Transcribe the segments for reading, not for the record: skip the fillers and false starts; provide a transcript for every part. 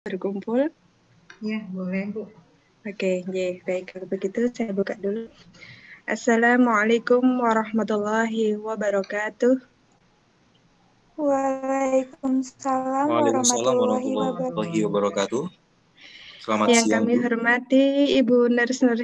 berkumpul? Ya, boleh, Bu. Oke, baik. Kalau begitu saya buka dulu. Assalamualaikum warahmatullahi wabarakatuh. Waalaikumsalam warahmatullahi wabarakatuh. Selamat yang siang, kami Bu. hormati Ibu Nurs Nur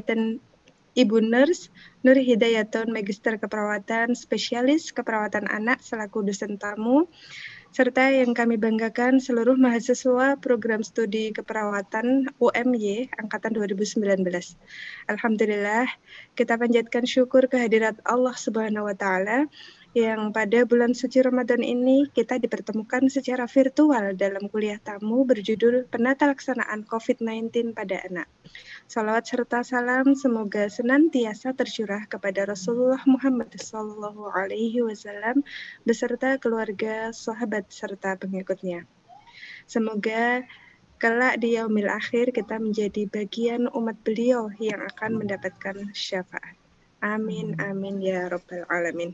Hidayatun, Magister Keperawatan, Spesialis Keperawatan Anak selaku dosen tamu, serta yang kami banggakan seluruh mahasiswa program studi keperawatan UMY angkatan 2019. Alhamdulillah, kita panjatkan syukur kehadirat Allah Subhanahu wa taala yang pada bulan suci Ramadan ini kita dipertemukan secara virtual dalam kuliah tamu berjudul Penata Laksanaan COVID-19 pada Anak. Salawat serta salam semoga senantiasa tercurah kepada Rasulullah Muhammad SAW beserta keluarga, sahabat, serta pengikutnya. Semoga kelak di yaumil akhir kita menjadi bagian umat beliau yang akan mendapatkan syafaat. Amin, amin ya rabbal alamin.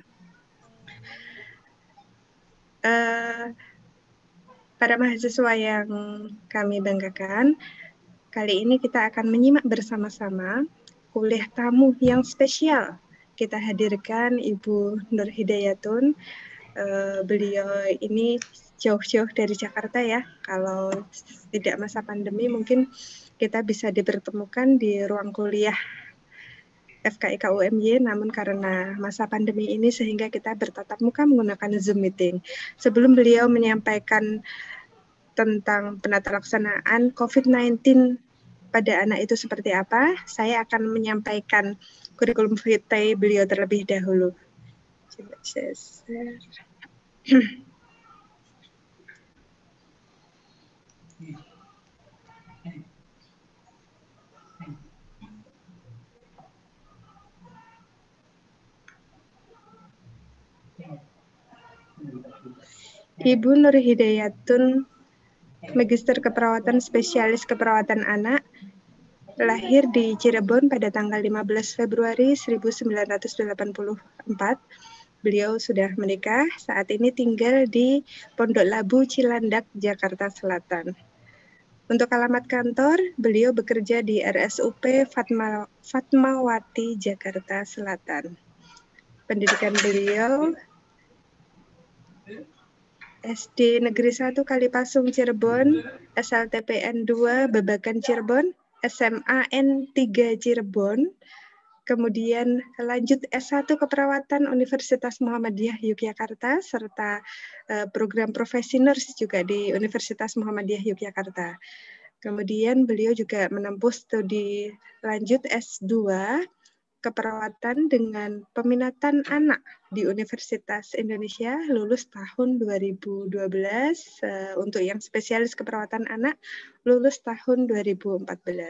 Para mahasiswa yang kami banggakan, kali ini kita akan menyimak bersama-sama kuliah tamu yang spesial. Kita hadirkan Ibu Nur Hidayatun. Beliau ini jauh-jauh dari Jakarta ya. Kalau tidak masa pandemi mungkin kita bisa dipertemukan di ruang kuliah FKIK UMY, namun karena masa pandemi ini sehingga kita bertatap muka menggunakan Zoom meeting. Sebelum beliau menyampaikan tentang penata laksanaan COVID-19 pada anak itu seperti apa, saya akan menyampaikan kurikulum vitae beliau terlebih dahulu. Coba saya share. Ibu Nur Hidayatun, Magister Keperawatan Spesialis Keperawatan Anak, lahir di Cirebon pada tanggal 15 Februari 1984. Beliau sudah menikah, saat ini tinggal di Pondok Labu, Cilandak, Jakarta Selatan. Untuk alamat kantor, beliau bekerja di RSUP Fatmawati, Jakarta Selatan. Pendidikan beliau SD Negeri 1 Kalipasung Cirebon, SLTPN 2 Babakan Cirebon, SMA N3 Cirebon, kemudian lanjut S1 Keperawatan Universitas Muhammadiyah Yogyakarta, serta program profesi nurse juga di Universitas Muhammadiyah Yogyakarta. Kemudian beliau juga menempuh studi lanjut S2 Keperawatan dengan peminatan anak di Universitas Indonesia, lulus tahun 2012. Untuk yang spesialis keperawatan anak, lulus tahun 2014.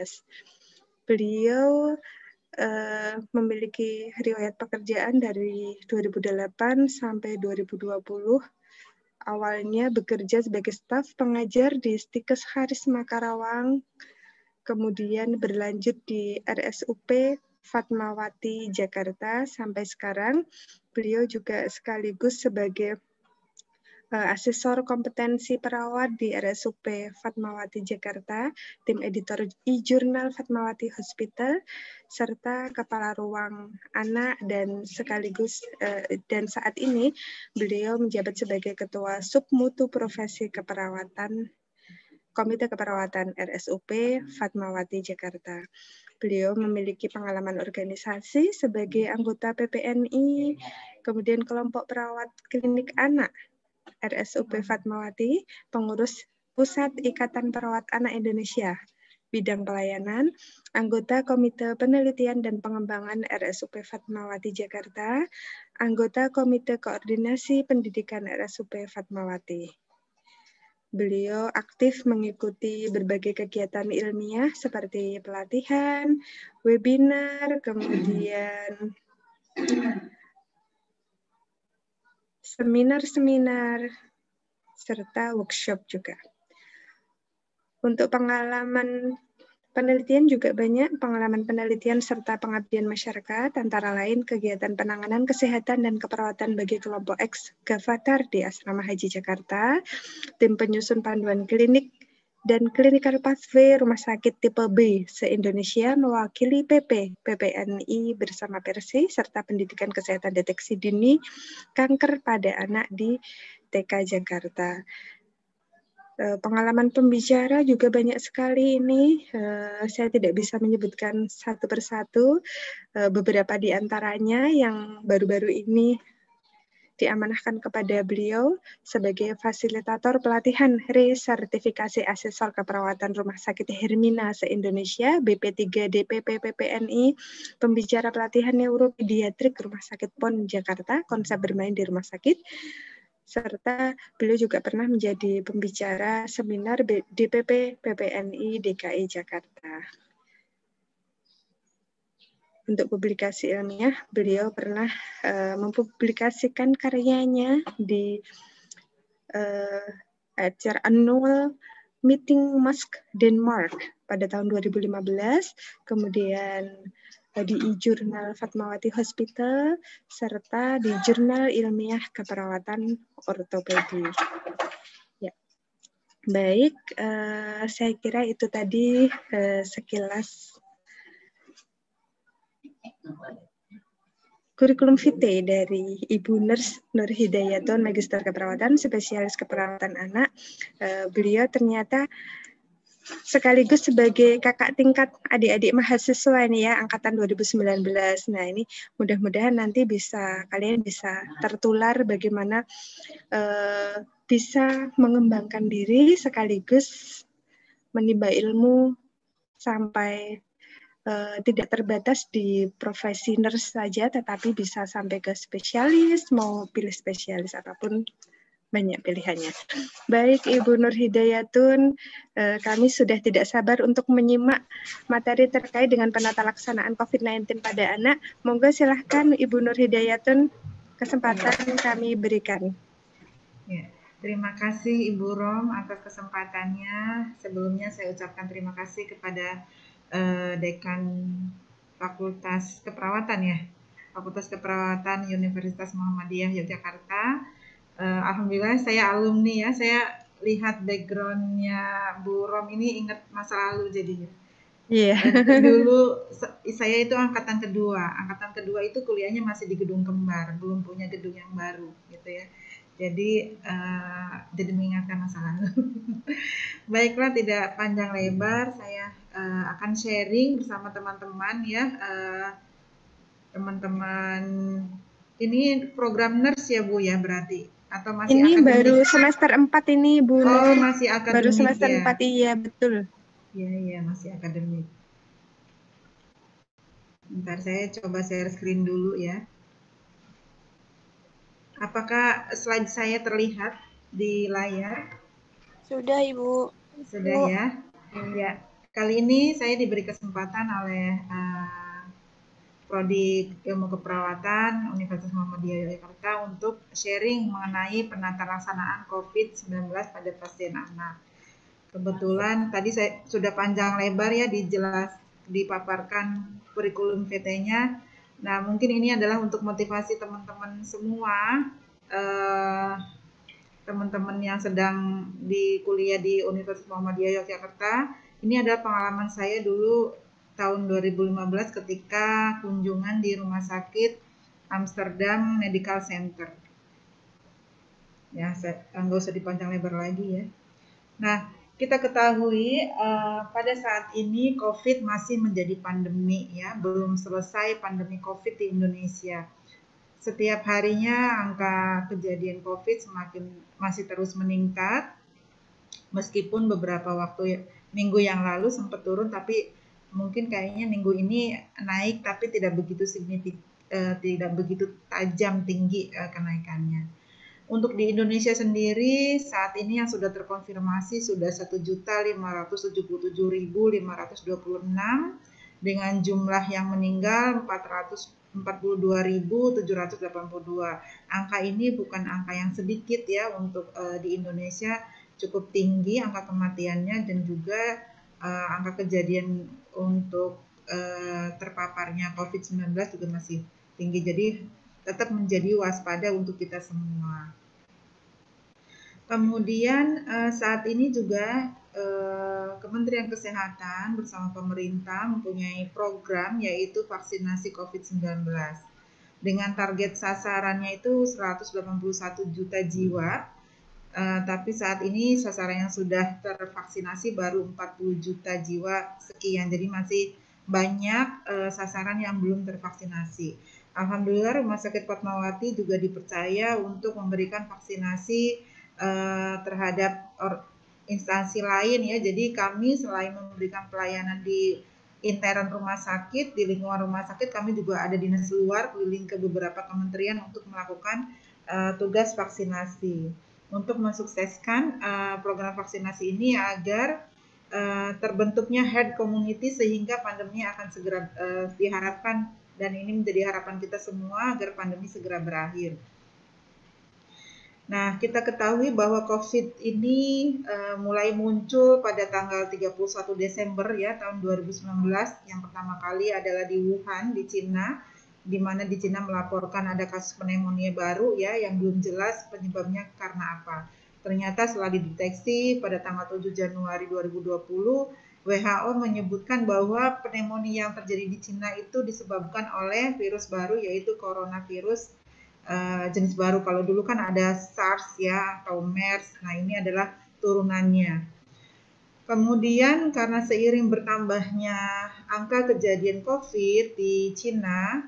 Beliau memiliki riwayat pekerjaan dari 2008 sampai 2020. Awalnya bekerja sebagai staf pengajar di Stikes Harisma Karawang, kemudian berlanjut di RSUP Fatmawati Jakarta sampai sekarang. Beliau juga sekaligus sebagai asesor kompetensi perawat di RSUP Fatmawati Jakarta, tim editor e-jurnal Fatmawati Hospital, serta kepala ruang anak, dan sekaligus dan saat ini beliau menjabat sebagai ketua submutu profesi keperawatan Komite Keperawatan RSUP Fatmawati Jakarta. Beliau memiliki pengalaman organisasi sebagai anggota PPNI, kemudian kelompok perawat klinik anak RSUP Fatmawati, pengurus Pusat Ikatan Perawat Anak Indonesia, bidang pelayanan, anggota Komite Penelitian dan Pengembangan RSUP Fatmawati Jakarta, anggota Komite Koordinasi Pendidikan RSUP Fatmawati. Beliau aktif mengikuti berbagai kegiatan ilmiah seperti pelatihan, webinar, kemudian seminar-seminar, serta workshop juga. Untuk pengalaman penelitian juga banyak, pengalaman penelitian serta pengabdian masyarakat, antara lain kegiatan penanganan kesehatan dan keperawatan bagi kelompok X Gavatar di Asrama Haji Jakarta, tim penyusun panduan klinik dan Clinical Pathway Rumah Sakit Tipe B se-Indonesia mewakili PPNI bersama Persi serta Pendidikan Kesehatan Deteksi Dini Kanker pada Anak di TK Jakarta. Pengalaman pembicara juga banyak sekali ini. Saya tidak bisa menyebutkan satu persatu. Beberapa di antaranya yang baru-baru ini diamanahkan kepada beliau sebagai fasilitator pelatihan resertifikasi asesor keperawatan Rumah Sakit Hermina se-Indonesia BP3 DPP PPNI, pembicara pelatihan neuropediatrik Rumah Sakit PON Jakarta, konsep bermain di rumah sakit, serta beliau juga pernah menjadi pembicara seminar DPP PPNI DKI Jakarta. Untuk publikasi ilmiah, beliau pernah mempublikasikan karyanya di acara annual meeting Musk Denmark pada tahun 2015, kemudian di jurnal Fatmawati Hospital, serta di jurnal ilmiah keperawatan ortopedi. Ya. Baik, saya kira itu tadi sekilas kurikulum vitae dari Ibu Nurse Nur Hidayatun, Magister Keperawatan, Spesialis Keperawatan Anak. Beliau ternyata sekaligus sebagai kakak tingkat adik-adik mahasiswa ini ya, angkatan 2019. Nah ini mudah-mudahan nanti kalian bisa tertular bagaimana bisa mengembangkan diri sekaligus menimba ilmu sampai tidak terbatas di profesi nurse saja, tetapi bisa sampai ke spesialis, mau pilih spesialis apapun, banyak pilihannya. Baik, Ibu Nur Hidayatun, kami sudah tidak sabar untuk menyimak materi terkait dengan penata laksanaan COVID-19 pada anak. Monggo silahkan Ibu Nur Hidayatun, kesempatan kami berikan. Ya, terima kasih Ibu Rom atas kesempatannya. Sebelumnya saya ucapkan terima kasih kepada Dekan Fakultas Keperawatan ya, Fakultas Keperawatan Universitas Muhammadiyah Yogyakarta. Alhamdulillah saya alumni ya, saya lihat backgroundnya Bu Rom ini ingat masa lalu jadinya. Iya. Dulu saya itu angkatan kedua itu kuliahnya masih di gedung kembar, belum punya gedung yang baru gitu ya. Jadi mengingatkan masa lalu. Baiklah, tidak panjang lebar, saya akan sharing bersama teman-teman ya. Teman-teman, ini program nurse ya Bu ya berarti? Atau masih ini akademik? Baru semester 4 ini Bu. Oh, masih akademik. Baru semester ya? 4, iya betul. Iya, masih akademik. Bentar, saya coba share screen dulu ya. Apakah slide saya terlihat di layar? Sudah, Ibu. Sudah ya. Ya, kali ini saya diberi kesempatan oleh Prodi Ilmu Keperawatan Universitas Muhammadiyah Yogyakarta untuk sharing mengenai penata laksanaan COVID-19 pada pasien anak. Kebetulan tadi saya sudah panjang lebar ya dipaparkan kurikulum VT-nya. Nah, mungkin ini adalah untuk motivasi teman-teman semua, teman-teman yang sedang di kuliah di Universitas Muhammadiyah Yogyakarta. Ini adalah pengalaman saya dulu tahun 2015 ketika kunjungan di Rumah Sakit Amsterdam Medical Center. Ya, nggak usah dipanjang lebar lagi ya. Nah, kita ketahui pada saat ini COVID masih menjadi pandemi ya, belum selesai pandemi COVID di Indonesia. Setiap harinya angka kejadian COVID masih terus meningkat, meskipun beberapa minggu yang lalu sempat turun, tapi mungkin kayaknya minggu ini naik, tapi tidak begitu signifikan, tidak begitu tajam tinggi kenaikannya. Untuk di Indonesia sendiri saat ini yang sudah terkonfirmasi sudah 1.577.526 dengan jumlah yang meninggal 442.782. Angka ini bukan angka yang sedikit ya untuk di Indonesia, cukup tinggi angka kematiannya dan juga angka kejadian untuk terpaparnya COVID-19 juga masih tinggi. Jadi tetap menjadi waspada untuk kita semua. Kemudian saat ini juga Kementerian Kesehatan bersama pemerintah mempunyai program yaitu vaksinasi COVID-19 dengan target sasarannya itu 181 juta jiwa. Tapi saat ini sasaran yang sudah tervaksinasi baru 40 juta jiwa sekian, jadi masih banyak sasaran yang belum tervaksinasi. Alhamdulillah Rumah Sakit Fatmawati juga dipercaya untuk memberikan vaksinasi terhadap instansi lain ya. Jadi kami selain memberikan pelayanan di intern rumah sakit, di lingkungan rumah sakit, kami juga ada dinas luar keliling ke beberapa kementerian untuk melakukan tugas vaksinasi. Untuk mensukseskan program vaksinasi ini agar terbentuknya herd community sehingga pandemi akan segera diharapkan, dan ini menjadi harapan kita semua agar pandemi segera berakhir. Nah, kita ketahui bahwa COVID ini mulai muncul pada tanggal 31 Desember ya tahun 2019. Yang pertama kali adalah di Wuhan, di Cina, di mana di Cina melaporkan ada kasus pneumonia baru ya yang belum jelas penyebabnya karena apa. Ternyata setelah dideteksi pada tanggal 7 Januari 2020, WHO menyebutkan bahwa pneumonia yang terjadi di Cina itu disebabkan oleh virus baru yaitu coronavirus jenis baru. Kalau dulu kan ada SARS ya atau MERS. Nah, ini adalah turunannya. Kemudian karena seiring bertambahnya angka kejadian COVID di Cina,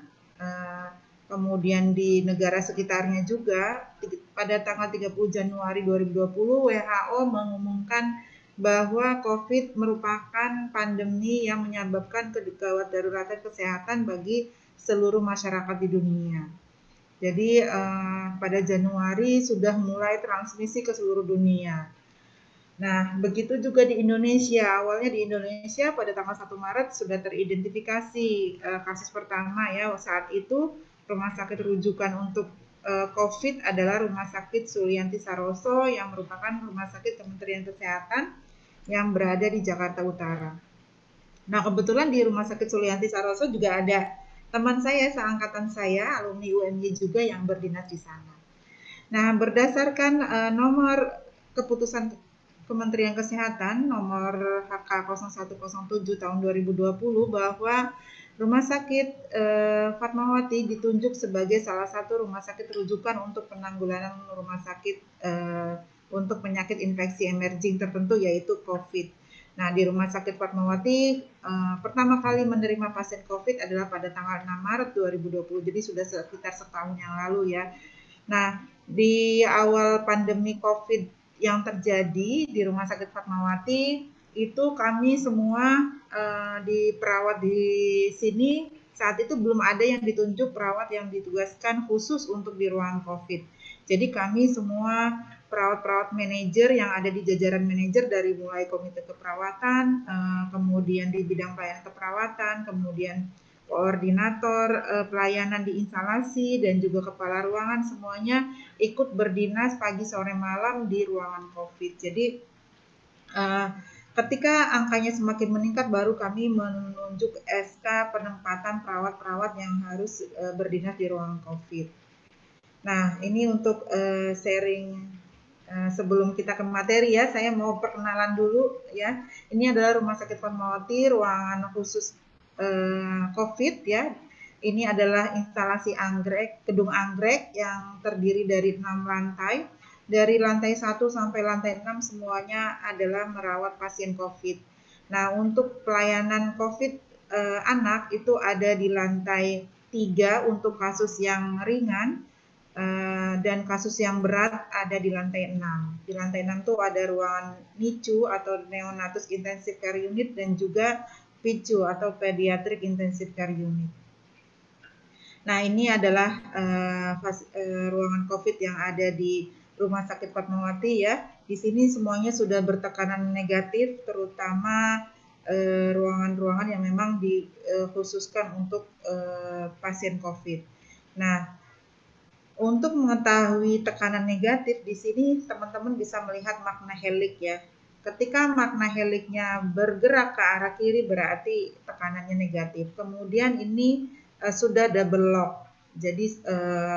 kemudian di negara sekitarnya juga, pada tanggal 30 Januari 2020 WHO mengumumkan bahwa COVID merupakan pandemi yang menyebabkan kegawat daruratan kesehatan bagi seluruh masyarakat di dunia. Jadi pada Januari sudah mulai transmisi ke seluruh dunia. Nah, begitu juga di Indonesia. Awalnya di Indonesia pada tanggal 1 Maret sudah teridentifikasi kasus pertama ya. Saat itu rumah sakit rujukan untuk COVID adalah Rumah Sakit Sulianti Saroso yang merupakan rumah sakit Kementerian Kesehatan yang berada di Jakarta Utara. Nah, kebetulan di Rumah Sakit Sulianti Saroso juga ada teman saya, seangkatan saya, alumni UMY juga yang berdinas di sana. Nah, berdasarkan nomor keputusan Kementerian Kesehatan nomor HK 0107 tahun 2020 bahwa Rumah Sakit Fatmawati ditunjuk sebagai salah satu rumah sakit rujukan untuk penanggulangan rumah sakit untuk penyakit infeksi emerging tertentu yaitu COVID. Nah, di Rumah Sakit Fatmawati pertama kali menerima pasien COVID adalah pada tanggal 6 Maret 2020, jadi sudah sekitar setahun yang lalu ya. Nah, di awal pandemi COVID yang terjadi di Rumah Sakit Fatmawati, itu kami semua di perawat di sini saat itu belum ada yang ditunjuk perawat yang ditugaskan khusus untuk di ruangan COVID. Jadi kami semua perawat-perawat manajer yang ada di jajaran manajer dari mulai komite keperawatan, kemudian di bidang pelayanan keperawatan, kemudian koordinator pelayanan di instalasi dan juga kepala ruangan semuanya ikut berdinas pagi sore malam di ruangan COVID. Jadi ketika angkanya semakin meningkat baru kami menunjuk SK penempatan perawat-perawat yang harus berdinas di ruangan COVID. Nah, ini untuk sharing. Sebelum kita ke materi ya, saya mau perkenalan dulu ya. Ini adalah Rumah Sakit Fatmawati, ruangan khusus COVID ya. Ini adalah instalasi anggrek, gedung anggrek yang terdiri dari 6 lantai. Dari lantai 1 sampai lantai 6 semuanya adalah merawat pasien COVID. Nah, untuk pelayanan COVID anak itu ada di lantai 3 untuk kasus yang ringan. Dan kasus yang berat ada di lantai 6. Di lantai 6 tuh ada ruangan NICU atau Neonatus Intensive Care Unit dan juga PICU atau Pediatric Intensive Care Unit. Nah, ini adalah ruangan COVID yang ada di Rumah Sakit Fatmawati ya. Di sini semuanya sudah bertekanan negatif, terutama ruangan-ruangan yang memang dikhususkan untuk pasien COVID. Nah, untuk mengetahui tekanan negatif di sini teman-teman bisa melihat makna helik ya. Ketika makna heliknya bergerak ke arah kiri berarti tekanannya negatif. Kemudian ini sudah double lock. Jadi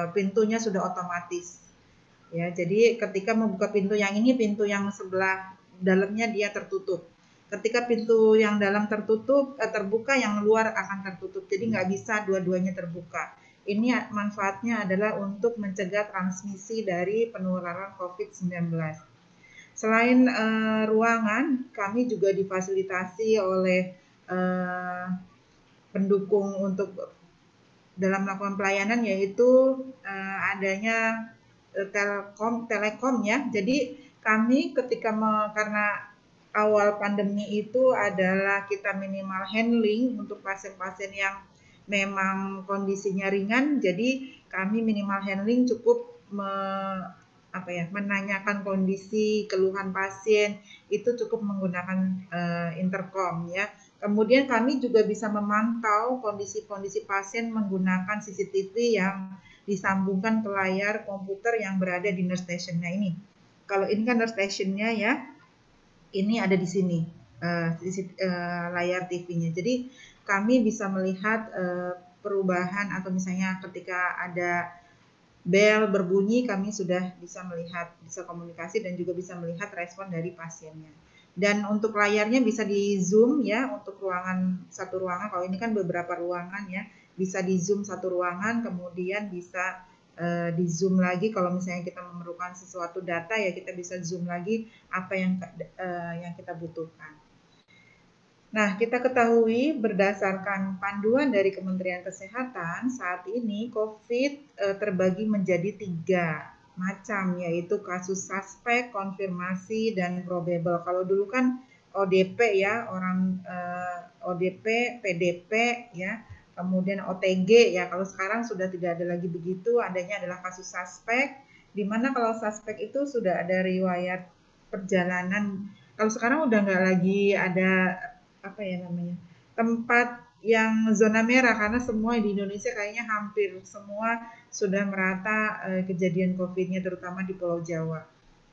pintunya sudah otomatis. Ya, jadi ketika membuka pintu yang ini, pintu yang sebelah dalamnya dia tertutup. Ketika pintu yang dalam terbuka, yang luar akan tertutup. Jadi nggak bisa dua-duanya terbuka. Ini manfaatnya adalah untuk mencegah transmisi dari penularan COVID-19. Selain ruangan, kami juga difasilitasi oleh pendukung untuk dalam melakukan pelayanan, yaitu adanya telekom ya. Jadi kami ketika karena awal pandemi itu adalah kita minimal handling untuk pasien-pasien yang memang kondisinya ringan, jadi kami minimal handling cukup menanyakan kondisi keluhan pasien itu cukup menggunakan intercom ya. Kemudian kami juga bisa memantau kondisi-kondisi pasien menggunakan CCTV yang disambungkan ke layar komputer yang berada di nurse station-nya ini. Kalau ini kan nurse station-nya ya, ini ada di sini layar TV-nya. Jadi kami bisa melihat perubahan atau misalnya ketika ada bel berbunyi, kami sudah bisa melihat, bisa komunikasi dan juga bisa melihat respon dari pasiennya. Dan untuk layarnya bisa di zoom ya, untuk satu ruangan. Kalau ini kan beberapa ruangan ya, bisa di zoom satu ruangan, kemudian bisa di zoom lagi kalau misalnya kita memerlukan sesuatu data ya, kita bisa zoom lagi apa yang kita butuhkan. Nah, kita ketahui berdasarkan panduan dari Kementerian Kesehatan, saat ini COVID terbagi menjadi 3 macam, yaitu kasus suspek, konfirmasi, dan probable. Kalau dulu kan ODP ya, orang ODP, PDP ya, kemudian OTG ya. Kalau sekarang sudah tidak ada lagi begitu, adanya adalah kasus suspek, di mana kalau suspek itu sudah ada riwayat perjalanan. Kalau sekarang udah nggak lagi ada tempat yang zona merah, karena semua di Indonesia kayaknya hampir semua sudah merata kejadian COVID-nya, terutama di Pulau Jawa.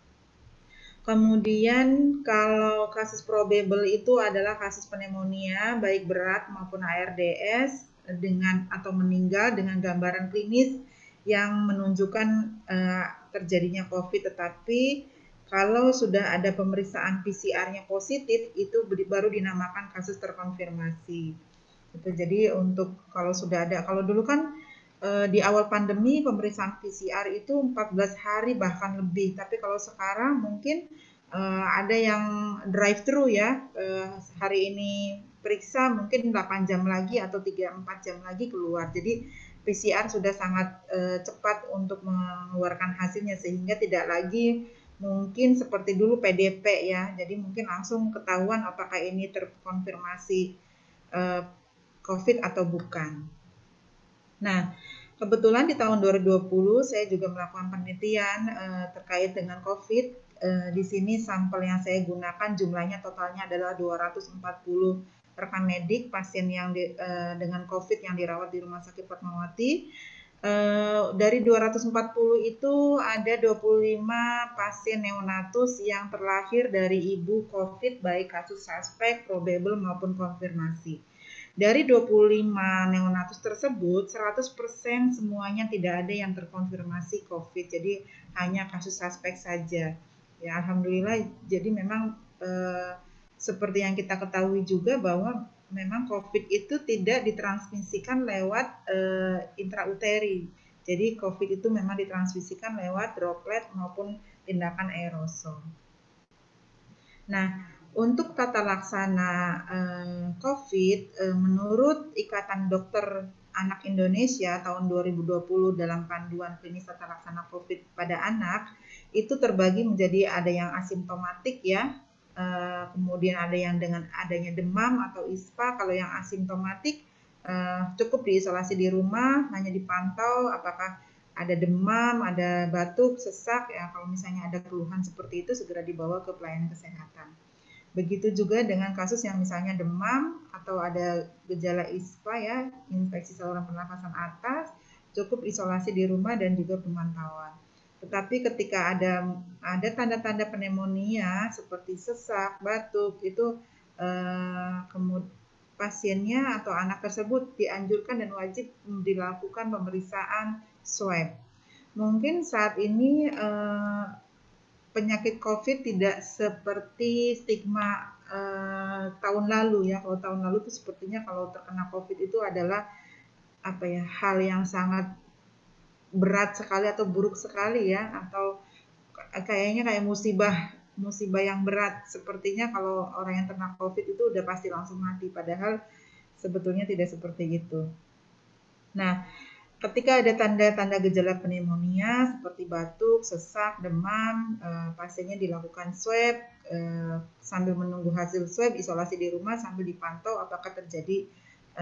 Kemudian kalau kasus probable itu adalah kasus pneumonia baik berat maupun ARDS atau meninggal dengan gambaran klinis yang menunjukkan terjadinya COVID, tetapi kalau sudah ada pemeriksaan PCR-nya positif, itu baru dinamakan kasus terkonfirmasi. Gitu. Jadi untuk kalau sudah ada, kalau dulu kan di awal pandemi pemeriksaan PCR itu 14 hari bahkan lebih. Tapi kalau sekarang mungkin ada yang drive thru ya, hari ini periksa mungkin 8 jam lagi atau 3-4 jam lagi keluar. Jadi PCR sudah sangat cepat untuk mengeluarkan hasilnya, sehingga tidak lagi mungkin seperti dulu PDP ya, jadi mungkin langsung ketahuan apakah ini terkonfirmasi COVID atau bukan. Nah, kebetulan di tahun 2020 saya juga melakukan penelitian terkait dengan COVID. Di sini sampel yang saya gunakan jumlahnya totalnya adalah 240 rekan medik pasien yang dengan COVID yang dirawat di Rumah Sakit Fatmawati. Dari 240 itu ada 25 pasien neonatus yang terlahir dari ibu COVID, baik kasus suspek, probable maupun konfirmasi. Dari 25 neonatus tersebut, 100% semuanya tidak ada yang terkonfirmasi COVID, jadi hanya kasus suspek saja. Ya, alhamdulillah. Jadi memang seperti yang kita ketahui juga bahwa memang COVID itu tidak ditransmisikan lewat intrauteri. Jadi COVID itu memang ditransmisikan lewat droplet maupun tindakan aerosol. Nah, untuk tata laksana COVID, menurut Ikatan Dokter Anak Indonesia tahun 2020 dalam panduan klinis tata laksana COVID pada anak, itu terbagi menjadi ada yang asimptomatik ya, kemudian ada yang dengan adanya demam atau ISPA. Kalau yang asimptomatik cukup diisolasi di rumah, hanya dipantau apakah ada demam, ada batuk, sesak ya. Kalau misalnya ada keluhan seperti itu, segera dibawa ke pelayanan kesehatan. Begitu juga dengan kasus yang misalnya demam atau ada gejala ISPA ya, infeksi saluran pernafasan atas, cukup isolasi di rumah dan juga pemantauan. Tetapi ketika ada tanda-tanda pneumonia seperti sesak, batuk, itu pasiennya atau anak tersebut dianjurkan dan wajib dilakukan pemeriksaan swab. Mungkin saat ini penyakit COVID tidak seperti stigma tahun lalu ya. Kalau tahun lalu itu sepertinya kalau terkena COVID itu adalah hal yang sangat berat sekali atau buruk sekali ya, atau kayaknya kayak musibah yang berat. Sepertinya kalau orang yang terkena COVID itu udah pasti langsung mati, padahal sebetulnya tidak seperti itu. Nah, ketika ada tanda-tanda gejala pneumonia seperti batuk, sesak, demam, pasiennya dilakukan swab sambil menunggu hasil swab, isolasi di rumah sambil dipantau apakah terjadi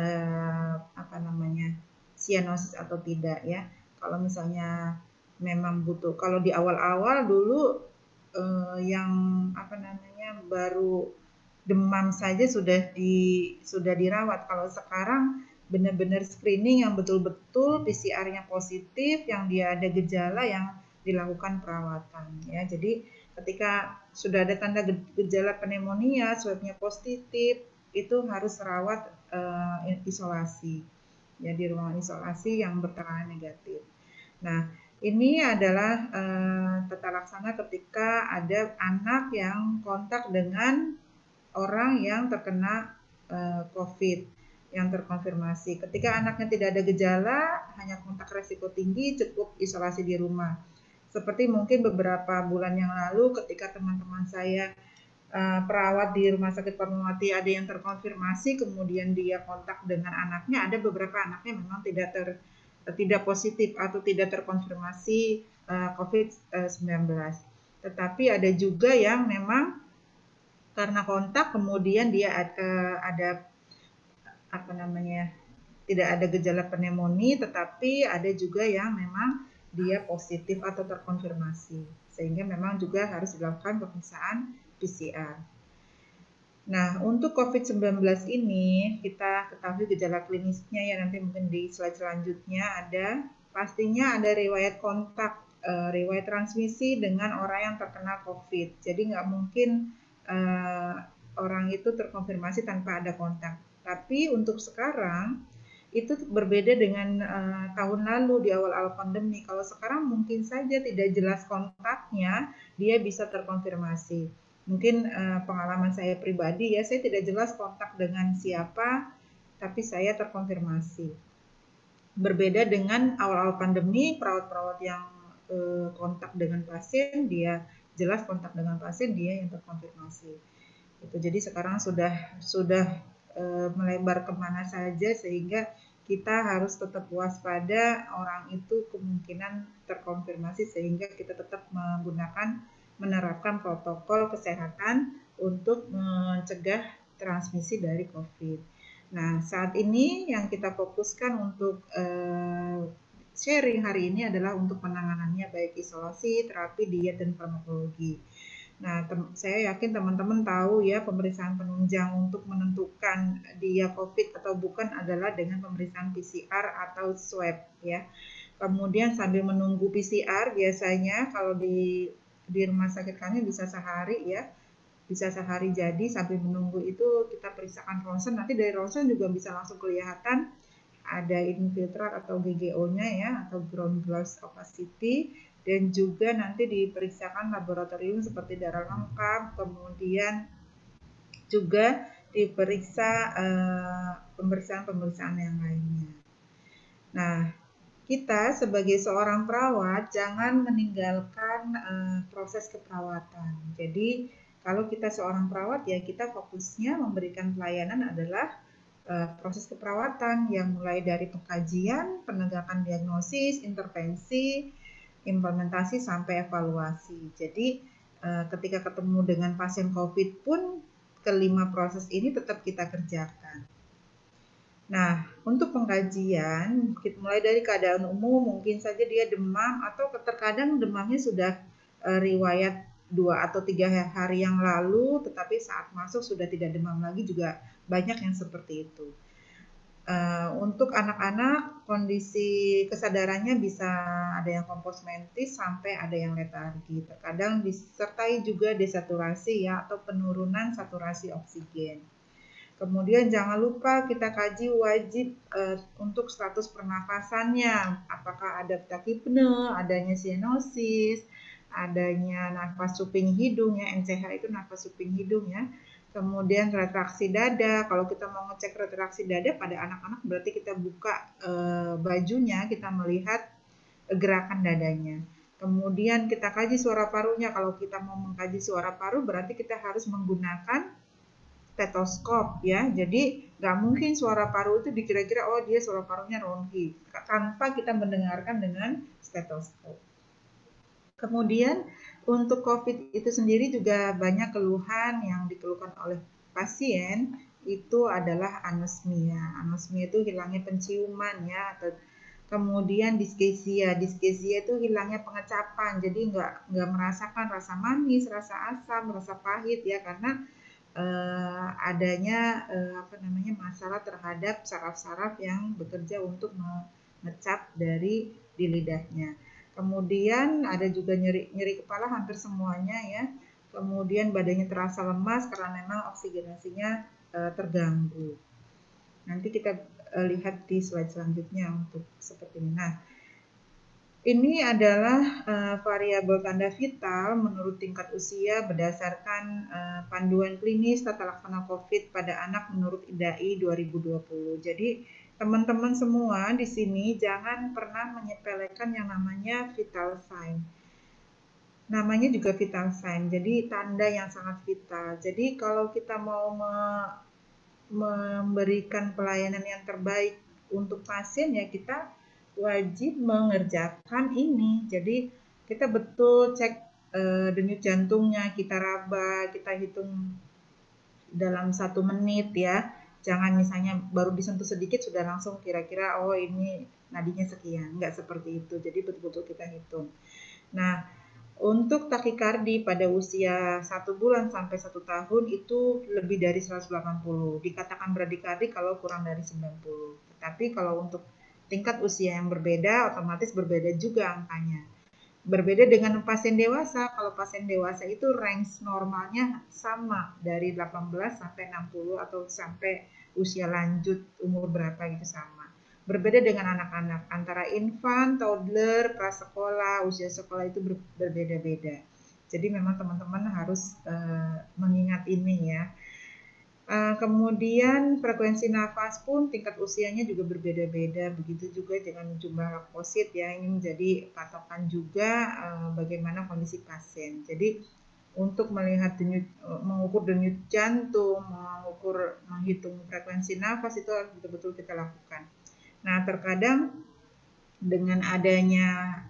sianosis atau tidak ya. Kalau misalnya memang butuh, kalau di awal-awal dulu yang baru demam saja sudah dirawat. Kalau sekarang benar-benar screening yang betul-betul PCR-nya positif, yang dia ada gejala yang dilakukan perawatan ya. Jadi ketika sudah ada tanda gejala pneumonia, swabnya positif, itu harus rawat isolasi ya, di ruangan isolasi yang bertekanan negatif. Nah, ini adalah tata laksana ketika ada anak yang kontak dengan orang yang terkena COVID yang terkonfirmasi. Ketika anaknya tidak ada gejala, hanya kontak resiko tinggi, cukup isolasi di rumah. Seperti mungkin beberapa bulan yang lalu ketika teman-teman saya perawat di Rumah Sakit Fatmawati ada yang terkonfirmasi, kemudian dia kontak dengan anaknya, ada beberapa anaknya memang tidak positif atau tidak terkonfirmasi COVID-19. Tetapi ada juga yang memang karena kontak kemudian dia ada tidak ada gejala pneumonia, tetapi ada juga yang memang dia positif atau terkonfirmasi, sehingga memang juga harus dilakukan pemeriksaan PCR. Nah, untuk COVID-19 ini kita ketahui gejala klinisnya ya, nanti mungkin di slide selanjutnya pastinya ada riwayat kontak, riwayat transmisi dengan orang yang terkena COVID. Jadi nggak mungkin orang itu terkonfirmasi tanpa ada kontak. Tapi untuk sekarang itu berbeda dengan tahun lalu di awal-awal pandemi. Kalau sekarang mungkin saja tidak jelas kontaknya, dia bisa terkonfirmasi. Mungkin pengalaman saya pribadi ya, saya tidak jelas kontak dengan siapa, tapi saya terkonfirmasi. Berbeda dengan awal-awal pandemi, perawat-perawat yang kontak dengan pasien, dia jelas kontak dengan pasien, dia yang terkonfirmasi. Itu jadi sekarang sudah melebar kemana saja, sehingga kita harus tetap waspada orang itu kemungkinan terkonfirmasi, sehingga kita tetap menerapkan protokol kesehatan untuk mencegah transmisi dari COVID. Nah, saat ini yang kita fokuskan untuk sharing hari ini adalah untuk penanganannya, baik isolasi, terapi, diet, dan farmakologi. Nah, saya yakin teman-teman tahu ya, pemeriksaan penunjang untuk menentukan dia COVID atau bukan adalah dengan pemeriksaan PCR atau swab ya. Kemudian sambil menunggu PCR, biasanya kalau di rumah sakit kami bisa sehari ya, bisa sehari jadi sambil menunggu itu kita periksakan ronsen. Nanti dari ronsen juga bisa langsung kelihatan ada infiltrat atau GGO-nya ya, atau ground glass opacity, dan juga nanti diperiksakan laboratorium seperti darah lengkap, kemudian juga diperiksa pemeriksaan-pemeriksaan yang lainnya. Nah, kita sebagai seorang perawat jangan meninggalkan proses keperawatan. Jadi kalau kita seorang perawat ya, kita fokusnya memberikan pelayanan adalah proses keperawatan yang mulai dari pengkajian, penegakan diagnosis, intervensi, implementasi sampai evaluasi. Jadi ketika ketemu dengan pasien COVID pun kelima proses ini tetap kita kerjakan. Nah, untuk pengkajian, mulai dari keadaan umum, mungkin saja dia demam atau terkadang demamnya sudah riwayat 2 atau 3 hari yang lalu, tetapi saat masuk sudah tidak demam lagi, juga banyak yang seperti itu. Untuk anak-anak, kondisi kesadarannya bisa ada yang kompos mentis sampai ada yang letargi. Terkadang disertai juga desaturasi ya, atau penurunan saturasi oksigen. Kemudian jangan lupa kita kaji wajib untuk status pernafasannya, apakah ada tachypnea, adanya sianosis, adanya nafas suping hidung ya, NCH itu nafas suping hidung ya. Kemudian retraksi dada, kalau kita mau ngecek retraksi dada pada anak-anak berarti kita buka bajunya, kita melihat gerakan dadanya. Kemudian kita kaji suara parunya, kalau kita mau mengkaji suara paru berarti kita harus menggunakan stetoskop ya. Jadi nggak mungkin suara paru itu dikira-kira oh dia suara parunya ronki tanpa kita mendengarkan dengan stetoskop. Kemudian untuk COVID itu sendiri juga banyak keluhan yang dikeluhkan oleh pasien itu adalah anosmia. Anosmia itu hilangnya penciuman ya, atau kemudian dispepsia. Dispepsia itu hilangnya pengecapan, jadi nggak merasakan rasa manis, rasa asam, rasa pahit ya, karena adanya masalah terhadap saraf-saraf yang bekerja untuk mengecap di lidahnya. Kemudian ada juga nyeri kepala hampir semuanya ya. Kemudian badannya terasa lemas karena memang oksigenasinya terganggu. Nanti kita lihat di slide selanjutnya untuk seperti ini. Nah, ini adalah variabel tanda vital menurut tingkat usia berdasarkan panduan klinis tata laksana COVID pada anak menurut IDAI 2020. Jadi teman-teman semua di sini jangan pernah menyepelekan yang namanya vital sign. Namanya juga vital sign, jadi tanda yang sangat vital. Jadi kalau kita mau memberikan pelayanan yang terbaik untuk pasien ya kita wajib mengerjakan ini. Jadi kita betul cek denyut jantungnya, kita raba, kita hitung dalam 1 menit ya. Jangan misalnya baru disentuh sedikit sudah langsung kira-kira oh ini nadinya sekian. Enggak seperti itu. Jadi betul-betul kita hitung. Nah, untuk takikardi pada usia 1 bulan sampai 1 tahun itu lebih dari 180. Dikatakan bradikardi kalau kurang dari 90. Tapi kalau untuk tingkat usia yang berbeda, otomatis berbeda juga angkanya. Berbeda dengan pasien dewasa, kalau pasien dewasa itu range normalnya sama dari 18 sampai 60 atau sampai usia lanjut umur berapa gitu sama. Berbeda dengan anak-anak, antara infant, toddler, prasekolah, usia sekolah itu berbeda-beda. Jadi memang teman-teman harus mengingat ini ya. Kemudian frekuensi nafas pun tingkat usianya juga berbeda-beda. Begitu juga dengan jumlah leukosit ya, ini menjadi patokan juga bagaimana kondisi pasien. Jadi untuk melihat mengukur denyut jantung, menghitung frekuensi nafas itu harus betul-betul kita lakukan. Nah, terkadang dengan adanya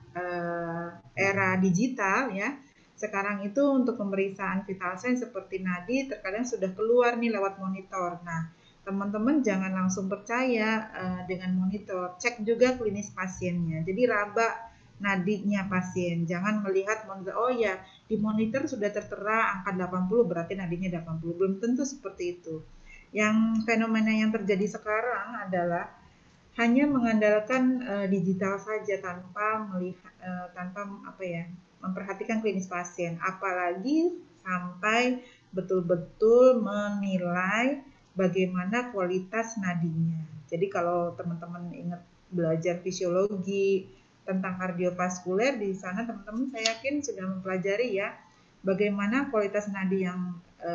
era digital ya, sekarang itu untuk pemeriksaan vital sign seperti nadi terkadang sudah keluar nih lewat monitor. Nah, teman-teman jangan langsung percaya dengan monitor, cek juga klinis pasiennya. Jadi raba nadinya pasien, jangan melihat monitor, oh ya di monitor sudah tertera angka 80 berarti nadinya 80, belum tentu seperti itu. Yang fenomena yang terjadi sekarang adalah hanya mengandalkan digital saja tanpa melihat memperhatikan klinis pasien, apalagi sampai betul-betul menilai bagaimana kualitas nadinya. Jadi kalau teman-teman ingat belajar fisiologi tentang kardiovaskuler, di sana teman-teman saya yakin sudah mempelajari ya bagaimana kualitas nadi yang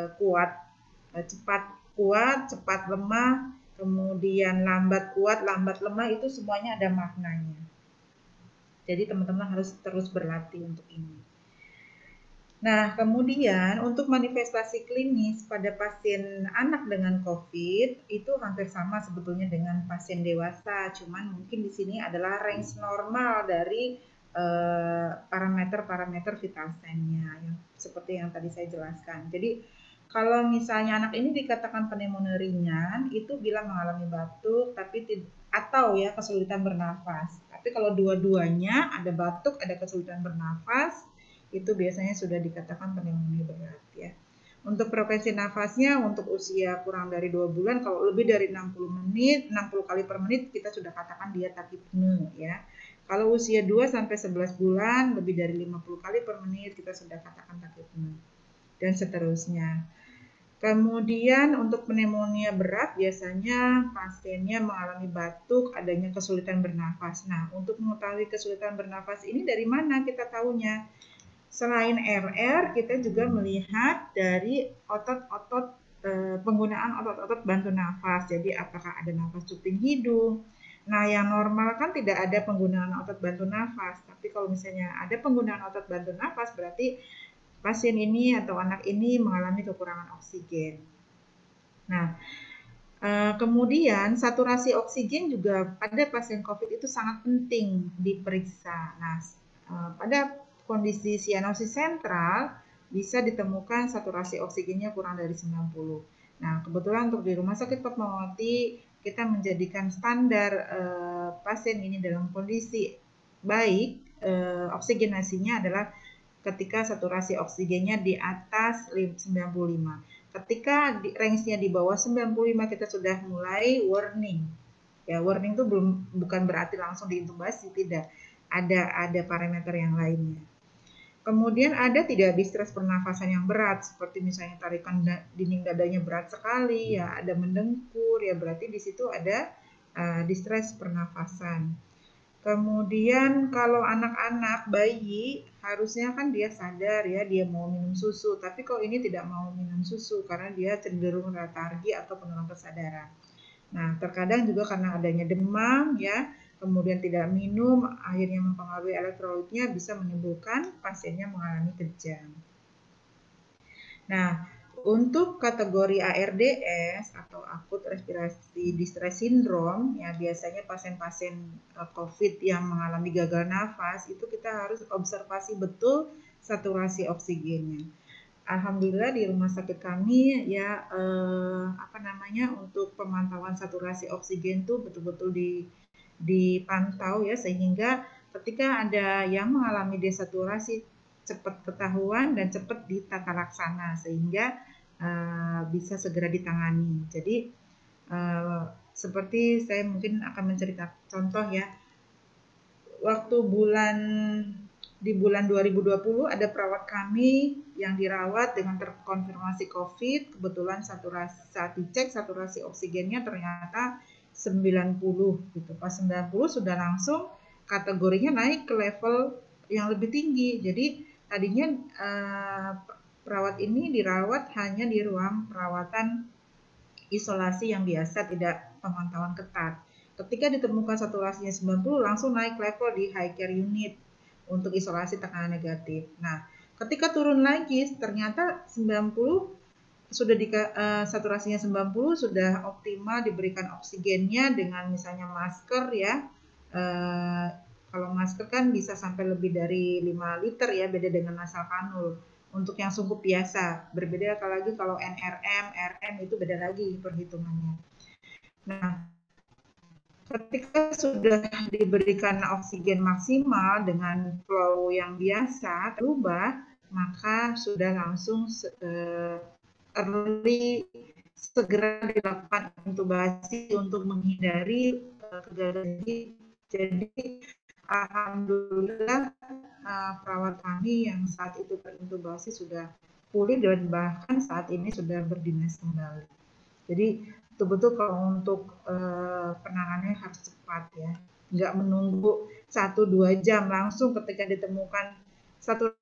cepat lemah, kemudian lambat kuat, lambat lemah, itu semuanya ada maknanya. Jadi teman-teman harus terus berlatih untuk ini. Nah, kemudian untuk manifestasi klinis pada pasien anak dengan COVID itu hampir sama sebetulnya dengan pasien dewasa, cuman mungkin di sini adalah range normal dari parameter-parameter vital sign-nya yang seperti yang tadi saya jelaskan. Jadi kalau misalnya anak ini dikatakan pneumonia ringan, itu bila mengalami batuk atau ya kesulitan bernafas. Tapi kalau dua-duanya ada batuk, ada kesulitan bernafas, itu biasanya sudah dikatakan pneumonia berat ya. Untuk frekuensi nafasnya untuk usia kurang dari 2 bulan, kalau lebih dari 60 kali per menit kita sudah katakan dia takipne ya. Kalau usia 2 sampai 11 bulan lebih dari 50 kali per menit kita sudah katakan takipne dan seterusnya. Kemudian untuk pneumonia berat biasanya pasiennya mengalami batuk, adanya kesulitan bernafas. Nah, untuk mengetahui kesulitan bernafas ini dari mana kita tahunya? Selain RR, kita juga melihat dari otot-otot penggunaan otot-otot bantu nafas. Jadi apakah ada nafas cuping hidung. Nah, yang normal kan tidak ada penggunaan otot bantu nafas. Tapi kalau misalnya ada penggunaan otot bantu nafas, berarti pasien ini atau anak ini mengalami kekurangan oksigen. Nah, kemudian saturasi oksigen juga pada pasien COVID itu sangat penting diperiksa. Nah, pada kondisi sianosis sentral bisa ditemukan saturasi oksigennya kurang dari 90. Nah, kebetulan untuk di Rumah Sakit Fatmawati kita menjadikan standar pasien ini dalam kondisi baik, oksigenasinya adalah ketika saturasi oksigennya di atas 95. Ketika range-nya di bawah 95 kita sudah mulai warning. Ya, warning itu bukan berarti langsung diintubasi, tidak. Ada parameter yang lainnya. Kemudian ada tidak distress pernafasan yang berat, seperti misalnya tarikan dinding dadanya berat sekali, ya ada mendengkur, ya berarti di situ ada distress pernafasan. Kemudian kalau anak-anak bayi harusnya kan dia sadar ya dia mau minum susu, tapi kalau ini tidak mau minum susu karena dia cenderung letargi atau penurunan kesadaran. Nah, terkadang juga karena adanya demam ya, kemudian tidak minum, akhirnya mempengaruhi elektrolitnya bisa menimbulkan pasiennya mengalami kejang. Nah, untuk kategori ARDS atau akut respirasi distress syndrome, ya biasanya pasien-pasien COVID yang mengalami gagal nafas itu kita harus observasi betul saturasi oksigennya. Alhamdulillah di rumah sakit kami ya untuk pemantauan saturasi oksigen itu betul-betul dipantau ya, sehingga ketika ada yang mengalami desaturasi cepat ketahuan dan cepat ditata laksana sehingga bisa segera ditangani. Jadi seperti saya mungkin akan menceritakan contoh ya, waktu di bulan 2020 ada perawat kami yang dirawat dengan terkonfirmasi COVID, kebetulan saat dicek saturasi oksigennya ternyata 90 gitu. Pas 90 sudah langsung kategorinya naik ke level yang lebih tinggi. Jadi tadinya perawat ini dirawat hanya di ruang perawatan isolasi yang biasa, tidak pemantauan ketat. Ketika ditemukan saturasinya 90 langsung naik level di high care unit untuk isolasi tekanan negatif. Nah, ketika turun lagi ternyata 90 sudah saturasinya 90 sudah optimal diberikan oksigennya dengan misalnya masker ya. Kalau masker kan bisa sampai lebih dari 5 liter ya, beda dengan nasal kanul. Untuk yang sungguh biasa, berbeda lagi kalau NRM, RM itu beda lagi perhitungannya. Nah, ketika sudah diberikan oksigen maksimal dengan flow yang biasa berubah, maka sudah langsung segera dilakukan intubasi untuk menghindari kegagalan. Jadi alhamdulillah perawat kami yang saat itu terintubasi sudah pulih dan bahkan saat ini sudah berdinas kembali. Jadi betul-betul kalau untuk penanganannya harus cepat ya, nggak menunggu 1-2 jam, langsung ketika ditemukan satu.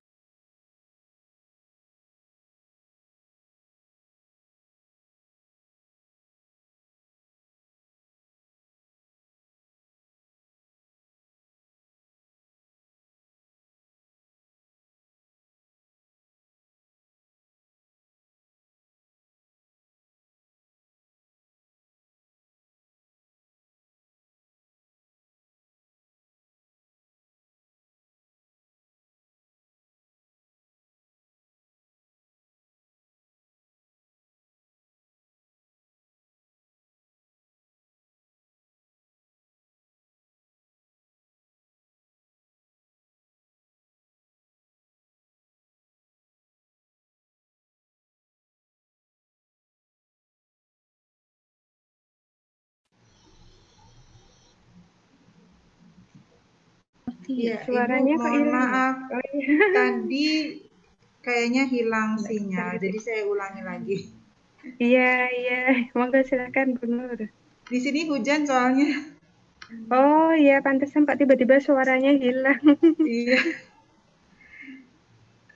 Ya, Suaranya Ibu, kok mohon hilang ya? maaf. Oh iya. Tadi kayaknya hilang sinyal, jadi saya ulangi lagi. Iya, iya. Monggo silakan Bu Nur. Di sini hujan soalnya. Oh iya, pantesan Pak tiba-tiba suaranya hilang. Iya.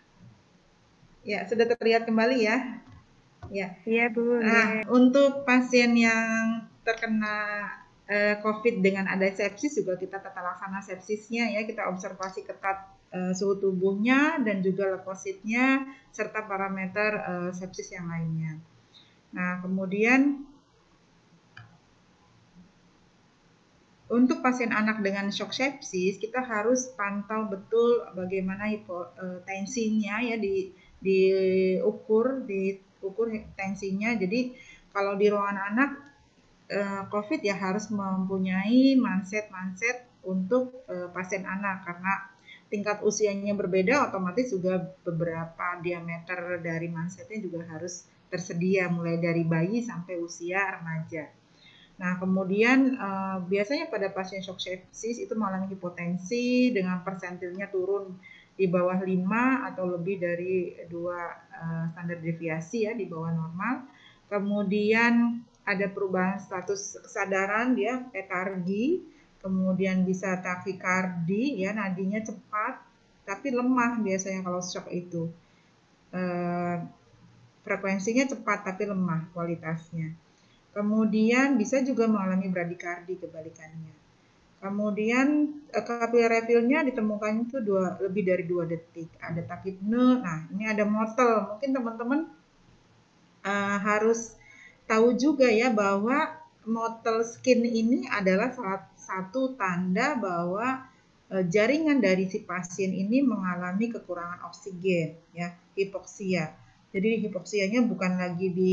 Ya, sudah terlihat kembali ya. Ya. Iya, Bu. Nah, untuk pasien yang terkena COVID dengan ada sepsis juga kita tata laksana sepsisnya ya, kita observasi ketat suhu tubuhnya dan juga leukositnya serta parameter sepsis yang lainnya. Nah, kemudian untuk pasien anak dengan shock sepsis, kita harus pantau betul bagaimana tensinya ya, diukur tensinya. Jadi kalau di ruangan anak COVID ya harus mempunyai manset untuk pasien anak, karena tingkat usianya berbeda, otomatis juga beberapa diameter dari mansetnya juga harus tersedia mulai dari bayi sampai usia remaja. Nah, kemudian biasanya pada pasien shock sepsis itu mengalami hipotensi dengan persentilnya turun di bawah 5 atau lebih dari 2 standar deviasi ya, di bawah normal. Kemudian ada perubahan status kesadaran ya, petargi, kemudian bisa takikardi ya, nadinya cepat tapi lemah biasanya kalau shock itu. Frekuensinya cepat tapi lemah kualitasnya. Kemudian bisa juga mengalami bradikardi kebalikannya. Kemudian kapiler refillnya ditemukan itu lebih dari 2 detik. Ada takipne. Nah, ini ada motel. Mungkin teman-teman harus tahu juga ya bahwa motel skin ini adalah salah satu tanda bahwa jaringan dari si pasien ini mengalami kekurangan oksigen ya, hipoksia. Jadi hipoksianya bukan lagi di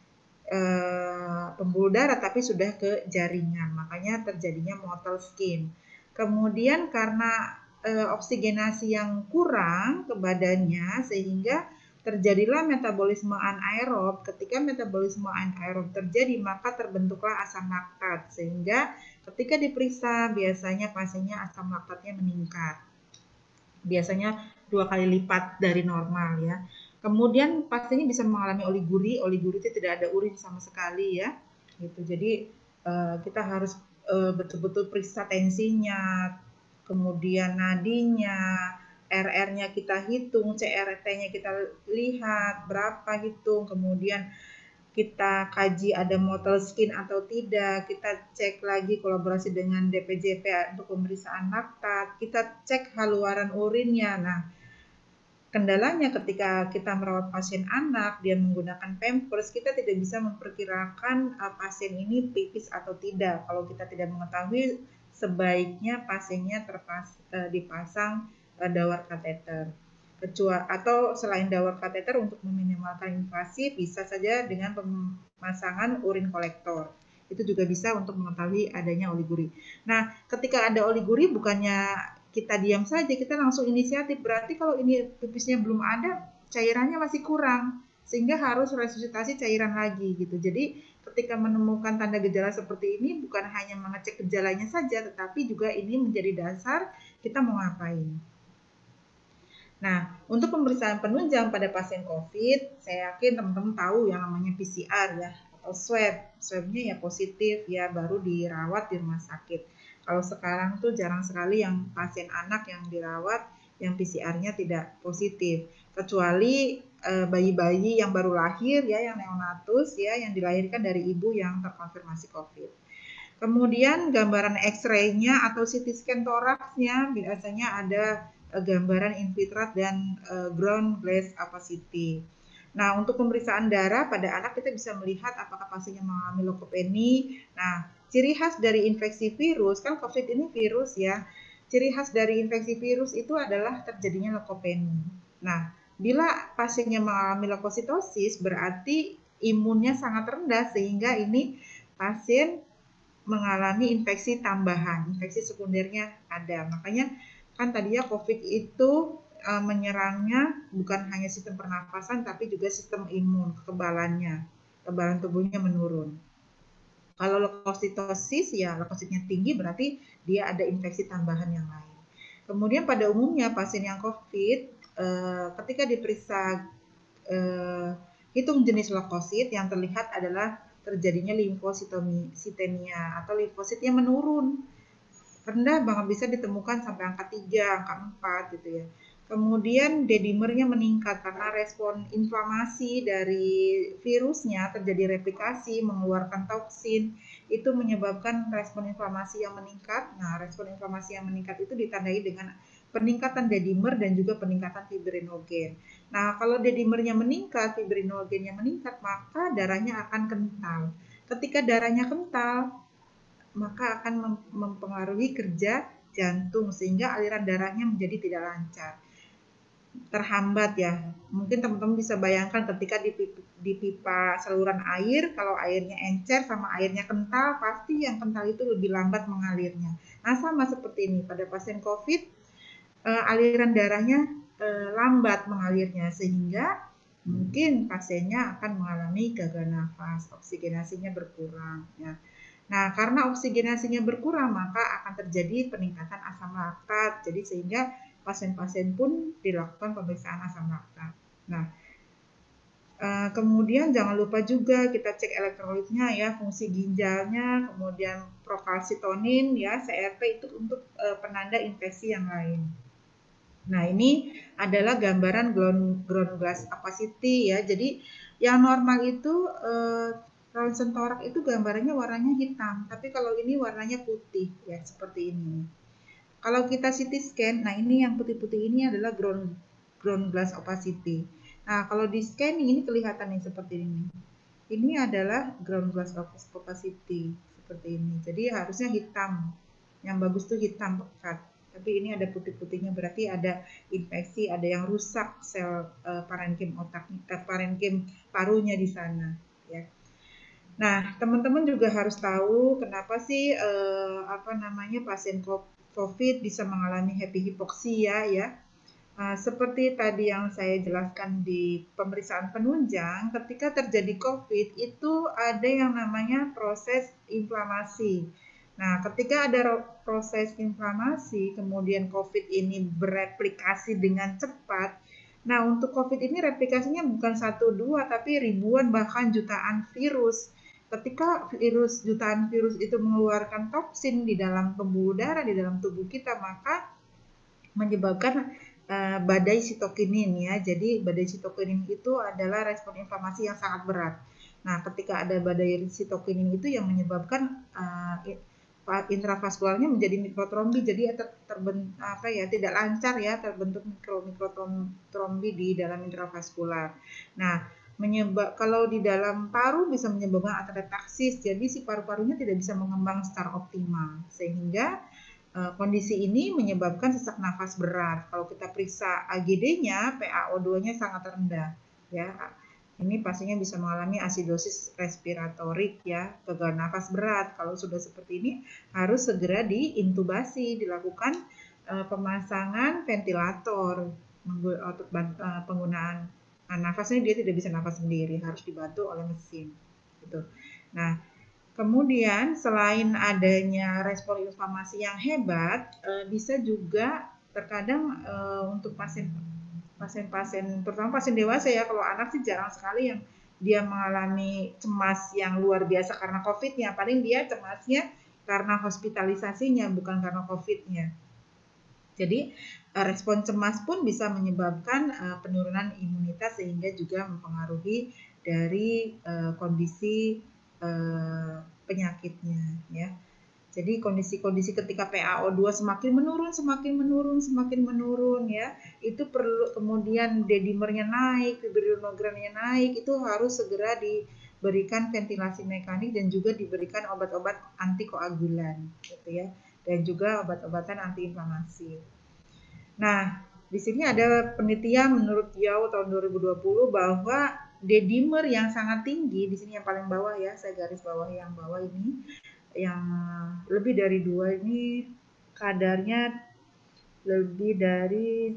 pembuluh darah tapi sudah ke jaringan, makanya terjadinya mottle skin. Kemudian karena oksigenasi yang kurang ke badannya sehingga terjadilah metabolisme anaerob. Ketika metabolisme anaerob terjadi maka terbentuklah asam laktat, sehingga ketika diperiksa biasanya pasiennya asam laktatnya meningkat, biasanya 2 kali lipat dari normal ya. Kemudian pasiennya bisa mengalami oliguri itu tidak ada urin sama sekali ya. Gitu. Jadi kita harus betul-betul periksa tensinya, kemudian nadinya, RR-nya kita hitung, CRT-nya kita lihat berapa hitung, kemudian kita kaji ada mottle skin atau tidak, kita cek lagi kolaborasi dengan DPJP untuk pemeriksaan laktat, kita cek haluaran urinnya. Nah, kendalanya ketika kita merawat pasien anak, dia menggunakan Pampers, kita tidak bisa memperkirakan pasien ini pipis atau tidak. Kalau kita tidak mengetahui, sebaiknya pasiennya dipasang dawar kateter. Atau selain dawar kateter untuk meminimalkan invasi, bisa saja dengan pemasangan urin kolektor. Itu juga bisa untuk mengetahui adanya oliguri. Nah, ketika ada oliguri bukannya kita diam saja, kita langsung inisiatif. Berarti kalau ini pipisnya belum ada, cairannya masih kurang, sehingga harus resusitasi cairan lagi gitu. Jadi ketika menemukan tanda gejala seperti ini, bukan hanya mengecek gejalanya saja, tetapi juga ini menjadi dasar kita mau ngapain. Nah, untuk pemeriksaan penunjang pada pasien COVID, saya yakin teman-teman tahu yang namanya PCR ya, atau swab. Swabnya ya positif ya, baru dirawat di rumah sakit. Kalau sekarang tuh jarang sekali yang pasien anak yang dirawat yang PCR-nya tidak positif. Kecuali bayi-bayi yang baru lahir ya, yang neonatus ya, yang dilahirkan dari ibu yang terkonfirmasi COVID. Kemudian gambaran X-ray-nya atau CT scan toraksnya biasanya ada gambaran infiltrat dan ground glass opacity. Nah, untuk pemeriksaan darah pada anak kita bisa melihat apakah pasiennya mengalami leukopeni. Nah, ciri khas dari infeksi virus, kan COVID ini virus ya. Ciri khas dari infeksi virus itu adalah terjadinya leukopeni. Nah, bila pasiennya mengalami leukositosis berarti imunnya sangat rendah sehingga ini pasien mengalami infeksi tambahan, infeksi sekundernya ada. Makanya kan tadinya COVID itu menyerangnya bukan hanya sistem pernafasan tapi juga sistem imun, kekebalannya, kekebalan tubuhnya menurun. Kalau leukositosis ya leukositnya tinggi berarti dia ada infeksi tambahan yang lain. Kemudian pada umumnya pasien yang COVID ketika diperiksa hitung jenis leukosit yang terlihat adalah terjadinya limfositemia atau limfositnya menurun. Rendah bahkan bisa ditemukan sampai angka 3, angka 4 gitu ya. Kemudian D-dimernya meningkat karena respon inflamasi dari virusnya terjadi replikasi, mengeluarkan toksin, itu menyebabkan respon inflamasi yang meningkat. Nah, respon inflamasi yang meningkat itu ditandai dengan peningkatan D-dimer dan juga peningkatan fibrinogen. Nah, kalau D-dimernya meningkat, fibrinogennya meningkat, maka darahnya akan kental. Ketika darahnya kental, maka akan mempengaruhi kerja jantung sehingga aliran darahnya menjadi tidak lancar, terhambat ya. Mungkin teman-teman bisa bayangkan ketika di pipa saluran air, kalau airnya encer sama airnya kental, pasti yang kental itu lebih lambat mengalirnya. Nah, sama seperti ini pada pasien COVID, aliran darahnya lambat mengalirnya sehingga mungkin pasiennya akan mengalami gagal nafas, oksigenasinya berkurang ya. Nah, karena oksigenasinya berkurang, maka akan terjadi peningkatan asam laktat. Jadi sehingga pasien-pasien pun dilakukan pemeriksaan asam laktat. Nah, kemudian jangan lupa juga kita cek elektrolitnya ya, fungsi ginjalnya, kemudian prokalsitonin ya, CRP itu untuk penanda infeksi yang lain. Nah, ini adalah gambaran ground glass opacity ya. Jadi yang normal itu ronsen torak itu gambarannya warnanya hitam, tapi kalau ini warnanya putih ya, seperti ini. Kalau kita CT scan, nah ini yang putih-putih ini adalah ground glass opacity. Nah, kalau di scanning ini kelihatan nih seperti ini. Ini adalah ground glass opacity seperti ini. Jadi harusnya hitam. Yang bagus tuh hitam pekat. Tapi ini ada putih-putihnya, berarti ada infeksi, ada yang rusak sel parenkim otak, parenkim parunya di sana ya. Nah, teman-teman juga harus tahu kenapa sih pasien COVID bisa mengalami happy hipoksia ya. Seperti tadi yang saya jelaskan di pemeriksaan penunjang, ketika terjadi COVID itu ada yang namanya proses inflamasi. Nah, ketika ada proses inflamasi, kemudian COVID ini bereplikasi dengan cepat. Nah, untuk COVID ini replikasinya bukan 1-2, tapi ribuan bahkan jutaan virus. Ketika jutaan virus itu mengeluarkan toksin di dalam pembuluh darah, di dalam tubuh kita, maka menyebabkan badai sitokinin ya. Jadi badai sitokinin itu adalah respon inflamasi yang sangat berat. Nah, ketika ada badai sitokinin itu yang menyebabkan intravaskularnya menjadi mikrotrombi, jadi tidak lancar ya, terbentuk mikrotrombi di dalam intravaskular. Nah, kalau di dalam paru bisa menyebabkan atretaksis, jadi si paru-parunya tidak bisa mengembang secara optimal, sehingga kondisi ini menyebabkan sesak nafas berat. Kalau kita periksa AGD-nya, PaO2-nya sangat rendah ya. Ini pastinya bisa mengalami asidosis respiratorik ya, gagal nafas berat. Kalau sudah seperti ini harus segera diintubasi, dilakukan pemasangan ventilator untuk penggunaan nafasnya. Dia tidak bisa nafas sendiri, harus dibantu oleh mesin gitu. Nah, kemudian selain adanya respon inflamasi yang hebat, bisa juga terkadang untuk pasien-pasien, terutama pasien dewasa ya, kalau anak sih jarang sekali yang dia mengalami cemas yang luar biasa karena COVID-nya. Paling dia cemasnya karena hospitalisasinya, bukan karena COVID-nya. Jadi respon cemas pun bisa menyebabkan penurunan imunitas sehingga juga mempengaruhi dari kondisi penyakitnya ya. Jadi kondisi-kondisi ketika PaO2 semakin menurun ya, itu perlu kemudian D-dimernya naik, fibrinogennya naik, itu harus segera diberikan ventilasi mekanik dan juga diberikan obat-obat antikoagulan gitu ya, dan juga obat-obatan antiinflamasi. Nah, di sini ada penelitian menurut Yao tahun 2020 bahwa D-dimer yang sangat tinggi, di sini yang paling bawah ya, saya garis bawah yang bawah ini, yang lebih dari 2 ini kadarnya lebih dari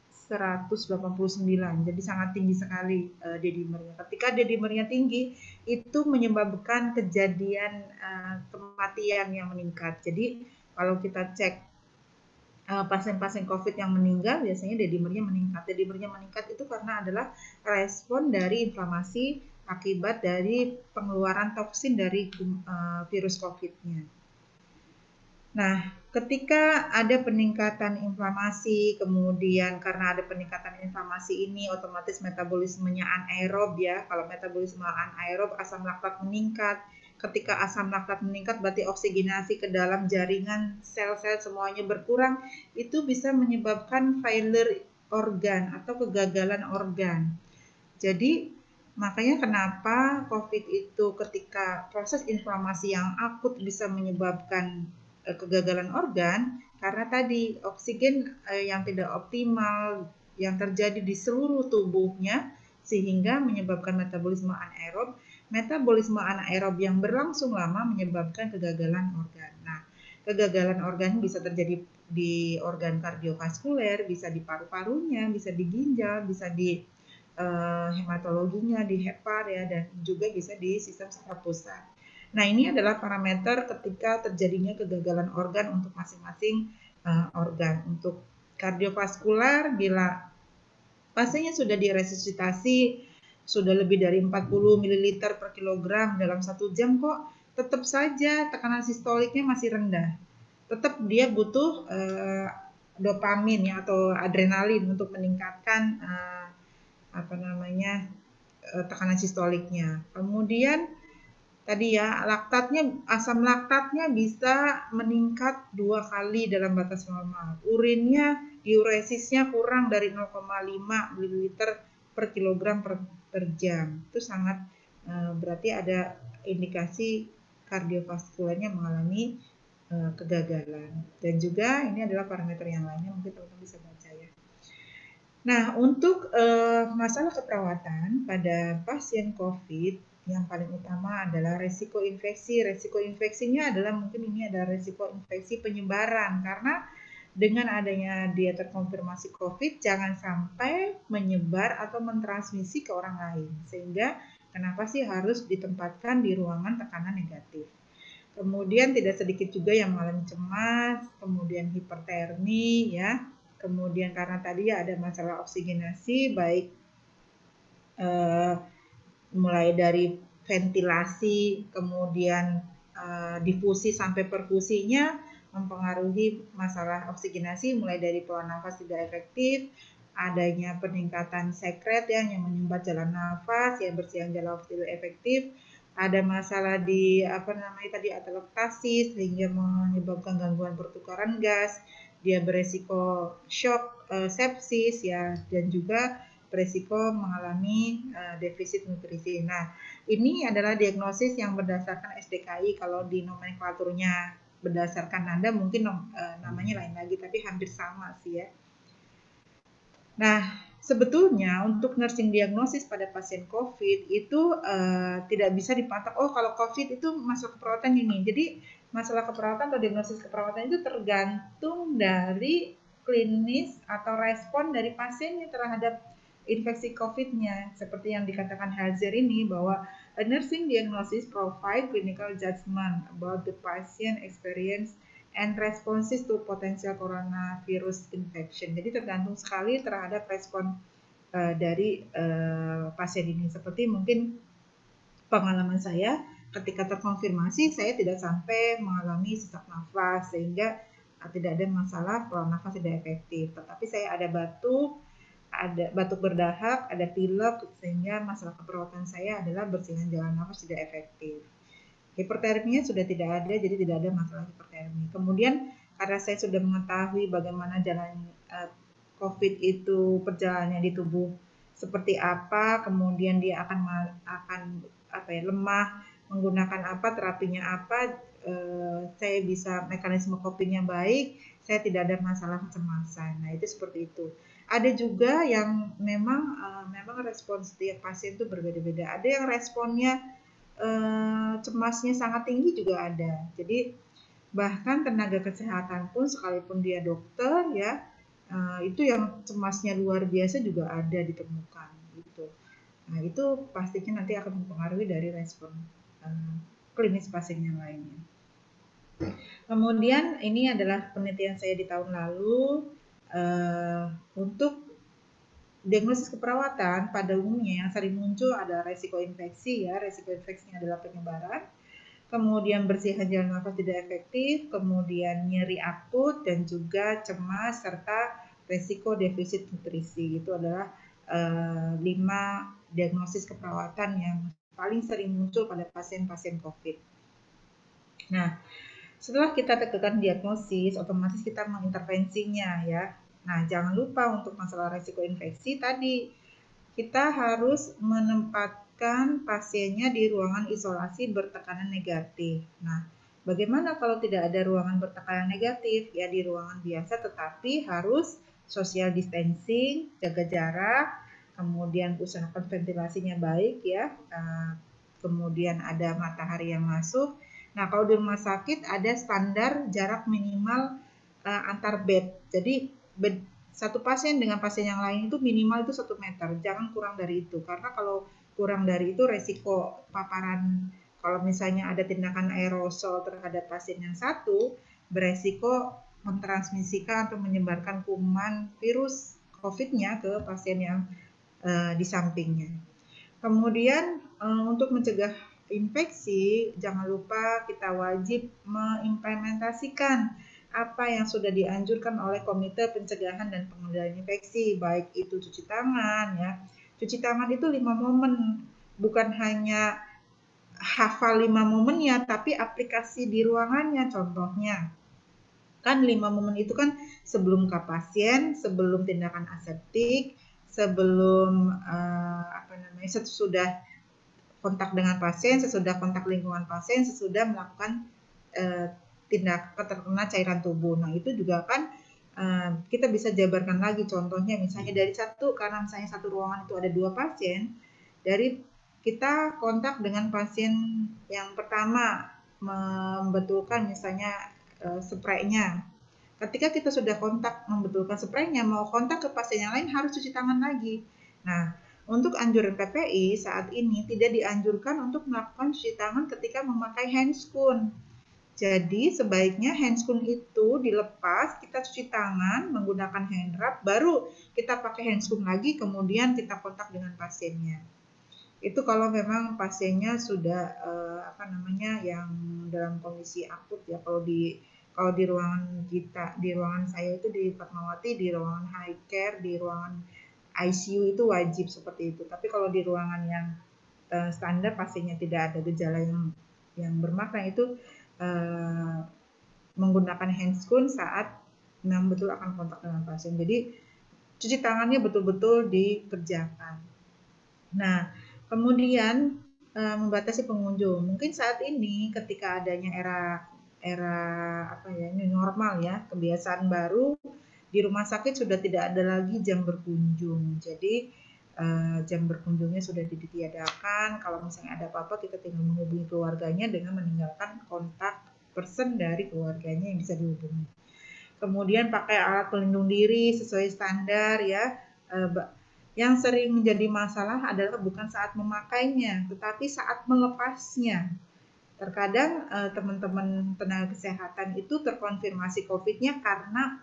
189, jadi sangat tinggi sekali D-dimernya. Ketika D-dimernya tinggi, itu menyebabkan kejadian kematian yang meningkat. Jadi kalau kita cek pasien-pasien COVID yang meninggal, biasanya D-dimernya meningkat. D-dimernya meningkat itu karena adalah respon dari inflamasi akibat dari pengeluaran toksin dari virus COVID-nya. Nah, ketika ada peningkatan inflamasi, kemudian karena ada peningkatan inflamasi ini otomatis metabolismenya anaerob ya. Kalau metabolisme anaerob, asam laktat meningkat. Ketika asam laktat meningkat berarti oksigenasi ke dalam jaringan sel-sel semuanya berkurang. Itu bisa menyebabkan failure organ atau kegagalan organ. Jadi makanya kenapa COVID itu ketika proses inflamasi yang akut bisa menyebabkan kegagalan organ, karena tadi oksigen yang tidak optimal yang terjadi di seluruh tubuhnya sehingga menyebabkan metabolisme anaerob. Metabolisme anaerob yang berlangsung lama menyebabkan kegagalan organ. Nah, kegagalan organ bisa terjadi di organ kardiovaskuler, bisa di paru-parunya, bisa di ginjal, bisa di hematologinya, di hepar ya, dan juga bisa di sistem saraf pusat. Nah, ini adalah parameter ketika terjadinya kegagalan organ untuk masing-masing organ. Untuk kardiovaskular, bila pasiennya sudah diresusitasi, sudah lebih dari 40 ml per kilogram dalam 1 jam kok, tetap saja tekanan sistoliknya masih rendah. Tetap dia butuh dopamin ya, atau adrenalin untuk meningkatkan tekanan sistoliknya. Kemudian tadi ya, asam laktatnya bisa meningkat 2 kali dalam batas normal. Urinnya, diuresisnya kurang dari 0,5 ml per kilogram per jam. Itu sangat berarti ada indikasi kardiovaskularnya mengalami kegagalan. Dan juga ini adalah parameter yang lainnya, mungkin teman-teman bisa baca ya. Nah, untuk masalah keperawatan pada pasien COVID, yang paling utama adalah resiko infeksi. Resiko infeksinya adalah mungkin ini adalah resiko infeksi penyebaran, karena dengan adanya dia terkonfirmasi COVID, jangan sampai menyebar atau mentransmisi ke orang lain. Sehingga kenapa sih harus ditempatkan di ruangan tekanan negatif. Kemudian tidak sedikit juga yang mengalami cemas, kemudian hipertermi ya. Kemudian karena tadi ya ada masalah oksigenasi, baik mulai dari ventilasi, kemudian difusi sampai perfusinya mempengaruhi masalah oksigenasi, mulai dari pola nafas tidak efektif, adanya peningkatan sekret yang menyumbat jalan nafas, yang bersiang jalan nafas tidak efektif, ada masalah di atelektasis sehingga menyebabkan gangguan pertukaran gas, dia beresiko shock, sepsis ya, dan juga beresiko mengalami defisit nutrisi. Nah, ini adalah diagnosis yang berdasarkan SDKI kalau di nomenklaturnya berdasarkan nada mungkin namanya lain lagi, tapi hampir sama sih ya. Nah, sebetulnya untuk nursing diagnosis pada pasien COVID itu tidak bisa dipatok, oh kalau COVID itu masalah keperawatan ini. Jadi masalah keperawatan atau diagnosis keperawatan itu tergantung dari klinis atau respon dari pasiennya terhadap infeksi COVID-nya. Seperti yang dikatakan Hazer ini, bahwa a nursing diagnosis provide clinical judgment about the patient experience and responses to potential coronavirus infection. Jadi tergantung sekali terhadap respon dari pasien ini. Seperti mungkin pengalaman saya ketika terkonfirmasi, saya tidak sampai mengalami sesak nafas sehingga tidak ada masalah pola nafas tidak efektif. Tetapi saya ada batuk berdahak, ada pilek, sehingga masalah keperawatan saya adalah bersihan jalan nafas tidak efektif. Hiperterminya sudah tidak ada, jadi tidak ada masalah hipertermi. Kemudian karena saya sudah mengetahui bagaimana jalan COVID itu perjalanannya di tubuh seperti apa, kemudian dia akan lemah, menggunakan apa, terapinya apa, saya bisa mekanisme copingnya baik, saya tidak ada masalah kecemasan. Nah, itu seperti itu. Ada juga yang memang respon setiap pasien itu berbeda-beda. Ada yang responnya cemasnya sangat tinggi juga ada. Jadi bahkan tenaga kesehatan pun sekalipun dia dokter ya, itu yang cemasnya luar biasa juga ada ditemukan gitu. Nah, itu pastinya nanti akan mempengaruhi dari respon klinis pasien yang lainnya. Kemudian ini adalah penelitian saya di tahun lalu untuk diagnosis keperawatan pada umumnya yang sering muncul ada resiko infeksi ya, resiko infeksinya adalah penyebaran. kemudian bersihan jalan nafas tidak efektif, kemudian nyeri akut, dan juga cemas, serta resiko defisit nutrisi. Itu adalah 5 diagnosis keperawatan yang paling sering muncul pada pasien-pasien COVID. Nah, setelah kita tentukan diagnosis, otomatis kita mengintervensinya ya. Nah, jangan lupa untuk masalah resiko infeksi tadi, kita harus menempatkan pasiennya di ruangan isolasi bertekanan negatif. Nah, bagaimana kalau tidak ada ruangan bertekanan negatif? Ya di ruangan biasa, tetapi harus social distancing, jaga jarak, kemudian usahakan ventilasinya baik ya, kemudian ada matahari yang masuk. Nah, kalau di rumah sakit ada standar jarak minimal antar bed. Jadi bed satu pasien dengan pasien yang lain itu minimal itu 1 meter, jangan kurang dari itu. Karena kalau kurang dari itu resiko paparan, kalau misalnya ada tindakan aerosol terhadap pasien yang satu, beresiko mentransmisikan atau menyebarkan kuman virus COVID-nya ke pasien yang di sampingnya. Kemudian untuk mencegah infeksi, jangan lupa kita wajib mengimplementasikan apa yang sudah dianjurkan oleh Komite Pencegahan dan Pengendalian Infeksi, baik itu cuci tangan ya. Cuci tangan itu 5 momen, bukan hanya hafal 5 momennya, tapi aplikasi di ruangannya. Contohnya, kan 5 momen itu kan sebelum ke pasien, sebelum tindakan aseptik, sebelum sesudah kontak dengan pasien, sesudah kontak lingkungan pasien, sesudah melakukan tindakan terkena cairan tubuh. Nah, itu juga kan kita bisa jabarkan lagi, contohnya misalnya dari karena misalnya satu ruangan itu ada 2 pasien, dari kita kontak dengan pasien yang pertama, membetulkan misalnya spraynya. Ketika kita sudah kontak membetulkan spraynya, mau kontak ke pasien yang lain harus cuci tangan lagi. Nah, untuk anjuran PPI saat ini tidak dianjurkan untuk melakukan cuci tangan ketika memakai handscoon. Jadi sebaiknya handscoon itu dilepas, kita cuci tangan menggunakan hand rub, baru kita pakai handscoon lagi, kemudian kita kontak dengan pasiennya. Itu kalau memang pasiennya sudah yang dalam kondisi akut ya. Kalau di ruangan kita, di ruangan saya itu di Fatmawati, di ruangan high care, di ruangan ICU itu wajib seperti itu. Tapi kalau di ruangan yang standar pasiennya tidak ada gejala yang bermakna, itu menggunakan handscoon saat memang betul akan kontak dengan pasien. Jadi cuci tangannya betul-betul dikerjakan. Nah, kemudian membatasi pengunjung. Mungkin saat ini ketika adanya era new normal ya, kebiasaan baru, di rumah sakit sudah tidak ada lagi jam berkunjung. Jadi jam berkunjungnya sudah ditiadakan. Kalau misalnya ada apa-apa, kita tinggal menghubungi keluarganya dengan meninggalkan kontak person dari keluarganya yang bisa dihubungi. Kemudian pakai alat pelindung diri sesuai standar ya. Yang sering menjadi masalah adalah bukan saat memakainya, tetapi saat melepasnya. Terkadang teman-teman tenaga kesehatan itu terkonfirmasi COVID-nya karena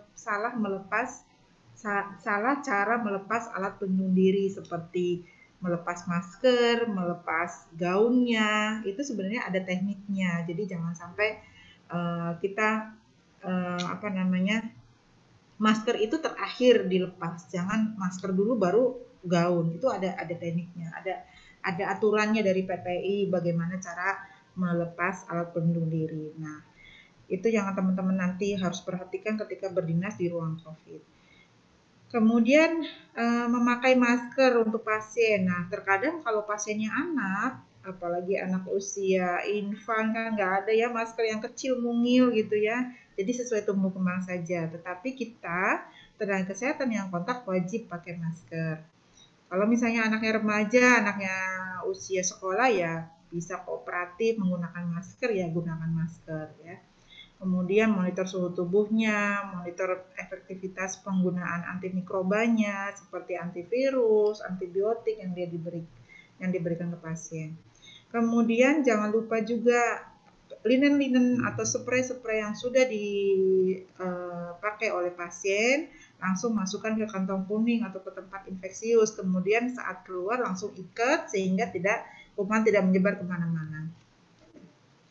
salah cara melepas alat pelindung diri, seperti melepas masker, melepas gaunnya. Itu sebenarnya ada tekniknya. Jadi jangan sampai kita masker itu terakhir dilepas. Jangan masker dulu baru gaun. Itu ada tekniknya. Ada aturannya dari PPI bagaimana cara melepas alat pelindung diri. Nah, itu yang teman-teman nanti harus perhatikan ketika berdinas di ruang COVID. Kemudian memakai masker untuk pasien. Nah, terkadang kalau pasiennya anak, apalagi anak usia infan, kan nggak ada ya masker yang kecil mungil gitu ya. Jadi sesuai tumbuh kembang saja. Tetapi kita tenaga kesehatan yang kontak wajib pakai masker. Kalau misalnya anaknya remaja, anaknya usia sekolah, ya bisa kooperatif menggunakan masker, ya gunakan masker ya. Kemudian monitor suhu tubuhnya, monitor efektivitas penggunaan antimikrobanya seperti antivirus, antibiotik yang diberikan ke pasien. Kemudian jangan lupa juga linen atau spray yang sudah dipakai oleh pasien langsung masukkan ke kantong kuning atau ke tempat infeksius. Kemudian saat keluar langsung ikat sehingga kuman tidak menyebar kemana-mana.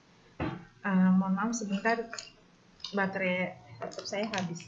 Mohon maaf sebentar, baterai laptop saya habis.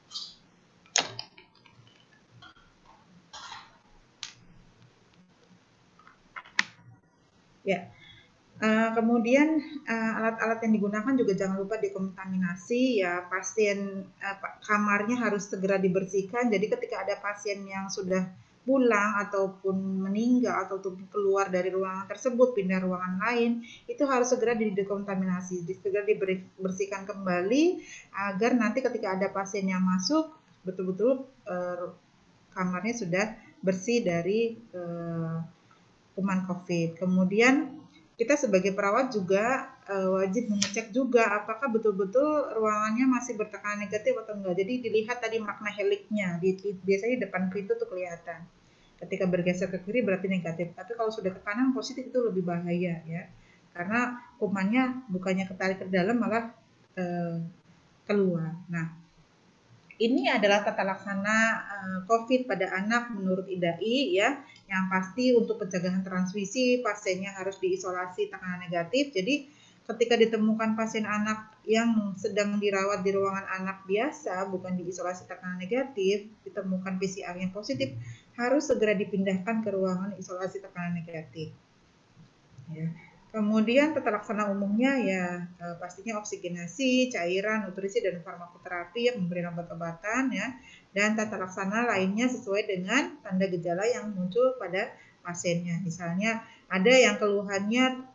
Ya, kemudian alat-alat yang digunakan juga jangan lupa dikontaminasi ya. Pasien kamarnya harus segera dibersihkan. Jadi ketika ada pasien yang sudah pulang ataupun meninggal ataupun keluar dari ruangan tersebut pindah ruangan lain, itu harus segera didekontaminasi, segera dibersihkan kembali agar nanti ketika ada pasien yang masuk betul-betul kamarnya sudah bersih dari kuman COVID. Kemudian kita sebagai perawat juga wajib mengecek juga apakah betul-betul ruangannya masih bertekanan negatif atau enggak. Jadi dilihat tadi makna heliknya, biasanya di depan pintu tuh kelihatan. Ketika bergeser ke kiri berarti negatif, tapi kalau sudah ke kanan positif itu lebih bahaya ya. Karena kumannya bukannya ketarik ke dalam malah keluar. Nah, ini adalah tata laksana COVID pada anak menurut IDAI ya. Yang pasti untuk pencegahan transmisi pasiennya harus diisolasi tekanan negatif. Jadi ketika ditemukan pasien anak yang sedang dirawat di ruangan anak biasa, bukan diisolasi tekanan negatif, ditemukan PCR yang positif, harus segera dipindahkan ke ruangan isolasi tekanan negatif. Ya. Kemudian tata laksana umumnya ya pastinya oksigenasi, cairan, nutrisi, dan farmakoterapi yang memberi obat-obatan ya. Dan tata laksana lainnya sesuai dengan tanda gejala yang muncul pada pasiennya. Misalnya ada yang keluhannya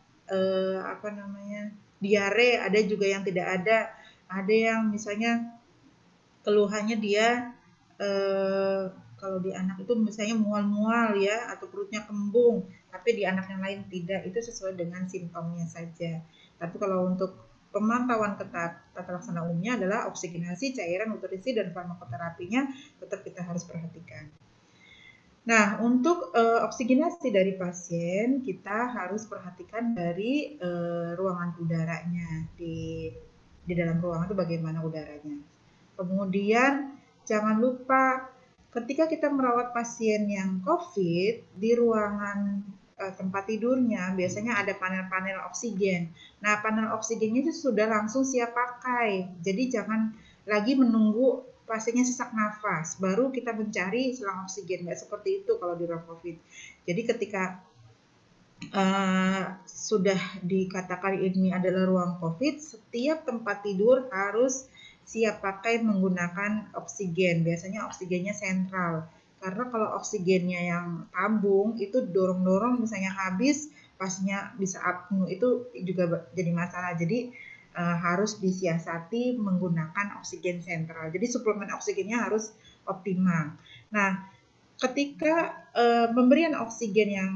diare, ada juga yang tidak ada. Ada yang misalnya keluhannya dia kalau di anak itu misalnya mual-mual ya atau perutnya kembung, tapi di anak yang lain tidak, itu sesuai dengan simptomnya saja. Tapi kalau untuk pemantauan ketat tata laksana umumnya adalah oksigenasi, cairan, nutrisi, dan farmakoterapinya tetap kita harus perhatikan. Nah, untuk oksigenasi dari pasien kita harus perhatikan dari ruangan udaranya di dalam ruangan itu bagaimana udaranya. Kemudian jangan lupa ketika kita merawat pasien yang COVID di ruangan tempat tidurnya biasanya ada panel-panel oksigen. Nah, panel oksigennya itu sudah langsung siap pakai. Jadi jangan lagi menunggu pasiennya sesak nafas, baru kita mencari selang oksigen. Nggak seperti itu kalau di ruang COVID. Jadi ketika sudah dikatakan ini adalah ruang COVID, setiap tempat tidur harus siap pakai menggunakan oksigen. Biasanya oksigennya sentral. Karena kalau oksigennya yang tabung itu dorong-dorong misalnya habis, pasiennya bisa apnu, itu juga jadi masalah. Jadi harus disiasati menggunakan oksigen sentral. Jadi suplemen oksigennya harus optimal. Nah, ketika pemberian oksigen yang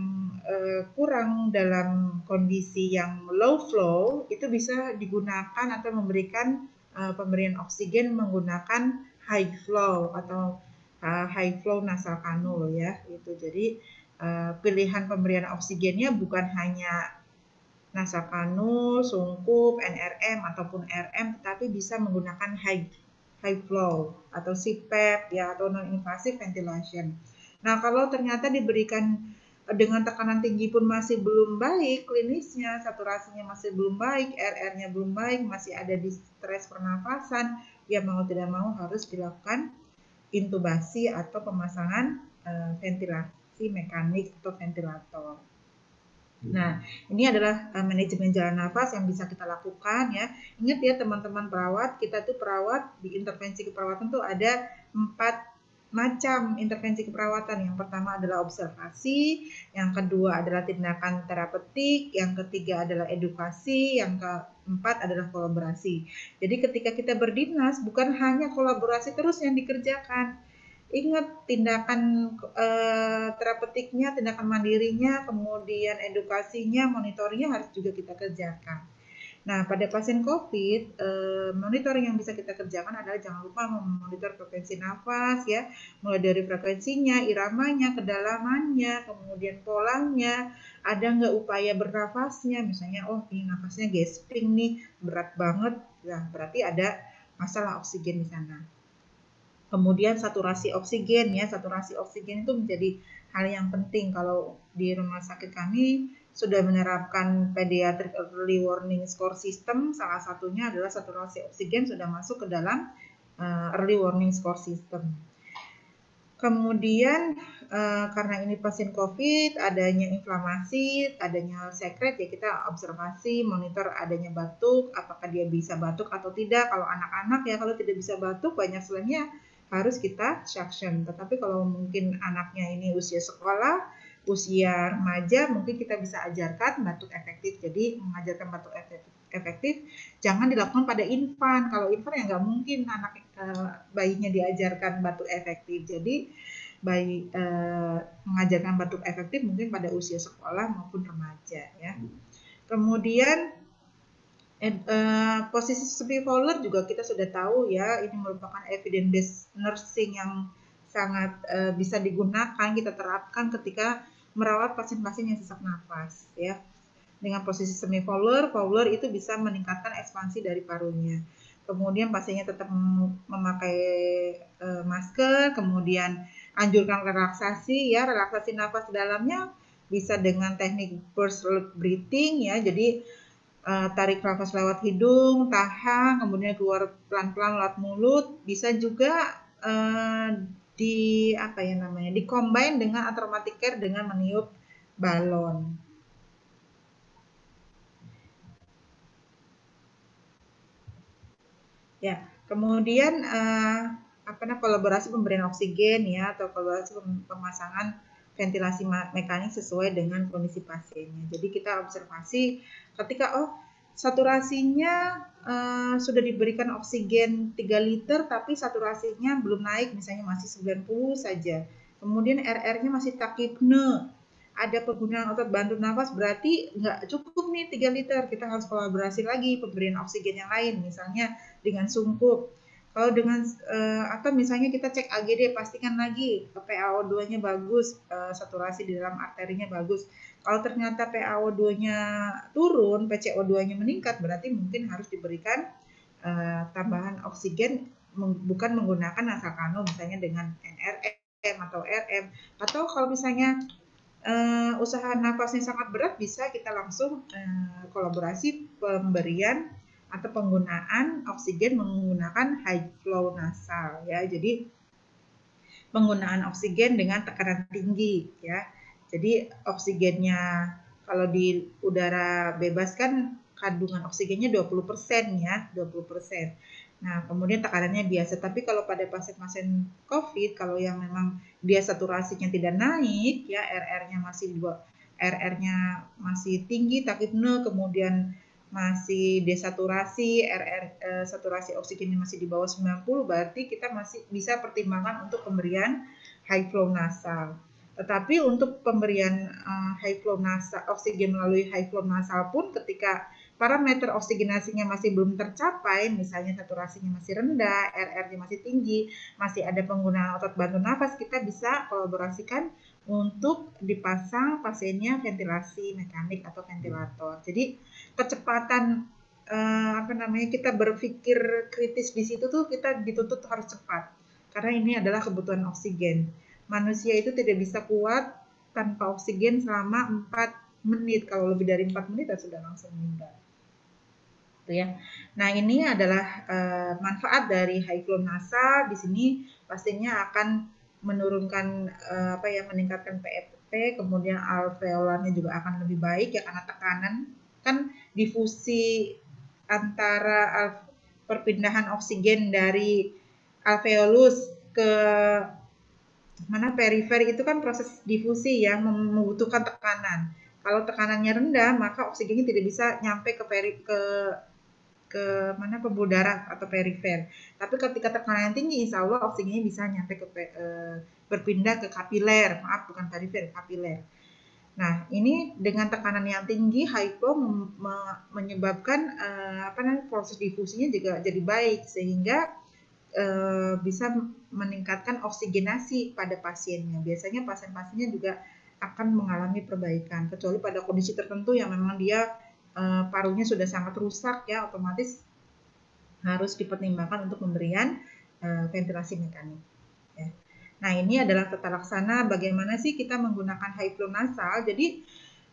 kurang dalam kondisi yang low flow, itu bisa digunakan atau memberikan pemberian oksigen menggunakan high flow atau high flow nasal kanul ya. Itu jadi pilihan pemberian oksigennya bukan hanya nasal kanul, sungkup, NRM ataupun RM, tetapi bisa menggunakan high flow atau CPAP ya atau non invasive ventilation. Nah, kalau ternyata diberikan dengan tekanan tinggi pun masih belum baik klinisnya, saturasinya masih belum baik, RR-nya belum baik, masih ada distress pernafasan, ya mau tidak mau harus dilakukan intubasi atau pemasangan ventilasi mekanik atau ventilator. Nah, ini adalah manajemen jalan nafas yang bisa kita lakukan ya. Ingat ya teman-teman perawat, kita tuh perawat di intervensi keperawatan tuh ada 4 macam intervensi keperawatan. Yang pertama adalah observasi, yang kedua adalah tindakan terapeutik, yang ketiga adalah edukasi, yang keempat adalah kolaborasi. Jadi ketika kita berdinas bukan hanya kolaborasi terus yang dikerjakan. Ingat tindakan terapeutiknya, tindakan mandirinya, kemudian edukasinya, monitoringnya harus juga kita kerjakan. Nah, pada pasien COVID, monitoring yang bisa kita kerjakan adalah jangan lupa memonitor frekuensi nafas ya, mulai dari frekuensinya, iramanya, kedalamannya, kemudian polanya, ada nggak upaya bernafasnya, misalnya oh ini nafasnya gasping nih, berat banget, nah berarti ada masalah oksigen di sana. Kemudian saturasi oksigen ya, saturasi oksigen itu menjadi hal yang penting kalau di rumah sakit kami sudah menerapkan pediatric early warning score system. Salah satunya adalah saturasi oksigen sudah masuk ke dalam early warning score system. Kemudian karena ini pasien COVID, adanya inflamasi, adanya sekret, ya kita observasi, monitor adanya batuk, apakah dia bisa batuk atau tidak. Kalau anak-anak ya kalau tidak bisa batuk, banyak selainnya harus kita suction. Tetapi kalau mungkin anaknya ini usia sekolah, usia remaja, mungkin kita bisa ajarkan batuk efektif. Jadi mengajarkan batuk efektif jangan dilakukan pada infan. Kalau infan ya nggak mungkin anak bayinya diajarkan batuk efektif. Jadi mengajarkan batuk efektif mungkin pada usia sekolah maupun remaja ya. Kemudian posisi Semi Fowler juga kita sudah tahu ya, ini merupakan evidence based nursing yang sangat bisa digunakan, kita terapkan ketika merawat pasien-pasien yang sesak nafas ya. Dengan posisi Semi Fowler itu bisa meningkatkan ekspansi dari parunya. Kemudian pasiennya tetap memakai masker, kemudian anjurkan relaksasi ya, relaksasi nafas dalamnya bisa dengan teknik burst breathing ya. Jadi tarik nafas lewat hidung, tahan, kemudian keluar pelan-pelan lewat mulut. Bisa juga di-combine dengan aromatic care dengan meniup balon. Ya, kemudian kolaborasi pemberian oksigen ya, atau kolaborasi pemasangan ventilasi mekanik sesuai dengan kondisi pasiennya. Jadi kita observasi ketika saturasinya sudah diberikan oksigen 3 liter tapi saturasinya belum naik, misalnya masih 90 saja. Kemudian RR-nya masih takipne, ada penggunaan otot bantu nafas, berarti nggak cukup nih 3 liter. Kita harus kolaborasi lagi pemberian oksigen yang lain, misalnya dengan sungkup. Kalau dengan atau misalnya kita cek AGD, pastikan lagi PaO2-nya bagus, saturasi di dalam arterinya bagus. Kalau ternyata PaO2-nya turun, PCO2-nya meningkat, berarti mungkin harus diberikan tambahan oksigen, bukan menggunakan nasal kano, misalnya dengan NRM atau RM. Atau kalau misalnya usaha nafasnya sangat berat, bisa kita langsung kolaborasi pemberian atau penggunaan oksigen menggunakan high flow nasal ya. Jadi penggunaan oksigen dengan tekanan tinggi ya. Jadi oksigennya kalau di udara bebas kan kandungan oksigennya 20% ya, 20%. Nah, kemudian tekanannya biasa. Tapi kalau pada pasien-pasien COVID, kalau yang memang dia saturasinya tidak naik ya, RR-nya masih tinggi, takipne, kemudian masih desaturasi, saturasi oksigennya masih di bawah 90, berarti kita masih bisa pertimbangkan untuk pemberian high flow nasal. Tetapi untuk pemberian high flow nasal, oksigen melalui high flow nasal pun ketika parameter oksigenasinya masih belum tercapai, misalnya saturasinya masih rendah, RR-nya masih tinggi, masih ada penggunaan otot bantu nafas, kita bisa kolaborasikan untuk dipasang pasiennya ventilasi mekanik atau ventilator. Jadi kecepatan kita berpikir kritis di situ tuh kita dituntut harus cepat, karena ini adalah kebutuhan oksigen. Manusia itu tidak bisa kuat tanpa oksigen selama 4 menit. Kalau lebih dari 4 menit sudah langsung meninggal. Gitu ya. Nah, ini adalah manfaat dari high flow nasal. Di sini pastinya akan menurunkan meningkatkan PFP, kemudian alveolarnya juga akan lebih baik ya, karena tekanan kan difusi antara perpindahan oksigen dari alveolus ke perifer itu kan proses difusi yang membutuhkan tekanan. Kalau tekanannya rendah, maka oksigennya tidak bisa nyampe ke pembuluh darah atau perifer. Tapi ketika tekanan tinggi, insya Allah oksigennya bisa nyampe berpindah ke kapiler, bukan perifer, kapiler. Nah, ini dengan tekanan yang tinggi, high flow menyebabkan proses difusinya juga jadi baik, sehingga bisa meningkatkan oksigenasi pada pasiennya. Biasanya pasien-pasiennya juga akan mengalami perbaikan, kecuali pada kondisi tertentu yang memang dia parunya sudah sangat rusak ya, otomatis harus dipertimbangkan untuk pemberian ventilasi mekanik ya. Nah, ini adalah tata laksana bagaimana sih kita menggunakan high flow nasal. Jadi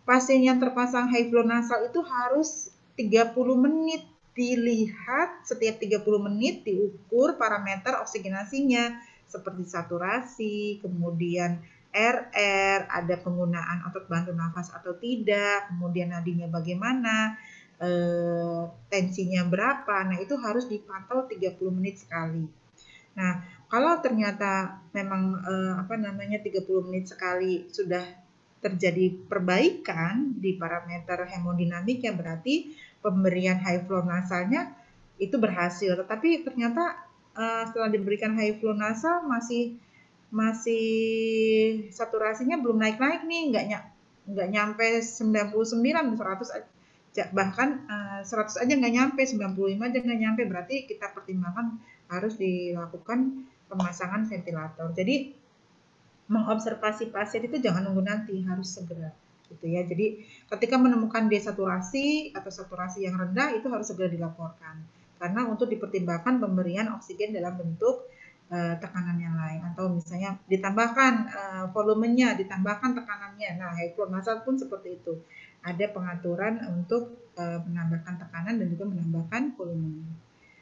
pasien yang terpasang high flow nasal itu harus 30 menit dilihat, setiap 30 menit diukur parameter oksigenasinya seperti saturasi, kemudian RR, ada penggunaan otot bantu nafas atau tidak, kemudian nadinya bagaimana, tensinya berapa. Nah, itu harus dipantau 30 menit sekali. Nah, kalau ternyata memang 30 menit sekali sudah terjadi perbaikan di parameter hemodinamiknya, berarti pemberian high flow nasalnya itu berhasil. Tetapi ternyata setelah diberikan high flow nasal masih saturasinya belum naik-naik nih, nggak nyampe 99, 100 bahkan 100 aja nggak nyampe, 95 aja nggak nyampe, berarti kita pertimbangkan harus dilakukan pemasangan ventilator. Jadi mengobservasi pasien itu jangan nunggu nanti, harus segera gitu ya. Jadi ketika menemukan desaturasi atau saturasi yang rendah itu harus segera dilaporkan, karena untuk dipertimbangkan pemberian oksigen dalam bentuk tekanan yang lain, atau misalnya ditambahkan volumenya, ditambahkan tekanannya. Nah, high flow nasal pun seperti itu, ada pengaturan untuk menambahkan tekanan dan juga menambahkan volumenya.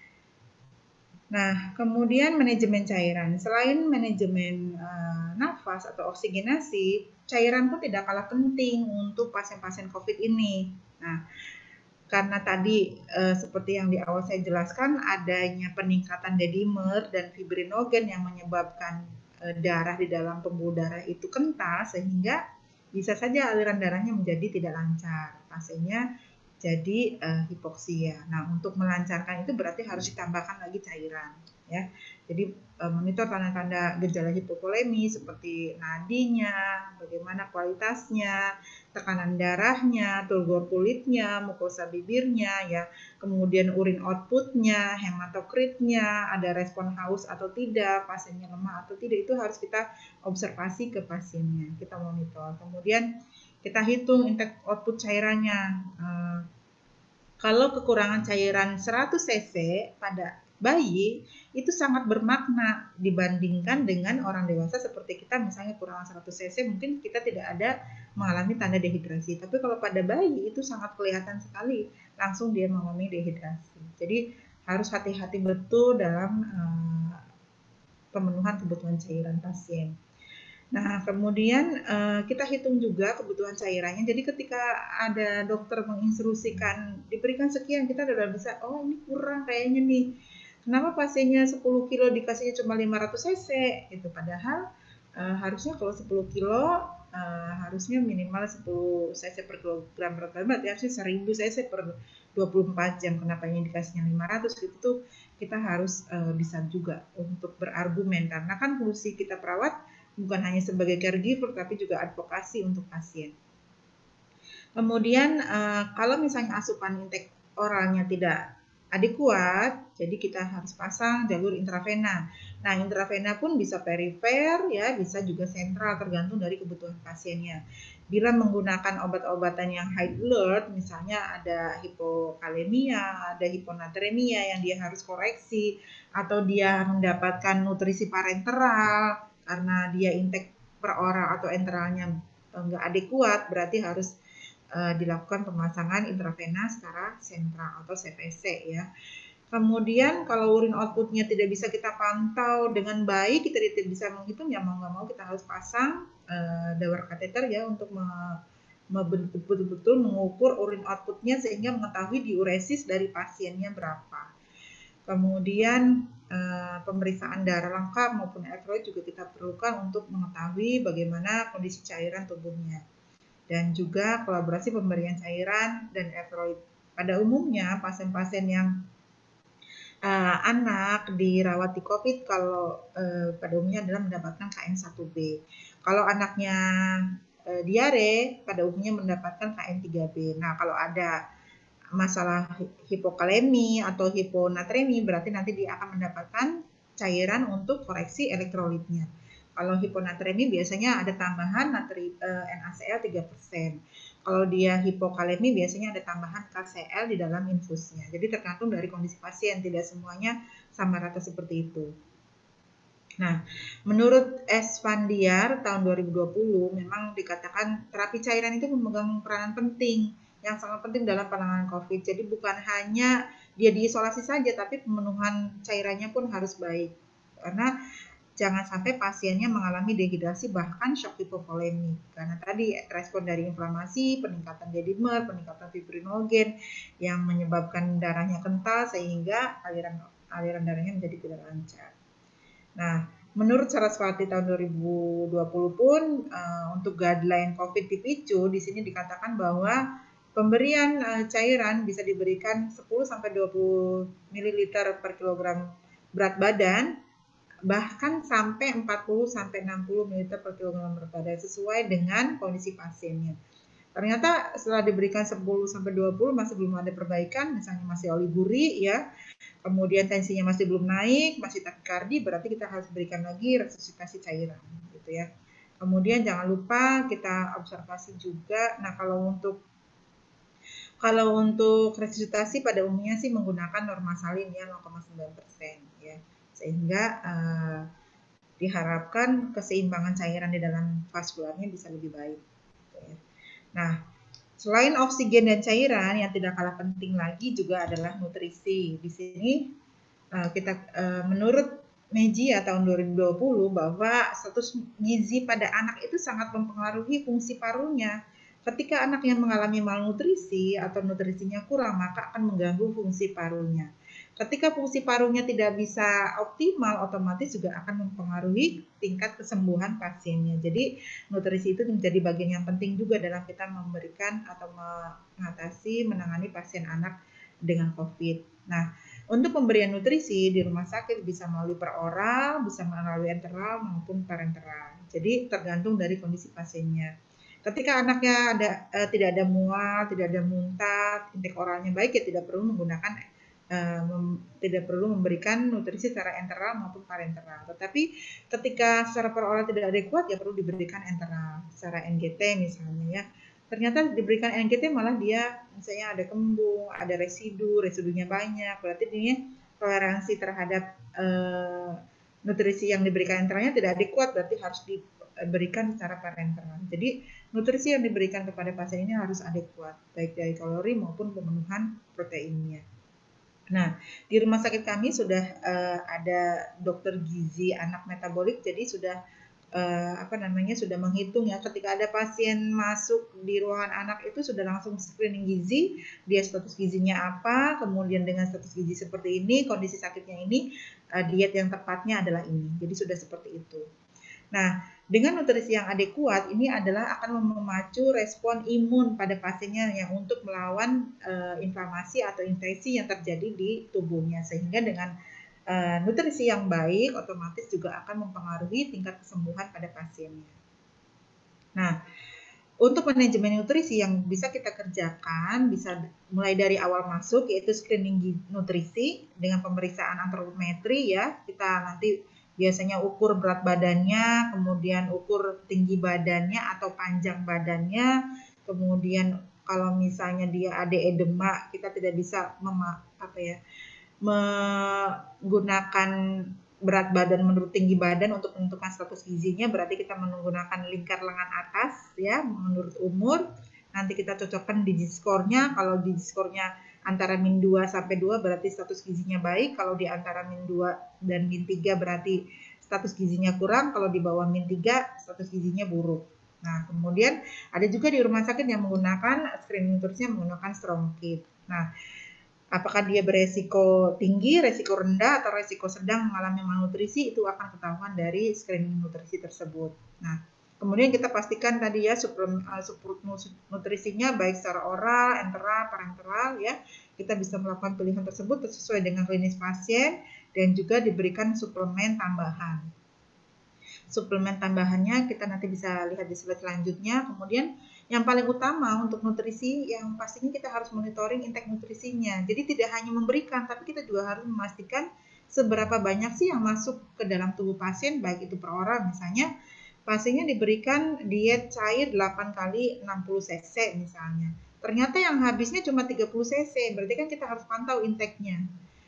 Nah, kemudian manajemen cairan. Selain manajemen nafas atau oksigenasi, cairan pun tidak kalah penting untuk pasien-pasien COVID ini. Nah, karena tadi seperti yang di awal saya jelaskan, adanya peningkatan dedimer dan fibrinogen yang menyebabkan darah di dalam pembuluh darah itu kental, sehingga bisa saja aliran darahnya menjadi tidak lancar. Pasiennya jadi hipoksia. Nah, untuk melancarkan itu berarti harus ditambahkan lagi cairan, ya. Jadi monitor tanda-tanda gejala hipovolemi seperti nadinya, bagaimana kualitasnya, tekanan darahnya, turgor kulitnya, mukosa bibirnya, ya. Kemudian urin outputnya, hematokritnya, ada respon haus atau tidak, pasiennya lemah atau tidak, itu harus kita observasi ke pasiennya, kita monitor. Kemudian kita hitung intake output cairannya. Kalau kekurangan cairan 100 cc pada bayi itu sangat bermakna dibandingkan dengan orang dewasa seperti kita, misalnya kurang 100 cc mungkin kita tidak ada mengalami tanda dehidrasi, tapi kalau pada bayi itu sangat kelihatan sekali, langsung dia mengalami dehidrasi. Jadi harus hati-hati betul dalam pemenuhan kebutuhan cairan pasien. Nah, kemudian kita hitung juga kebutuhan cairannya. Jadi ketika ada dokter menginstruksikan diberikan sekian, kita sudah bisa, oh ini kurang kayaknya nih. Kenapa pasiennya 10 kilo dikasihnya cuma 500 cc? Itu padahal harusnya kalau 10 kilo harusnya minimal 10 cc per kilogram berat badan, berarti harusnya 1000 cc per 24 jam. Kenapa ini dikasihnya 500? Itu tuh kita harus bisa juga untuk berargumen, karena kan fungsi kita perawat bukan hanya sebagai caregiver, tapi juga advokasi untuk pasien. Kemudian kalau misalnya asupan intake oralnya tidak adekuat, jadi kita harus pasang jalur intravena. Nah, intravena pun bisa perifer, ya, bisa juga sentral, tergantung dari kebutuhan pasiennya. Bila menggunakan obat-obatan yang high alert, misalnya ada hipokalemia, ada hiponatremia yang dia harus koreksi, atau dia mendapatkan nutrisi parenteral karena dia intake per oral atau enteralnya enggak adekuat, berarti harus dilakukan pemasangan intravena secara sentral atau CVC, ya. Kemudian kalau urin outputnya tidak bisa kita pantau dengan baik, kita tidak bisa menghitung, ya mau nggak mau kita harus pasang dawar kateter, ya, untuk betul-betul mengukur urin outputnya sehingga mengetahui diuresis dari pasiennya berapa. Kemudian pemeriksaan darah lengkap maupun elektrolit juga kita perlukan untuk mengetahui bagaimana kondisi cairan tubuhnya, dan juga kolaborasi pemberian cairan dan elektrolit. Pada umumnya pasien-pasien yang anak dirawat di COVID, kalau pada umumnya adalah mendapatkan KN1B. Kalau anaknya diare, pada umumnya mendapatkan KN3B. Nah, kalau ada masalah hipokalemi atau hiponatremi, berarti nanti dia akan mendapatkan cairan untuk koreksi elektrolitnya. Kalau hiponatremi biasanya ada tambahan NaCl 3%. Kalau dia hipokalemi biasanya ada tambahan KCl di dalam infusnya. Jadi tergantung dari kondisi pasien, tidak semuanya sama rata seperti itu. Nah, menurut Esfandiar tahun 2020 memang dikatakan terapi cairan itu memegang peranan penting yang sangat penting dalam penanganan COVID. Jadi bukan hanya dia diisolasi saja, tapi pemenuhan cairannya pun harus baik. Karena jangan sampai pasiennya mengalami dehidrasi bahkan shock hipovolemik. Karena tadi respon dari inflamasi, peningkatan D-dimer, peningkatan fibrinogen yang menyebabkan darahnya kental sehingga aliran darahnya menjadi tidak lancar. Nah, menurut Saraswati tahun 2020 pun untuk guideline COVID dipicu di sini dikatakan bahwa pemberian cairan bisa diberikan 10 sampai 20 ml per kilogram berat badan, bahkan sampai 40 sampai 60 ml per kilogram berat badan sesuai dengan kondisi pasiennya. Ternyata setelah diberikan 10 sampai 20 masih belum ada perbaikan, misalnya masih oligurie ya. Kemudian tensinya masih belum naik, masih takikardi, berarti kita harus berikan lagi resusitasi cairan gitu ya. Kemudian jangan lupa kita observasi juga. Nah, kalau untuk resusitasi pada umumnya sih menggunakan normasalin ya 0,9% ya. Sehingga diharapkan keseimbangan cairan di dalam vaskularnya bisa lebih baik gitu ya. Nah, selain oksigen dan cairan yang tidak kalah penting lagi juga adalah nutrisi. Di sini menurut Megia tahun 2020 bahwa status gizi pada anak itu sangat mempengaruhi fungsi parunya. Ketika anak yang mengalami malnutrisi atau nutrisinya kurang, maka akan mengganggu fungsi parunya. Ketika fungsi parunya tidak bisa optimal, otomatis juga akan mempengaruhi tingkat kesembuhan pasiennya. Jadi nutrisi itu menjadi bagian yang penting juga dalam kita memberikan atau menangani pasien anak dengan COVID. Nah, untuk pemberian nutrisi di rumah sakit bisa melalui peroral, bisa melalui enteral maupun parenteral. Jadi tergantung dari kondisi pasiennya. Ketika anaknya tidak ada mual, tidak ada muntah, intake oralnya baik, ya tidak perlu memberikan nutrisi secara enteral maupun parenteral. Tetapi ketika secara peroral tidak adekuat, ya perlu diberikan enteral secara NGT misalnya ya. Ternyata diberikan NGT malah dia misalnya ada kembung, ada residunya banyak, berarti dia toleransi terhadap nutrisi yang diberikan enteralnya tidak adekuat, berarti harus diberikan secara parenteral. Jadi nutrisi yang diberikan kepada pasien ini harus adekuat, baik dari kalori maupun pemenuhan proteinnya. Nah, di rumah sakit kami sudah ada dokter gizi anak metabolik, jadi sudah sudah menghitung ya, ketika ada pasien masuk di ruangan anak itu sudah langsung screening gizi, dia status gizinya apa, kemudian dengan status gizi seperti ini, kondisi sakitnya ini, diet yang tepatnya adalah ini. Jadi sudah seperti itu. Nah, dengan nutrisi yang adekuat ini adalah akan memacu respon imun pada pasiennya yang untuk melawan inflamasi atau infeksi yang terjadi di tubuhnya, sehingga dengan nutrisi yang baik otomatis juga akan mempengaruhi tingkat kesembuhan pada pasiennya. Nah, untuk manajemen nutrisi yang bisa kita kerjakan bisa mulai dari awal masuk, yaitu screening nutrisi dengan pemeriksaan antropometri ya. Kita nanti biasanya ukur berat badannya, kemudian ukur tinggi badannya atau panjang badannya, kemudian kalau misalnya dia ada edema, kita tidak bisa menggunakan berat badan menurut tinggi badan untuk menentukan status gizinya, berarti kita menggunakan lingkar lengan atas ya menurut umur. Nanti kita cocokkan Digi score-nya. Kalau Digi score-nya antara min 2 sampai 2 berarti status gizinya baik, kalau di antara min 2 dan min 3 berarti status gizinya kurang, kalau di bawah min 3 status gizinya buruk. Nah, kemudian ada juga di rumah sakit yang menggunakan screening nutrisinya menggunakan StrongKit. Nah, apakah dia beresiko tinggi, resiko rendah, atau resiko sedang mengalami malnutrisi, itu akan ketahuan dari screening nutrisi tersebut. Nah, kemudian kita pastikan tadi ya nutrisinya baik secara oral, enteral, parenteral ya. Kita bisa melakukan pilihan tersebut sesuai dengan klinis pasien dan juga diberikan suplemen tambahan. Suplemen tambahannya kita nanti bisa lihat di slide selanjutnya. Kemudian yang paling utama untuk nutrisi yang pastinya kita harus monitoring intake nutrisinya. Jadi tidak hanya memberikan, tapi kita juga harus memastikan seberapa banyak sih yang masuk ke dalam tubuh pasien, baik itu per orang misalnya. Pasiennya diberikan diet cair 8 kali 60 cc misalnya. Ternyata yang habisnya cuma 30 cc, berarti kan kita harus pantau intake-nya.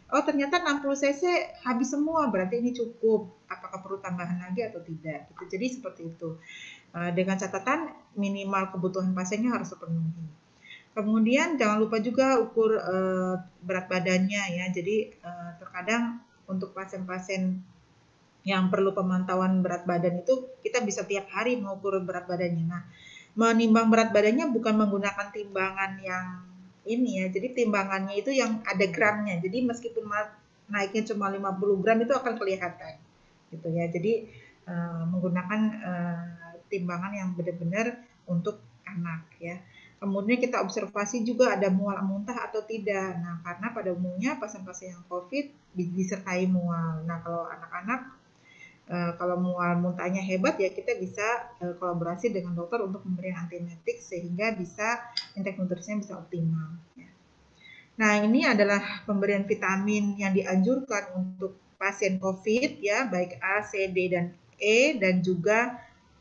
oh ternyata 60 cc habis semua, berarti ini cukup. Apakah perlu tambahan lagi atau tidak? Gitu. Jadi seperti itu. Dengan catatan minimal kebutuhan pasiennya harus terpenuhi. Kemudian jangan lupa juga ukur berat badannya ya. Jadi terkadang untuk pasien-pasien yang perlu pemantauan berat badan itu kita bisa tiap hari mengukur berat badannya. Nah, menimbang berat badannya bukan menggunakan timbangan yang ini ya. Jadi timbangannya itu yang ada gramnya. Jadi meskipun naiknya cuma 50 gram itu akan kelihatan gitu ya. Jadi menggunakan timbangan yang benar-benar untuk anak ya. Kemudian kita observasi juga ada mual muntah atau tidak. Nah, karena pada umumnya pasien-pasien yang COVID disertai mual. Nah, kalau anak-anak kalau mual muntahnya hebat ya kita bisa kolaborasi dengan dokter untuk memberikan antiemetik sehingga bisa intake nutrisinya bisa optimal. Ya. Nah, ini adalah pemberian vitamin yang dianjurkan untuk pasien COVID ya, baik A, C, D, dan E, dan juga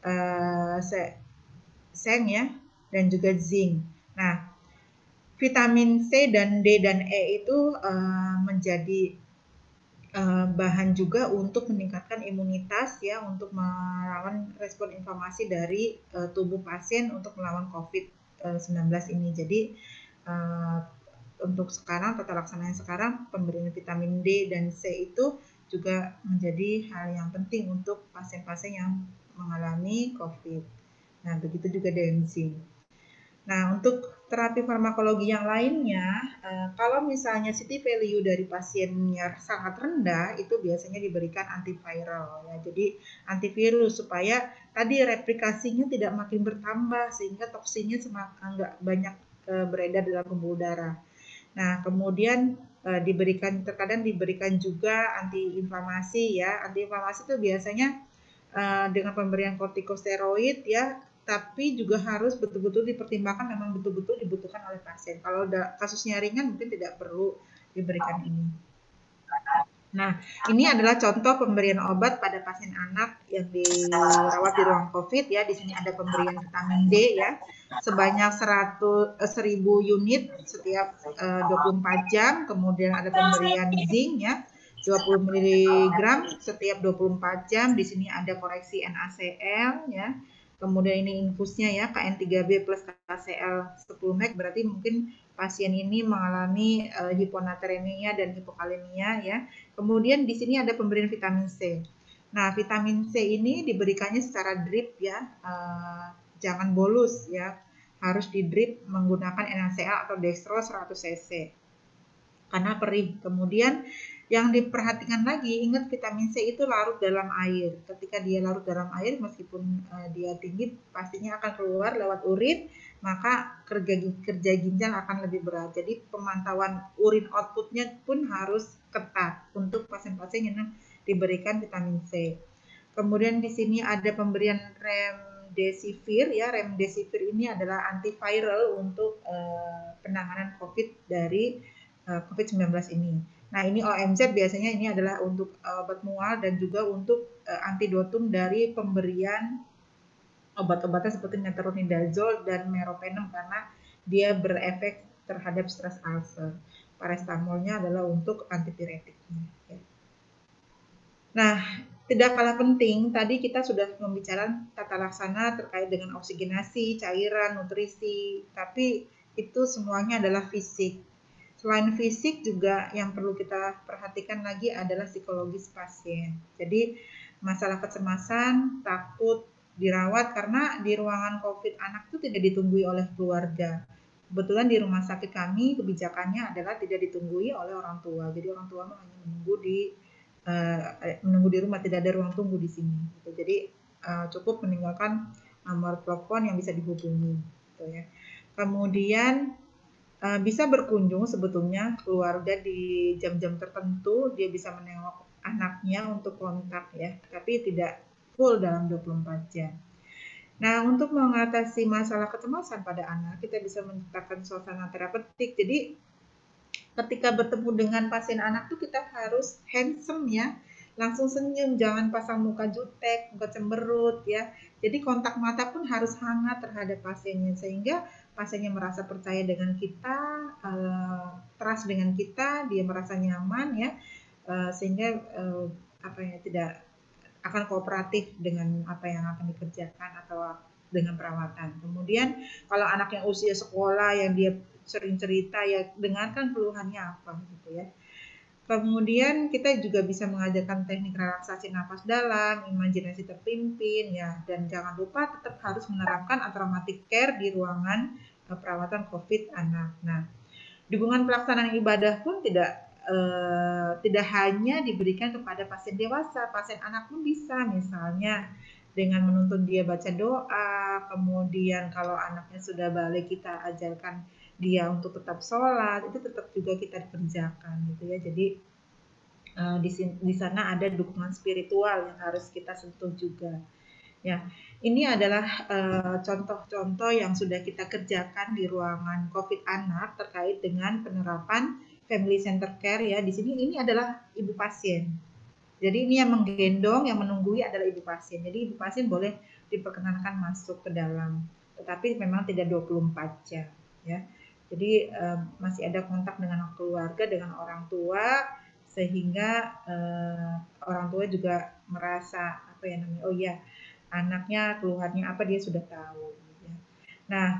seng ya, dan juga zinc. Nah, vitamin C dan D dan E itu menjadi bahan juga untuk meningkatkan imunitas ya, untuk melawan respon inflamasi dari tubuh pasien untuk melawan COVID-19 ini. Jadi untuk sekarang tata laksana yang sekarang pemberian vitamin D dan C itu juga menjadi hal yang penting untuk pasien-pasien yang mengalami COVID. Nah, begitu juga dengan zinc. Nah, untuk terapi farmakologi yang lainnya, kalau misalnya CT value dari pasiennya sangat rendah, itu biasanya diberikan antiviral ya. Jadi antivirus supaya tadi replikasinya tidak makin bertambah sehingga toksinnya semakin nggak banyak beredar dalam pembuluh darah. Nah, kemudian terkadang diberikan juga antiinflamasi ya. Antiinflamasi itu biasanya dengan pemberian kortikosteroid ya, tapi juga harus betul-betul dipertimbangkan memang betul-betul dibutuhkan oleh pasien. Kalau kasusnya ringan mungkin tidak perlu diberikan ini. Nah, ini adalah contoh pemberian obat pada pasien anak yang dirawat di ruang COVID ya. Di sini ada pemberian vitamin D ya, sebanyak 1000 unit setiap 24 jam. Kemudian ada pemberian zinc ya, 20 mg setiap 24 jam. Di sini ada koreksi NaCl ya. Kemudian ini infusnya ya, KN3B plus KCl 10 mg, berarti mungkin pasien ini mengalami hiponatremia dan hipokalemia ya. Kemudian di sini ada pemberian vitamin C. Nah, vitamin C ini diberikannya secara drip ya, jangan bolus ya. Harus di drip menggunakan NaCl atau dextrose 100 cc. Karena perih. Kemudian yang diperhatikan lagi, ingat vitamin C itu larut dalam air. Ketika dia larut dalam air, meskipun dia tinggi, pastinya akan keluar lewat urin, maka kerja ginjal akan lebih berat. Jadi pemantauan urin outputnya pun harus ketat untuk pasien-pasien yang diberikan vitamin C. Kemudian di sini ada pemberian remdesivir ya. Remdesivir ini adalah antiviral untuk penanganan COVID dari COVID-19 ini. Nah, ini OMZ biasanya ini adalah untuk obat mual dan juga untuk antidotum dari pemberian obat-obatan seperti metronidazole dan meropenem karena dia berefek terhadap stres ulcer. Paracetamolnya adalah untuk antipiretiknya. Ya. Nah, tidak kalah penting, tadi kita sudah membicarakan tata laksana terkait dengan oksigenasi, cairan, nutrisi, tapi itu semuanya adalah fisik. Selain fisik juga yang perlu kita perhatikan lagi adalah psikologis pasien. Jadi masalah kecemasan, takut dirawat karena di ruangan COVID anak itu tidak ditunggui oleh keluarga. Kebetulan di rumah sakit kami kebijakannya adalah tidak ditunggui oleh orang tua. Jadi orang tua hanya menunggu di rumah, tidak ada ruang tunggu di sini. Jadi cukup meninggalkan nomor telepon yang bisa dihubungi. Gitu ya. Kemudian bisa berkunjung sebetulnya keluarga di jam-jam tertentu, dia bisa menengok anaknya untuk kontak ya, tapi tidak full dalam 24 jam. Nah, untuk mengatasi masalah kecemasan pada anak, kita bisa menciptakan suasana terapeutik. Jadi ketika bertemu dengan pasien anak tuh kita harus handsome ya, langsung senyum, jangan pasang muka jutek, muka cemberut ya. Jadi kontak mata pun harus hangat terhadap pasiennya sehingga pasiennya merasa percaya dengan kita, trust dengan kita, dia merasa nyaman ya, sehingga tidak akan kooperatif dengan apa yang akan dikerjakan atau dengan perawatan. Kemudian kalau anak yang usia sekolah yang dia sering cerita, ya dengarkan keluhannya apa gitu ya. Kemudian kita juga bisa mengajarkan teknik relaksasi nafas dalam, imajinasi terpimpin ya, dan jangan lupa tetap harus menerapkan automatic care di ruangan perawatan COVID anak. Nah, dukungan pelaksanaan ibadah pun tidak hanya diberikan kepada pasien dewasa, pasien anak pun bisa, misalnya dengan menuntun dia baca doa, kemudian kalau anaknya sudah balik kita ajarkan dia untuk tetap sholat, itu tetap juga kita kerjakan gitu ya. Jadi di sana ada dukungan spiritual yang harus kita sentuh juga. Ya, ini adalah contoh-contoh yang sudah kita kerjakan di ruangan COVID anak terkait dengan penerapan family center care ya. Di sini ini adalah ibu pasien. Jadi ini yang menggendong, yang menunggui adalah ibu pasien. Jadi ibu pasien boleh diperkenankan masuk ke dalam, tetapi memang tidak 24 jam ya. Jadi masih ada kontak dengan keluarga, dengan orang tua, sehingga orang tua juga merasa oh ya, anaknya keluhannya apa dia sudah tahu. Ya. Nah,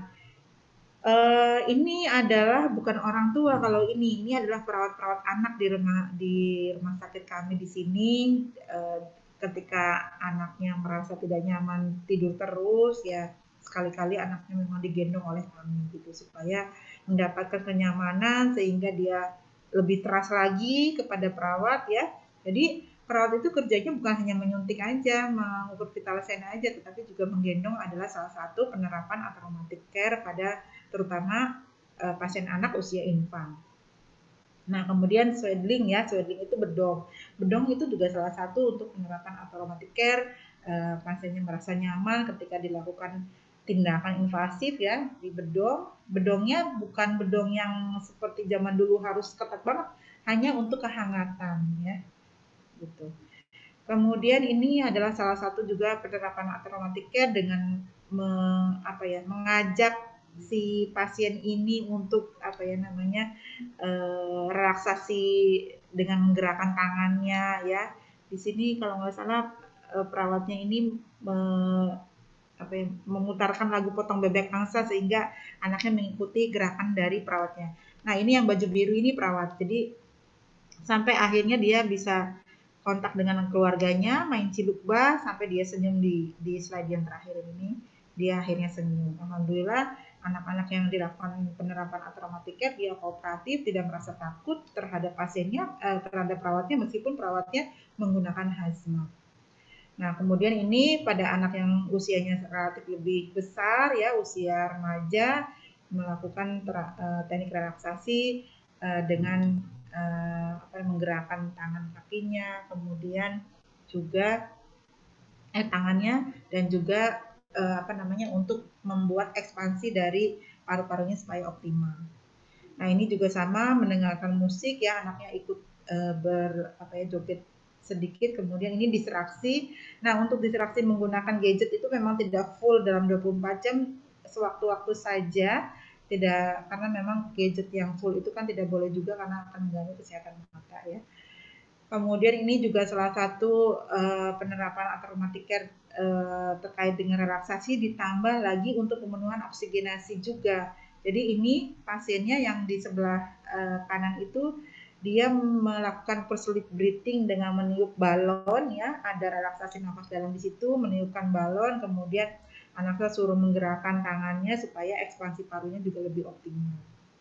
ini adalah bukan orang tua kalau ini adalah perawat-perawat anak di rumah sakit kami di sini. Ketika anaknya merasa tidak nyaman tidur terus ya, sekali-kali anaknya memang digendong oleh kami gitu supaya mendapatkan kenyamanan sehingga dia lebih trust lagi kepada perawat ya. Jadi perawat itu kerjanya bukan hanya menyuntik aja, mengukur vital sign aja, tetapi juga menggendong adalah salah satu penerapan automatic care pada terutama pasien anak usia infant. Nah, kemudian swaddling ya, swaddling itu bedong. Bedong itu juga salah satu untuk penerapan automatic care, pasiennya merasa nyaman ketika dilakukan tindakan invasif ya di bedong. Bedongnya bukan bedong yang seperti zaman dulu harus ketat banget, hanya untuk kehangatan ya. Gitu. Kemudian ini adalah salah satu juga penerapan automatic care dengan mengajak si pasien ini untuk relaksasi dengan menggerakkan tangannya ya. Di sini kalau nggak salah perawatnya ini memutarkan lagu Potong Bebek Angsa sehingga anaknya mengikuti gerakan dari perawatnya. Nah, ini yang baju biru ini perawat. Jadi sampai akhirnya dia bisa kontak dengan keluarganya, main cilukba sampai dia senyum di slide yang terakhir ini, dia akhirnya senyum. Alhamdulillah anak-anak yang dilakukan penerapan automatic care dia kooperatif, tidak merasa takut terhadap pasiennya, terhadap perawatnya meskipun perawatnya menggunakan hazmat. Nah, kemudian ini pada anak yang usianya relatif lebih besar ya, usia remaja, melakukan teknik relaksasi dengan menggerakkan tangan kakinya, kemudian juga tangannya dan juga untuk membuat ekspansi dari paru-parunya supaya optimal. Nah, ini juga sama mendengarkan musik ya, anaknya ikut joget sedikit, kemudian ini distraksi. Nah, untuk distraksi menggunakan gadget itu memang tidak full dalam 24 jam, sewaktu-waktu saja, tidak, karena memang gadget yang full itu kan tidak boleh juga karena akan mengganggu kesehatan mata ya. Kemudian ini juga salah satu penerapan automatic care terkait dengan relaksasi, ditambah lagi untuk pemenuhan oksigenasi juga. Jadi ini pasiennya yang di sebelah kanan itu dia melakukan persulit breathing dengan meniup balon ya, ada relaksasi nafas dalam di situ, meniupkan balon, kemudian anaknya suruh menggerakkan tangannya supaya ekspansi parunya juga lebih optimal.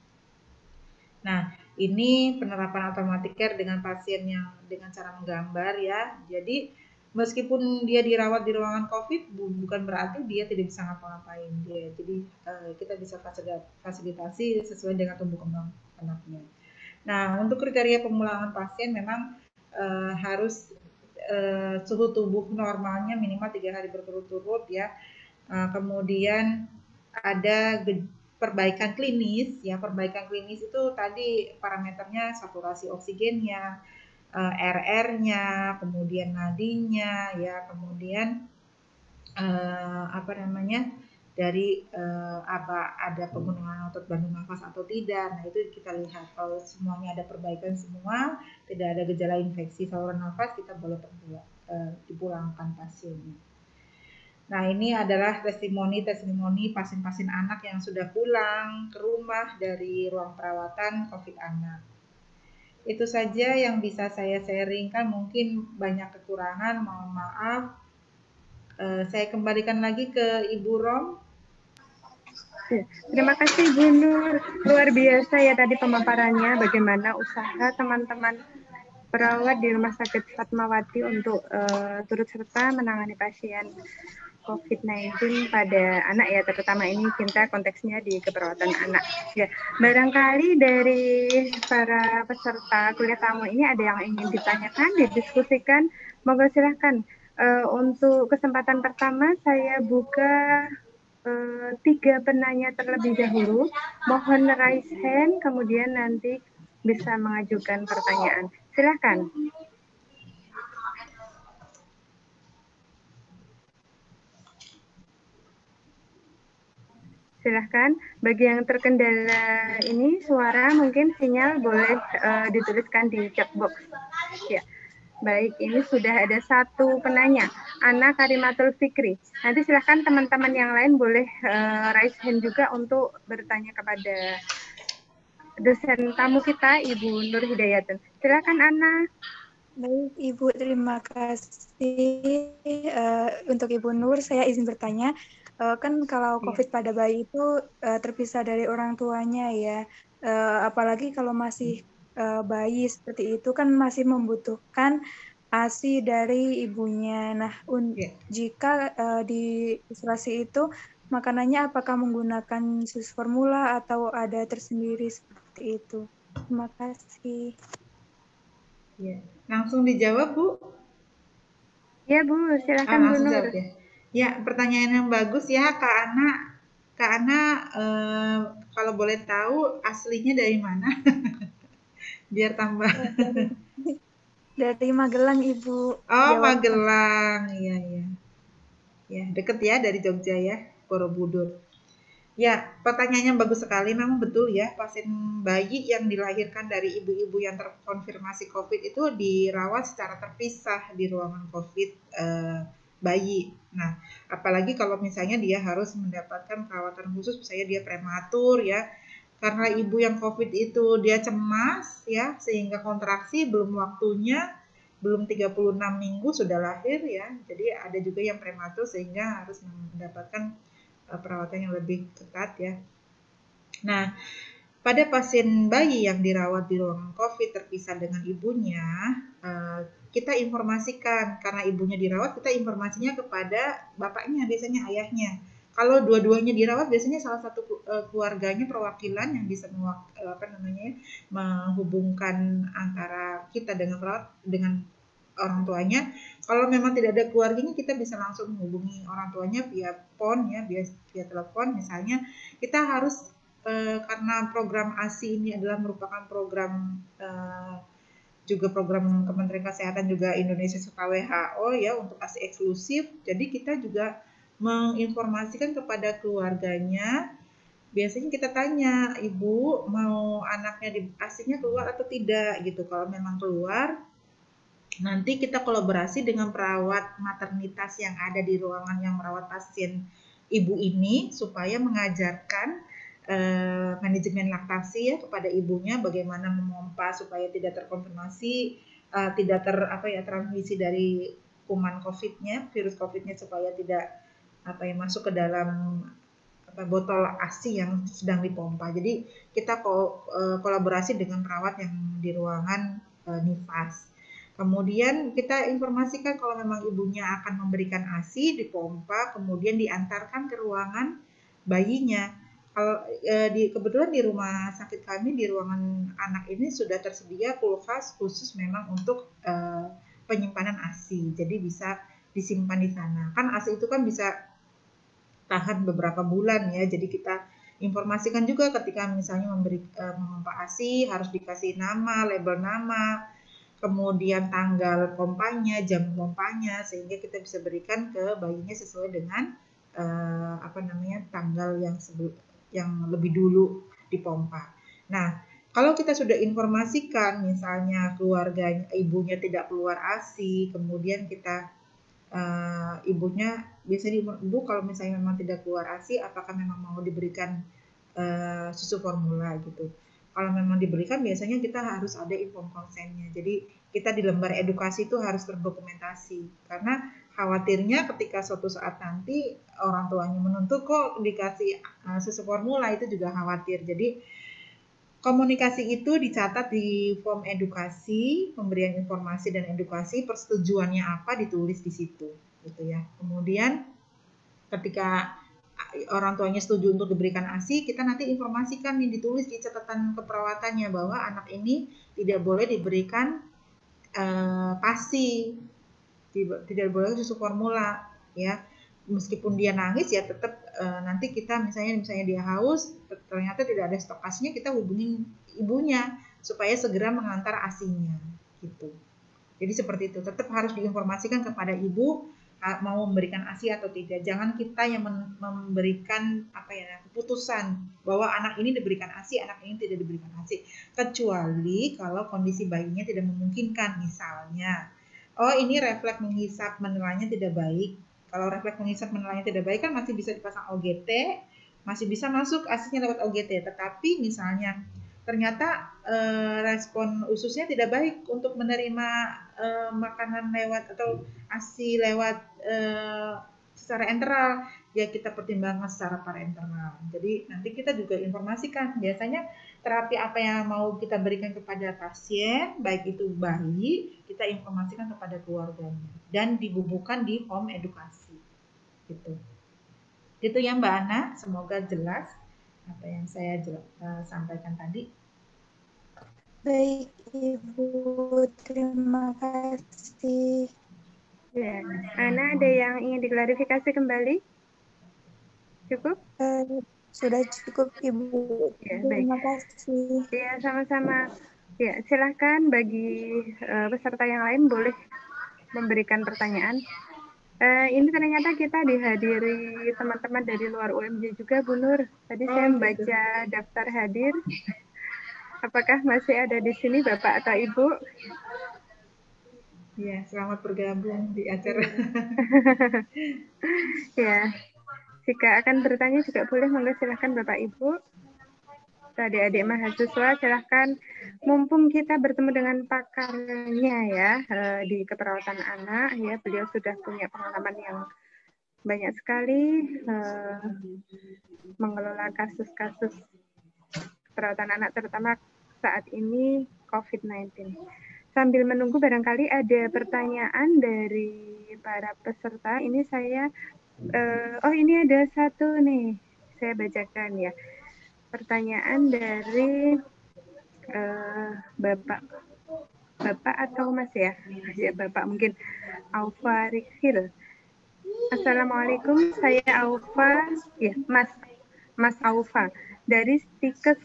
Nah, ini penerapan automatic care dengan pasien yang dengan cara menggambar ya. Jadi meskipun dia dirawat di ruangan COVID, bukan berarti dia tidak bisa ngapa-ngapain dia. Jadi kita bisa fasilitasi sesuai dengan tumbuh kembang anaknya. Nah, untuk kriteria pemulangan pasien memang harus suhu tubuh normalnya minimal 3 hari berturut-turut ya. Kemudian ada perbaikan klinis ya, perbaikan klinis itu tadi parameternya saturasi oksigennya, RR-nya, kemudian nadinya ya, kemudian dari apa ada pemenuhan otot bantu nafas atau tidak. Nah itu kita lihat kalau semuanya ada perbaikan semua, tidak ada gejala infeksi saluran nafas, kita boleh dipulangkan pasiennya. Nah ini adalah testimoni pasien-pasien anak yang sudah pulang ke rumah dari ruang perawatan COVID anak. Itu saja yang bisa saya sharingkan, mungkin banyak kekurangan, mohon maaf. Saya kembalikan lagi ke Ibu Rom. Terima kasih Bu Nur, luar biasa ya tadi pemaparannya bagaimana usaha teman-teman perawat di Rumah Sakit Fatmawati untuk turut serta menangani pasien COVID-19 pada anak ya, terutama ini kita konteksnya di keperawatan anak. Ya, barangkali dari para peserta kuliah tamu ini ada yang ingin ditanyakan, didiskusikan, monggo silahkan. Untuk kesempatan pertama saya buka 3 penanya terlebih dahulu. Mohon raise hand, kemudian nanti bisa mengajukan pertanyaan. Silakan. Silahkan. Bagi yang terkendala ini suara mungkin sinyal boleh dituliskan di chat box. Ya. Baik, ini sudah ada satu penanya, Ana Karimatul Fikri. Nanti silahkan teman-teman yang lain boleh raise hand juga untuk bertanya kepada dosen tamu kita, Ibu Nur Hidayatun. Silakan Ana. Baik, Ibu, terima kasih. Untuk Ibu Nur, saya izin bertanya. Kan kalau COVID pada bayi itu terpisah dari orang tuanya ya. Apalagi kalau masih bayi seperti itu kan masih membutuhkan ASI dari ibunya. Nah, jika di isolasi itu makanannya apakah menggunakan susu formula atau ada tersendiri seperti itu? Terima kasih. Ya, langsung dijawab Bu. Ya Bu, silakan Bu Nur. Jawab, ya. Ya, pertanyaan yang bagus ya Kak Ana. Kak Ana, kalau boleh tahu aslinya dari mana? Biar tambah. Dari Magelang, Ibu. Oh, Magelang. Iya, iya. Ya, deket ya dari Jogja ya, Borobudur. Ya, pertanyaannya bagus sekali. Memang betul ya, pasien bayi yang dilahirkan dari ibu-ibu yang terkonfirmasi COVID itu dirawat secara terpisah di ruangan COVID bayi. Nah, apalagi kalau misalnya dia harus mendapatkan perawatan khusus, misalnya dia prematur ya, karena ibu yang COVID itu dia cemas ya, sehingga kontraksi belum waktunya, belum 36 minggu sudah lahir ya. Jadi ada juga yang prematur sehingga harus mendapatkan perawatan yang lebih ketat ya. Nah, pada pasien bayi yang dirawat di ruangan COVID terpisah dengan ibunya, kita informasikan, karena ibunya dirawat, kita informasinya kepada bapaknya, biasanya ayahnya. Kalau dua-duanya dirawat, biasanya salah satu keluarganya perwakilan yang bisa menghubungkan antara kita dengan perawat dengan orang tuanya. Kalau memang tidak ada keluarganya, kita bisa langsung menghubungi orang tuanya via phone ya, via telepon misalnya. Kita harus karena program ASI ini adalah merupakan program juga program Kementerian Kesehatan juga Indonesia serta WHO ya untuk ASI eksklusif. Jadi kita juga menginformasikan kepada keluarganya. Biasanya kita tanya, ibu mau anaknya di ASI-nya keluar atau tidak gitu. Kalau memang keluar, nanti kita kolaborasi dengan perawat maternitas yang ada di ruangan yang merawat pasien ibu ini supaya mengajarkan manajemen laktasi ya kepada ibunya, bagaimana memompa supaya tidak terkonfirmasi, tidak transmisi dari kuman COVID-nya, virus COVID-nya, supaya tidak masuk ke dalam botol ASI yang sedang dipompa. Jadi kita kolaborasi dengan perawat yang di ruangan nifas. Kemudian kita informasikan kalau memang ibunya akan memberikan ASI dipompa, kemudian diantarkan ke ruangan bayinya. Kalau kebetulan di rumah sakit kami di ruangan anak ini sudah tersedia kulkas khusus memang untuk penyimpanan ASI. Jadi bisa disimpan di sana. Kan ASI itu kan bisa tahan beberapa bulan ya. Jadi kita informasikan juga ketika misalnya memompa ASI harus dikasih nama, label nama, kemudian tanggal pompanya, jam pompanya, sehingga kita bisa berikan ke bayinya sesuai dengan tanggal yang lebih dulu dipompa. Nah, kalau kita sudah informasikan misalnya keluarganya, ibunya tidak keluar ASI, kemudian kita ibunya biasanya ibu kalau misalnya memang tidak keluar ASI, apakah memang mau diberikan susu formula gitu. Kalau memang diberikan biasanya kita harus ada informed consent-nya. Jadi kita di lembar edukasi itu harus terdokumentasi karena khawatirnya ketika suatu saat nanti orang tuanya menuntut kok dikasih susu formula, itu juga khawatir. Jadi komunikasi itu dicatat di form edukasi, pemberian informasi dan edukasi, persetujuannya apa ditulis di situ gitu ya. Kemudian ketika orang tuanya setuju untuk diberikan ASI, kita nanti informasikan nih, ditulis di catatan keperawatannya bahwa anak ini tidak boleh diberikan PASI, tidak boleh susu formula ya. Meskipun dia nangis ya tetap nanti kita misalnya dia haus, ternyata tidak ada stok ASInya, kita hubungin ibunya supaya segera mengantar ASInya gitu. Jadi seperti itu, tetap harus diinformasikan kepada ibu mau memberikan ASI atau tidak. Jangan kita yang memberikan keputusan bahwa anak ini diberikan ASI, anak ini tidak diberikan ASI. Kecuali kalau kondisi bayinya tidak memungkinkan, misalnya, oh ini refleks menghisap menelannya tidak baik. Kalau refleks menghisap menelannya tidak baik kan masih bisa dipasang OGT, masih bisa masuk ASInya lewat OGT. Tetapi misalnya ternyata respon ususnya tidak baik untuk menerima makanan lewat atau ASI lewat secara enteral, ya kita pertimbangkan secara parenteral. Jadi nanti kita juga informasikan biasanya terapi apa yang mau kita berikan kepada pasien, baik itu bayi, kita informasikan kepada keluarganya dan dibubuhkan di home edukasi gitu. Gitu ya Mbak Ana, semoga jelas apa yang saya sampaikan tadi. Baik, Ibu. Terima kasih. Ya, Ana ada yang ingin diklarifikasi kembali? Cukup? Sudah cukup, Ibu. Ya, Terima baik. kasih. Ya, sama-sama. Ya, silahkan bagi peserta yang lain boleh memberikan pertanyaan. Ini ternyata kita dihadiri teman-teman dari luar UMJ juga, Bu Nur. Tadi saya membaca daftar hadir. Apakah masih ada di sini Bapak atau Ibu? Ya, selamat bergabung di acara. Ya, jika akan bertanya juga boleh, monggo silahkan Bapak Ibu. Adik-adik mahasiswa silahkan, mumpung kita bertemu dengan pakarnya ya di keperawatan anak ya, beliau sudah punya pengalaman yang banyak sekali mengelola kasus-kasus keperawatan anak terutama saat ini COVID-19. Sambil menunggu barangkali ada pertanyaan dari para peserta. Ini saya ini ada satu nih, saya bacakan ya. Pertanyaan dari Bapak atau Mas ya? Ya Bapak mungkin. Aufa Rikhil. Assalamualaikum, saya Aufa, ya Mas Aufa dari Stikes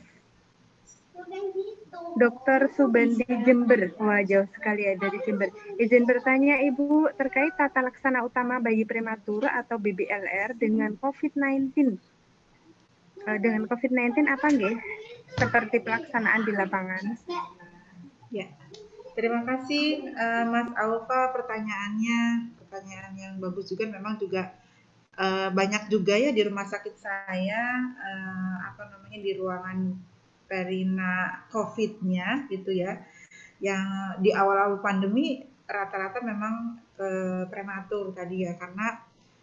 Dr. Subandi Jember. Wah, jauh sekali ya dari Jember. Izin bertanya Ibu, terkait tata laksana utama bayi prematur atau BBLR dengan COVID-19. Dengan COVID-19 apa nggih? Seperti pelaksanaan di lapangan. Ya, terima kasih Mas Alfa, pertanyaan yang bagus juga. Memang juga banyak juga ya di rumah sakit saya di ruangan perina COVID-nya gitu ya, yang di awal-awal pandemi rata-rata memang prematur tadi ya, karena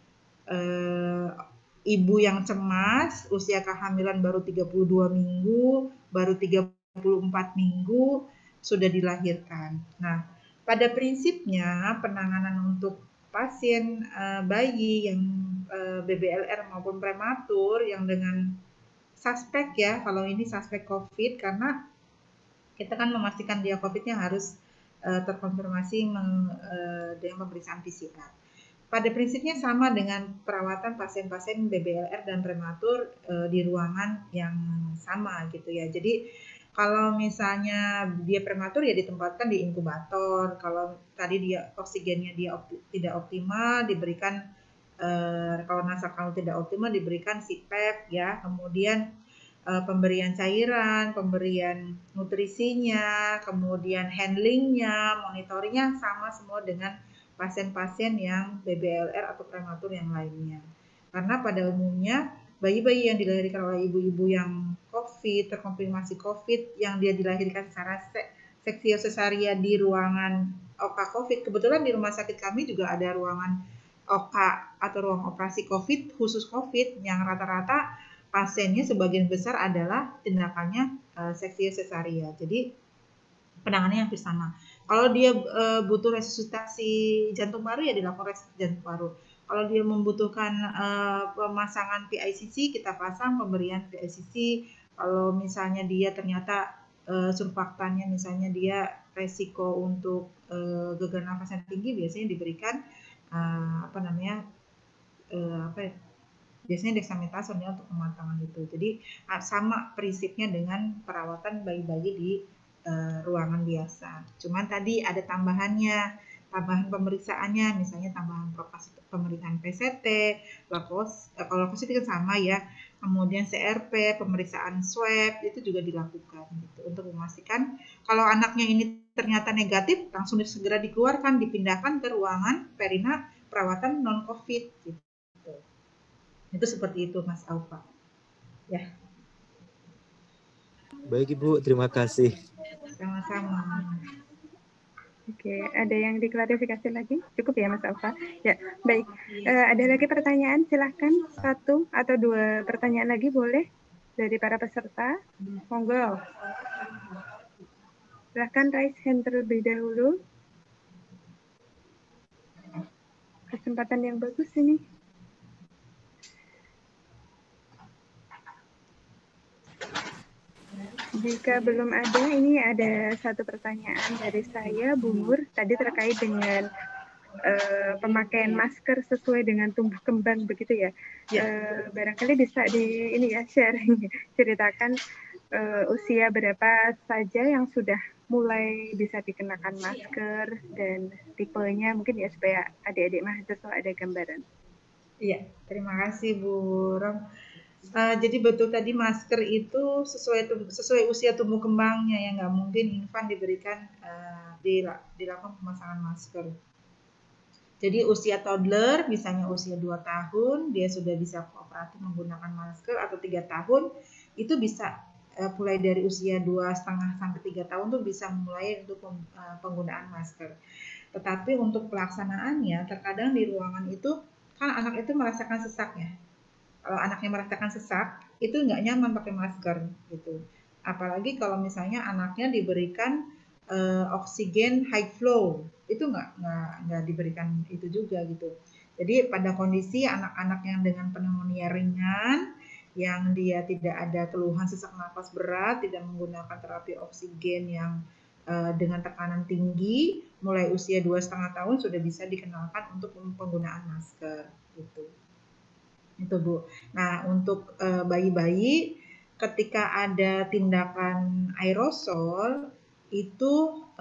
ibu yang cemas, usia kehamilan baru 32 minggu, baru 34 minggu sudah dilahirkan. Nah, pada prinsipnya penanganan untuk pasien bayi yang BBLR maupun prematur yang dengan suspek ya, kalau ini suspek COVID, karena kita kan memastikan dia COVID-nya harus terkonfirmasi dengan pemeriksaan PCR. Pada prinsipnya sama dengan perawatan pasien-pasien BBLR dan prematur di ruangan yang sama gitu ya. Jadi kalau misalnya dia prematur ya ditempatkan di inkubator. Kalau tadi dia oksigennya dia tidak optimal, diberikan kalau nasal tidak optimal diberikan CPAP ya, kemudian pemberian cairan, pemberian nutrisinya, kemudian handlingnya, monitoringnya sama semua dengan pasien-pasien yang BBLR atau prematur yang lainnya. Karena pada umumnya bayi-bayi yang dilahirkan oleh ibu-ibu yang COVID, terkonfirmasi COVID, yang dia dilahirkan secara seksio cesaria di ruangan OK COVID, kebetulan di rumah sakit kami juga ada ruangan OK atau ruang operasi COVID khusus COVID yang rata-rata pasiennya sebagian besar adalah tindakannya seksio cesaria. Jadi penanganannya hampir sama. Kalau dia butuh resusitasi jantung paru ya dilakukan resusitasi jantung paru. Kalau dia membutuhkan pemasangan PICC, kita pasang pemberian PICC. Kalau misalnya dia ternyata surfaktannya misalnya dia resiko untuk gagal nafasnya tinggi, biasanya diberikan biasanya dexamethasone ya untuk pematangan itu. Jadi sama prinsipnya dengan perawatan bayi-bayi di ruangan biasa. Cuman tadi ada tambahan pemeriksaannya, misalnya tambahan pemeriksaan PCT, kalau lakos itu kan sama ya. Kemudian CRP, pemeriksaan swab itu juga dilakukan gitu untuk memastikan kalau anaknya ini ternyata negatif, langsung segera dikeluarkan, dipindahkan ke ruangan perina perawatan non COVID gitu. Itu seperti itu Mas Aufa. Ya. Baik Ibu, terima kasih. Sama-sama. Oke, ada yang diklarifikasi lagi? Cukup ya Mas Alfa? Ya, baik. Ada lagi pertanyaan? Silahkan 1 atau 2 pertanyaan lagi boleh dari para peserta. Monggo. Silahkan raise hand terlebih dahulu. Kesempatan yang bagus ini. Jika belum ada, ini ada 1 pertanyaan dari saya, Bu Nur, tadi terkait dengan pemakaian masker sesuai dengan tumbuh kembang begitu ya. Barangkali bisa sharing, ceritakan usia berapa saja yang sudah mulai bisa dikenakan masker dan tipenya mungkin ya supaya adik-adik mahasiswa ada gambaran. Iya, terima kasih Bu Rom. Jadi betul tadi masker itu sesuai usia tumbuh kembangnya ya, nggak mungkin infan diberikan dilakukan pemasangan masker. Jadi usia toddler misalnya usia 2 tahun dia sudah bisa kooperatif menggunakan masker atau 3 tahun itu bisa mulai dari usia 2,5 sampai 3 tahun tuh bisa mulai untuk penggunaan masker. Tetapi untuk pelaksanaannya terkadang di ruangan itu kan anak itu merasakan sesak ya. Kalau anaknya merasakan sesak, itu nggak nyaman pakai masker gitu. Apalagi kalau misalnya anaknya diberikan oksigen high flow, itu nggak diberikan itu juga gitu. Jadi pada kondisi anak-anak yang dengan pneumonia ringan, yang dia tidak ada keluhan sesak nafas berat, tidak menggunakan terapi oksigen yang dengan tekanan tinggi, mulai usia 2,5 tahun sudah bisa dikenalkan untuk penggunaan masker gitu. Itu Bu. Nah untuk bayi-bayi ketika ada tindakan aerosol itu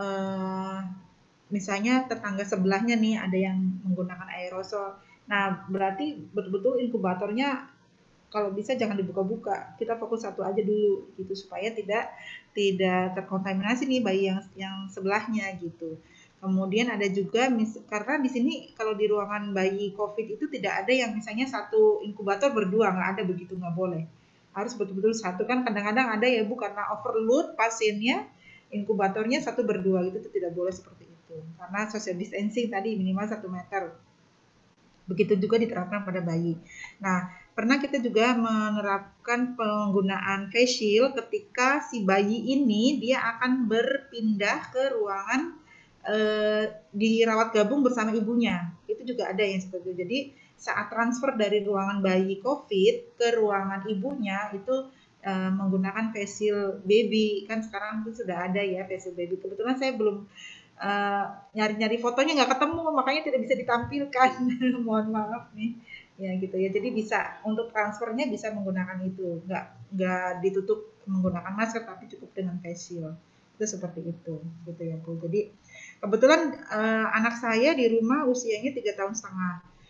misalnya tetangga sebelahnya nih ada yang menggunakan aerosol. Nah berarti betul-betul inkubatornya kalau bisa jangan dibuka-buka. Kita fokus satu aja dulu gitu supaya tidak terkontaminasi nih bayi yang sebelahnya gitu. Kemudian ada juga karena di sini kalau di ruangan bayi COVID itu tidak ada yang misalnya satu inkubator berdua, nggak ada begitu, nggak boleh. Harus betul-betul satu kan kadang-kadang ada ya Bu karena overload pasiennya inkubatornya satu berdua gitu itu tidak boleh seperti itu. Karena social distancing tadi minimal 1 meter. Begitu juga diterapkan pada bayi. Nah, pernah kita juga menerapkan penggunaan face shield ketika si bayi ini dia akan berpindah ke ruangan dirawat gabung bersama ibunya. Itu juga ada yang seperti itu. Jadi saat transfer dari ruangan bayi COVID ke ruangan ibunya itu menggunakan face shield baby. Kan sekarang itu sudah ada ya face shield baby. Kebetulan saya belum nyari-nyari fotonya nggak ketemu, makanya tidak bisa ditampilkan. Mohon maaf nih. Ya gitu ya. Jadi bisa untuk transfernya bisa menggunakan itu. Nggak ditutup menggunakan masker tapi cukup dengan face shield. Itu seperti itu gitu ya Bu. Jadi kebetulan anak saya di rumah usianya 3,5 tahun.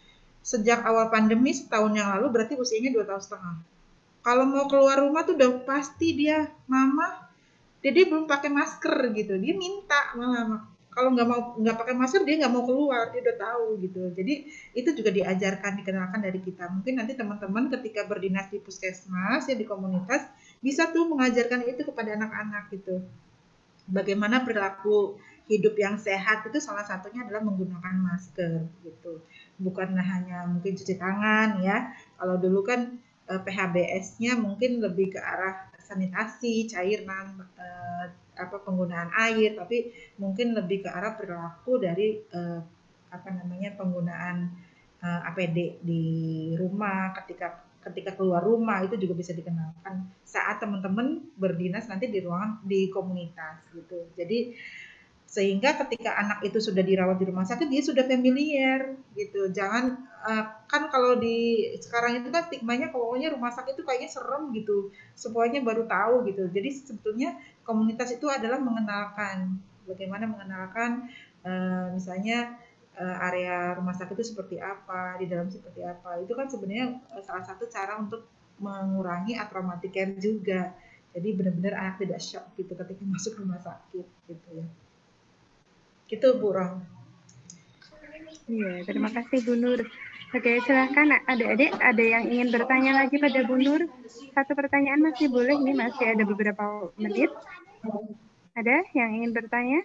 sejak awal pandemi setahun yang lalu berarti usianya 2,5 tahun. Kalau mau keluar rumah tuh udah pasti dia, mama, dia belum pakai masker gitu. Dia minta malah, kalau nggak pakai masker dia nggak mau keluar, dia udah tahu gitu. Jadi itu juga diajarkan, dikenalkan dari kita. Mungkin nanti teman-teman ketika berdinas di puskesmas ya di komunitas bisa tuh mengajarkan itu kepada anak-anak gitu. Bagaimana perilaku hidup yang sehat itu salah satunya adalah menggunakan masker gitu. Bukan hanya mungkin cuci tangan ya. Kalau dulu kan PHBS-nya mungkin lebih ke arah sanitasi, cairan, penggunaan air, tapi mungkin lebih ke arah perilaku dari penggunaan APD di rumah ketika keluar rumah itu juga bisa dikenalkan saat teman-teman berdinas nanti di ruangan di komunitas gitu. Jadi sehingga ketika anak itu sudah dirawat di rumah sakit dia sudah familiar gitu. Jangan kan kalau di sekarang itu kan stigmanya pokoknya rumah sakit itu kayaknya serem gitu. Semuanya baru tahu gitu. Jadi sebetulnya komunitas itu adalah mengenalkan bagaimana mengenalkan misalnya area rumah sakit itu seperti apa, di dalam seperti apa. Itu kan sebenarnya salah satu cara untuk mengurangi traumatic care juga. Jadi benar-benar anak tidak shock gitu ketika masuk rumah sakit gitu ya. Gitu Bu Rom. Iya, terima kasih Bu Nur. Oke, silahkan adik-adik, ada yang ingin bertanya lagi pada Bu Nur? Satu pertanyaan masih boleh, ini masih ada beberapa menit. Ada yang ingin bertanya?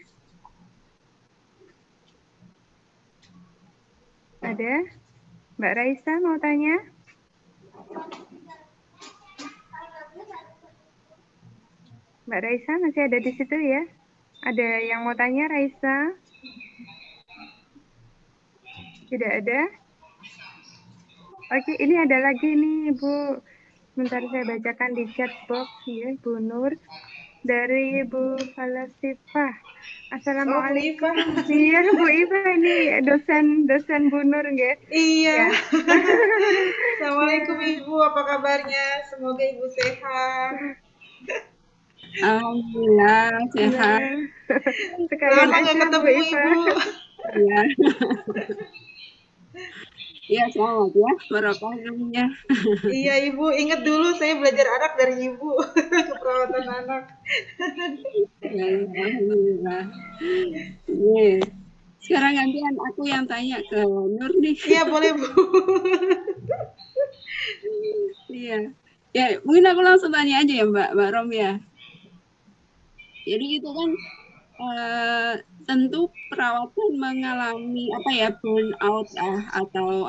Ada? Mbak Raisa mau tanya? Mbak Raisa masih ada di situ ya? Ada yang mau tanya, Raisa? Tidak ada? Oke, ini ada lagi nih, Bu. Bentar saya bacakan di chat box ya, Bu Nur. Dari Bu Falasifah. Assalamualaikum. Iya, Bu Iva ini dosen Bu Nur, nggak? Iya. Ya. Assalamualaikum Ibu, apa kabarnya? Semoga Ibu sehat. Alhamdulillah sehat. Lama nggak ketemu Ibu. Iya. Iya selamat ya barokahnya. Iya Ibu, ingat dulu saya belajar anak dari Ibu keperawatan anak. Ya, alhamdulillah. Iya. Sekarang gantian aku yang tanya ke Nur nih. Iya boleh Bu. Iya. Ya mungkin aku langsung tanya aja ya Mbak Rom ya. Jadi itu kan tentu perawatan mengalami burnout atau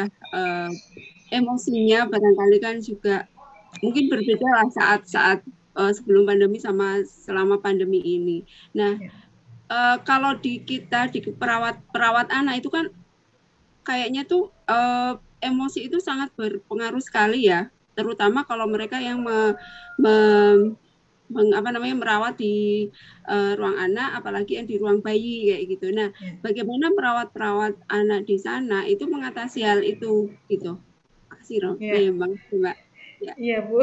emosinya barangkali kan juga mungkin berbeda lah saat sebelum pandemi sama selama pandemi ini. Nah kalau di perawat anak itu kan kayaknya tuh emosi itu sangat berpengaruh sekali ya, terutama kalau mereka yang merawat di ruang anak, apalagi yang di ruang bayi kayak gitu. Nah, bagaimana perawat anak di sana itu mengatasi hal itu gitu? Makasih Rom. Ya. Mbak. Ya. Iya Bu.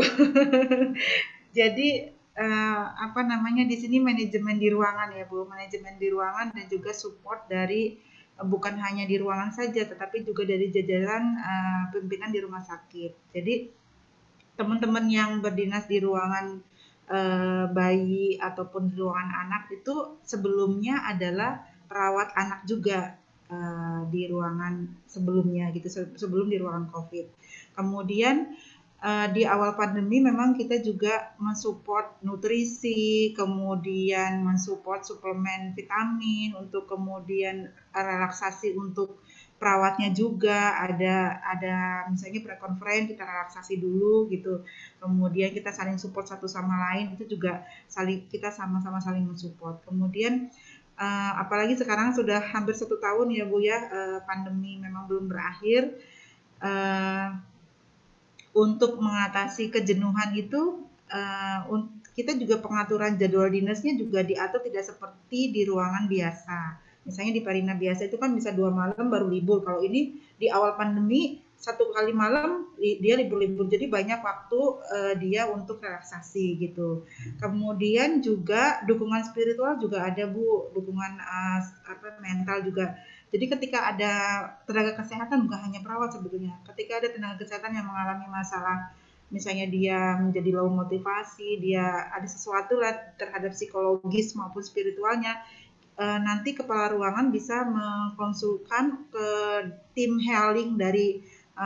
Jadi di sini manajemen di ruangan ya Bu, manajemen di ruangan dan juga support dari bukan hanya di ruangan saja, tetapi juga dari jajaran pimpinan di rumah sakit. Jadi teman-teman yang berdinas di ruangan bayi ataupun di ruangan anak itu sebelumnya adalah perawat anak juga di ruangan sebelumnya gitu, sebelum di ruangan COVID. Kemudian di awal pandemi memang kita juga mensupport nutrisi, kemudian mensupport suplemen vitamin untuk kemudian relaksasi untuk perawatnya juga ada misalnya pre-conference kita relaksasi dulu gitu, kemudian kita saling support satu sama lain, itu juga kita sama-sama saling mensupport. Kemudian apalagi sekarang sudah hampir 1 tahun ya Bu ya, pandemi memang belum berakhir. Untuk mengatasi kejenuhan itu kita juga pengaturan jadwal dinasnya juga diatur tidak seperti di ruangan biasa. Misalnya di Parina biasa itu kan bisa 2 malam baru libur. Kalau ini di awal pandemi 1 kali malam dia libur-libur, jadi banyak waktu dia untuk relaksasi gitu. Kemudian juga dukungan spiritual juga ada Bu, dukungan mental juga. Jadi ketika ada tenaga kesehatan, bukan hanya perawat sebetulnya, ketika ada tenaga kesehatan yang mengalami masalah, misalnya dia menjadi low motivasi, dia ada sesuatu lah terhadap psikologis maupun spiritualnya, nanti kepala ruangan bisa mengkonsulkan ke tim healing dari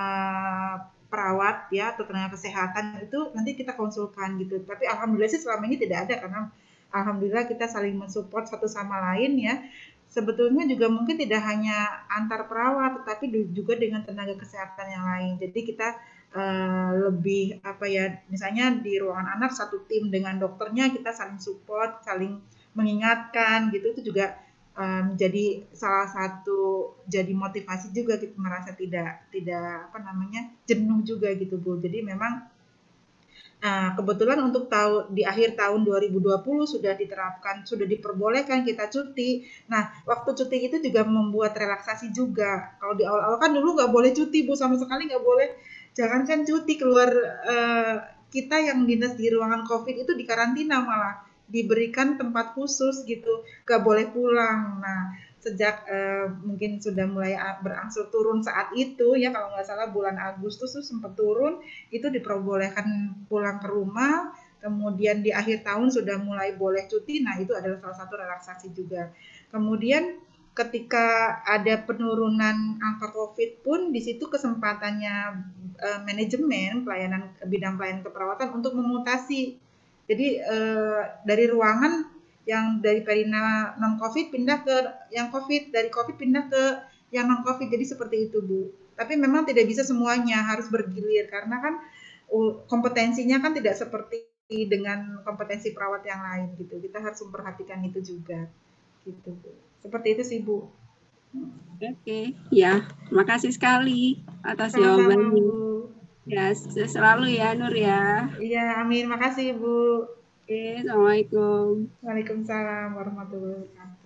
perawat ya atau tenaga kesehatan, itu nanti kita konsulkan gitu. Tapi alhamdulillah sih selama ini tidak ada, karena alhamdulillah kita saling mensupport satu sama lain ya. Sebetulnya juga mungkin tidak hanya antar perawat, tetapi juga dengan tenaga kesehatan yang lain. Jadi kita lebih misalnya di ruangan anak satu tim dengan dokternya, kita saling support, saling mengingatkan gitu, itu juga jadi salah satu jadi motivasi juga, kita merasa tidak jenuh juga gitu Bu. Jadi memang kebetulan untuk di akhir tahun 2020 sudah diterapkan, sudah diperbolehkan kita cuti. Nah, waktu cuti itu juga membuat relaksasi juga. Kalau di awal-awal kan dulu nggak boleh cuti Bu, sama sekali nggak boleh. Jangankan cuti, keluar kita yang dinas di ruangan COVID itu dikarantina, malah diberikan tempat khusus gitu, nggak boleh pulang. Nah, sejak mungkin sudah mulai berangsur turun saat itu ya, kalau nggak salah bulan Agustus tuh sempat turun, itu diperbolehkan pulang ke rumah. Kemudian di akhir tahun sudah mulai boleh cuti. Nah, itu adalah salah satu relaksasi juga. Kemudian ketika ada penurunan angka COVID pun, di situ kesempatannya manajemen bidang pelayanan keperawatan untuk memutasi. Jadi dari ruangan yang dari perina non COVID pindah ke yang COVID, dari COVID pindah ke yang non COVID. Jadi seperti itu Bu. Tapi memang tidak bisa semuanya, harus bergilir, karena kan kompetensinya kan tidak seperti dengan kompetensi perawat yang lain gitu. Kita harus memperhatikan itu juga gitu Bu. Seperti itu sih Bu. Oke, ya, terima kasih sekali atas jawabannya. Ya, selalu ya Nur ya. Iya, amin. Makasih Bu. Oke, Assalamualaikum. Waalaikumsalam warahmatullahi wabarakatuh.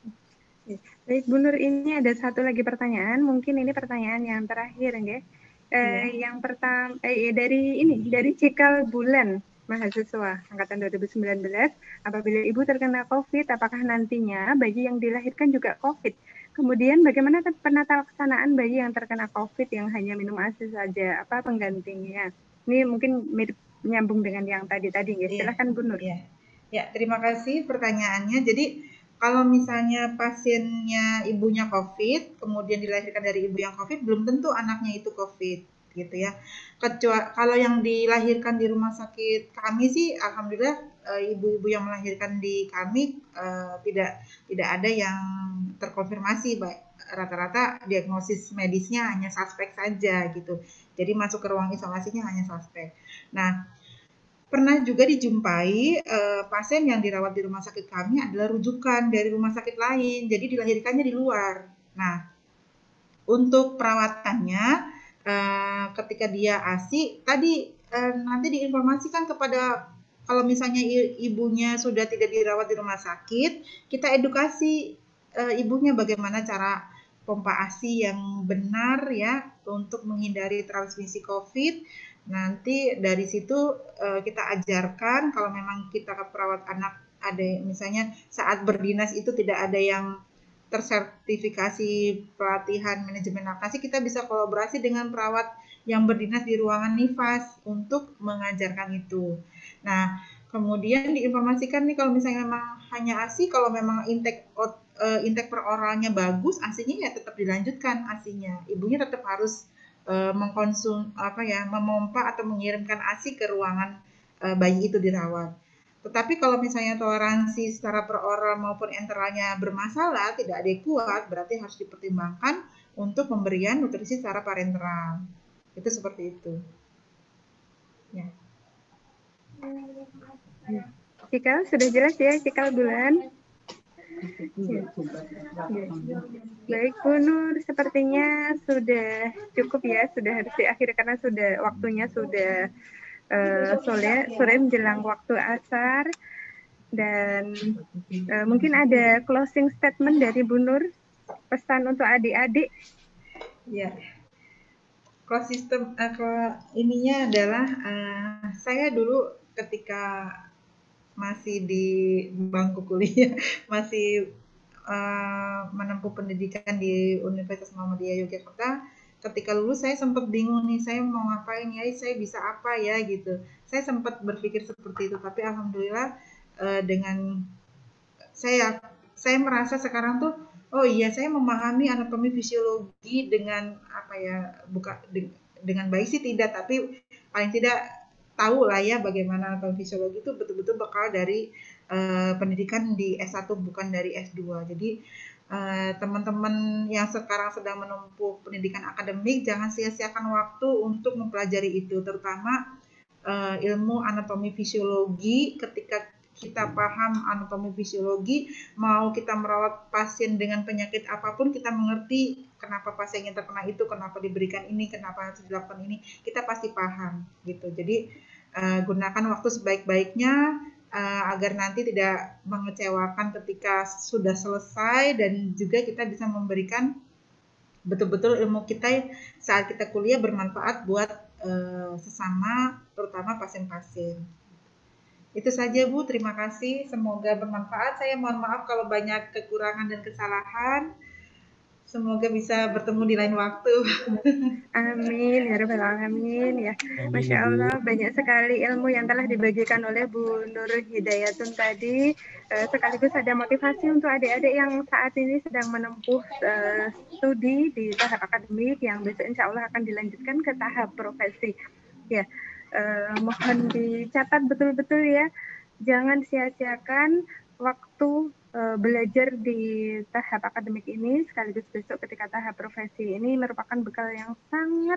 Baik Bu Nur, ini ada satu lagi pertanyaan. Mungkin ini pertanyaan yang terakhir, nggih. Yang pertama dari Cikal Bulan, mahasiswa angkatan 2019. Apabila Ibu terkena COVID, apakah nantinya bayi yang dilahirkan juga COVID? Kemudian bagaimana penata laksanaan bayi yang terkena COVID yang hanya minum ASI saja? Apa penggantinya? Ini mungkin mirip nyambung dengan yang tadi ya. Silakan Bu Nur. Ya, terima kasih pertanyaannya. Jadi kalau misalnya pasiennya ibunya COVID, kemudian dilahirkan dari ibu yang COVID, belum tentu anaknya itu COVID, gitu ya. Kecuali kalau yang dilahirkan di rumah sakit kami sih, alhamdulillah ibu-ibu yang melahirkan di kami tidak ada yang terkonfirmasi, rata-rata diagnosis medisnya hanya suspek saja gitu. Jadi masuk ke ruang isolasinya hanya suspek. Nah, pernah juga dijumpai pasien yang dirawat di rumah sakit kami adalah rujukan dari rumah sakit lain, jadi dilahirkannya di luar. Nah, untuk perawatannya ketika dia ASI tadi nanti diinformasikan kepada, kalau misalnya ibunya sudah tidak dirawat di rumah sakit, kita edukasi ibunya bagaimana cara pompa ASI yang benar ya untuk menghindari transmisi COVID. Nanti dari situ kita ajarkan, kalau memang kita ke perawat anak ada misalnya saat berdinas itu tidak ada yang tersertifikasi pelatihan manajemen laktasi, kita bisa kolaborasi dengan perawat yang berdinas di ruangan nifas untuk mengajarkan itu. Nah, kemudian diinformasikan nih kalau misalnya memang hanya ASI, kalau memang intake per oralnya bagus, ASI-nya ya tetap dilanjutkan ASI-nya. Ibunya tetap harus memompa atau mengirimkan ASI ke ruangan bayi itu dirawat. Tetapi kalau misalnya toleransi secara peroral maupun enteralnya bermasalah, tidak adekuat, berarti harus dipertimbangkan untuk pemberian nutrisi secara parenteral. Itu seperti itu. Ya. Cikal, sudah jelas ya Cikal Bulan? Baik Bu Nur, sepertinya sudah cukup ya, sudah harus diakhiri karena waktunya sudah sore menjelang waktu asar, dan mungkin ada closing statement dari Bu Nur, pesan untuk adik-adik. Ya, Kalau sistem kalau ininya adalah saya dulu ketika masih di bangku kuliah, masih menempuh pendidikan di Universitas Muhammadiyah Yogyakarta. Ketika lulus saya sempat bingung nih, saya mau ngapain ya, saya bisa apa ya gitu. Saya sempat berpikir seperti itu, tapi alhamdulillah dengan saya merasa sekarang tuh, oh iya saya memahami anatomi fisiologi dengan apa ya, dengan baik sih tidak, tapi paling tidak tahu lah ya bagaimana anatomi fisiologi itu betul-betul bekal dari pendidikan di S1 bukan dari S2. Jadi teman-teman yang sekarang sedang menempuh pendidikan akademik jangan sia-siakan waktu untuk mempelajari itu, terutama ilmu anatomi fisiologi. Ketika kita paham anatomi fisiologi, mau kita merawat pasien dengan penyakit apapun, kita mengerti kenapa pasiennya terkena itu, kenapa diberikan ini, kenapa harus dilakukan ini, kita pasti paham gitu. Jadi gunakan waktu sebaik-baiknya agar nanti tidak mengecewakan ketika sudah selesai, dan juga kita bisa memberikan betul-betul ilmu kita saat kita kuliah bermanfaat buat sesama, terutama pasien-pasien. Itu saja Bu, terima kasih, semoga bermanfaat. Saya mohon maaf kalau banyak kekurangan dan kesalahan. Semoga bisa bertemu di lain waktu. Amin, ya Rabbal Alamin ya. Masya Allah, banyak sekali ilmu yang telah dibagikan oleh Bu Nur Hidayatun tadi. Sekaligus ada motivasi untuk adik-adik yang saat ini sedang menempuh studi di tahap akademik yang besok insya Allah akan dilanjutkan ke tahap profesi. Ya, mohon dicatat betul-betul ya, jangan sia-siakan waktu belajar di tahap akademik ini, sekaligus besok ketika tahap profesi ini merupakan bekal yang sangat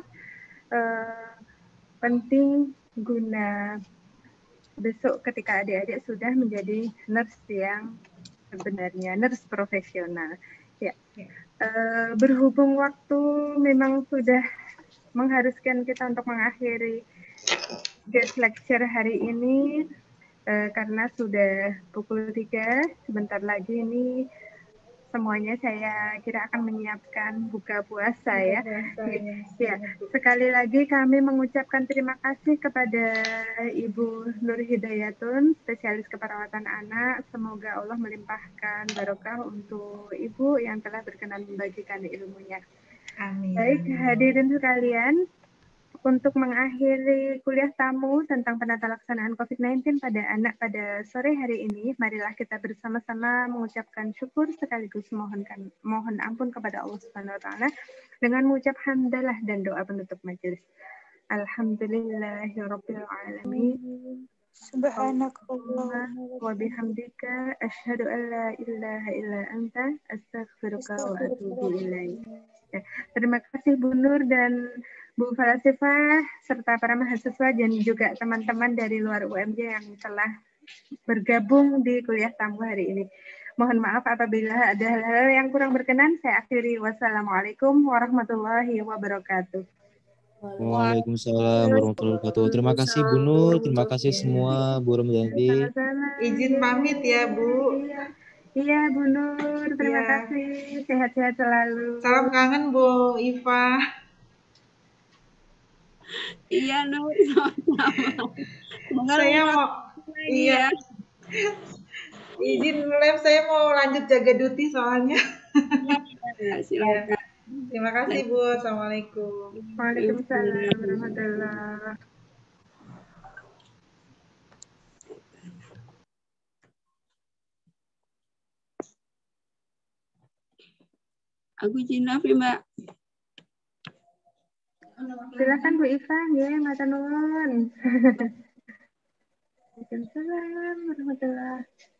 penting guna besok ketika adik-adik sudah menjadi nurse yang sebenarnya, nurse profesional. Ya, berhubung waktu memang sudah mengharuskan kita untuk mengakhiri guest lecture hari ini, karena sudah pukul 3, sebentar lagi ini semuanya saya kira akan menyiapkan buka puasa ya. Ya, sekali lagi kami mengucapkan terima kasih kepada Ibu Nur Hidayatun, spesialis keperawatan anak. Semoga Allah melimpahkan barokah untuk Ibu yang telah berkenan membagikan ilmunya. Amin. Baik, hadirin sekalian, untuk mengakhiri kuliah tamu tentang penata laksanaan COVID-19 pada anak pada sore hari ini, marilah kita bersama-sama mengucapkan syukur sekaligus mohon ampun kepada Allah Subhanahu wa taala dengan mengucap hamdalah dan doa penutup majelis. Alhamdulillahirabbil alamin. Subhanallah wa bihamdika asyhadu an la ilaha illa anta astaghfiruka wa atubu ilaik. Terima kasih Bu Nur dan Bu Falasifah serta para mahasiswa dan juga teman-teman dari luar UMJ yang telah bergabung di kuliah tamu hari ini. Mohon maaf apabila ada hal-hal yang kurang berkenan. Saya akhiri. Wassalamualaikum warahmatullahi wabarakatuh. Waalaikumsalam warahmatullahi wabarakatuh. Terima kasih Bu Nur, terima kasih semua Bu Romjanti. Izin pamit ya Bu. Iya Bu Nur, terima kasih. Sehat-sehat selalu. Salam kangen Bu Iva. Iya Nur, sama-sama. Saya mau iya. Izin live, saya mau lanjut jaga duty soalnya. Ya, silakan. Terima kasih Bu. Assalamualaikum. Waalaikumsalam warahmatullahi. Aku izin maaf ya Mbak. Silakan Bu Iva, ya, matur nuwun. Waalaikumsalam warahmatullahi.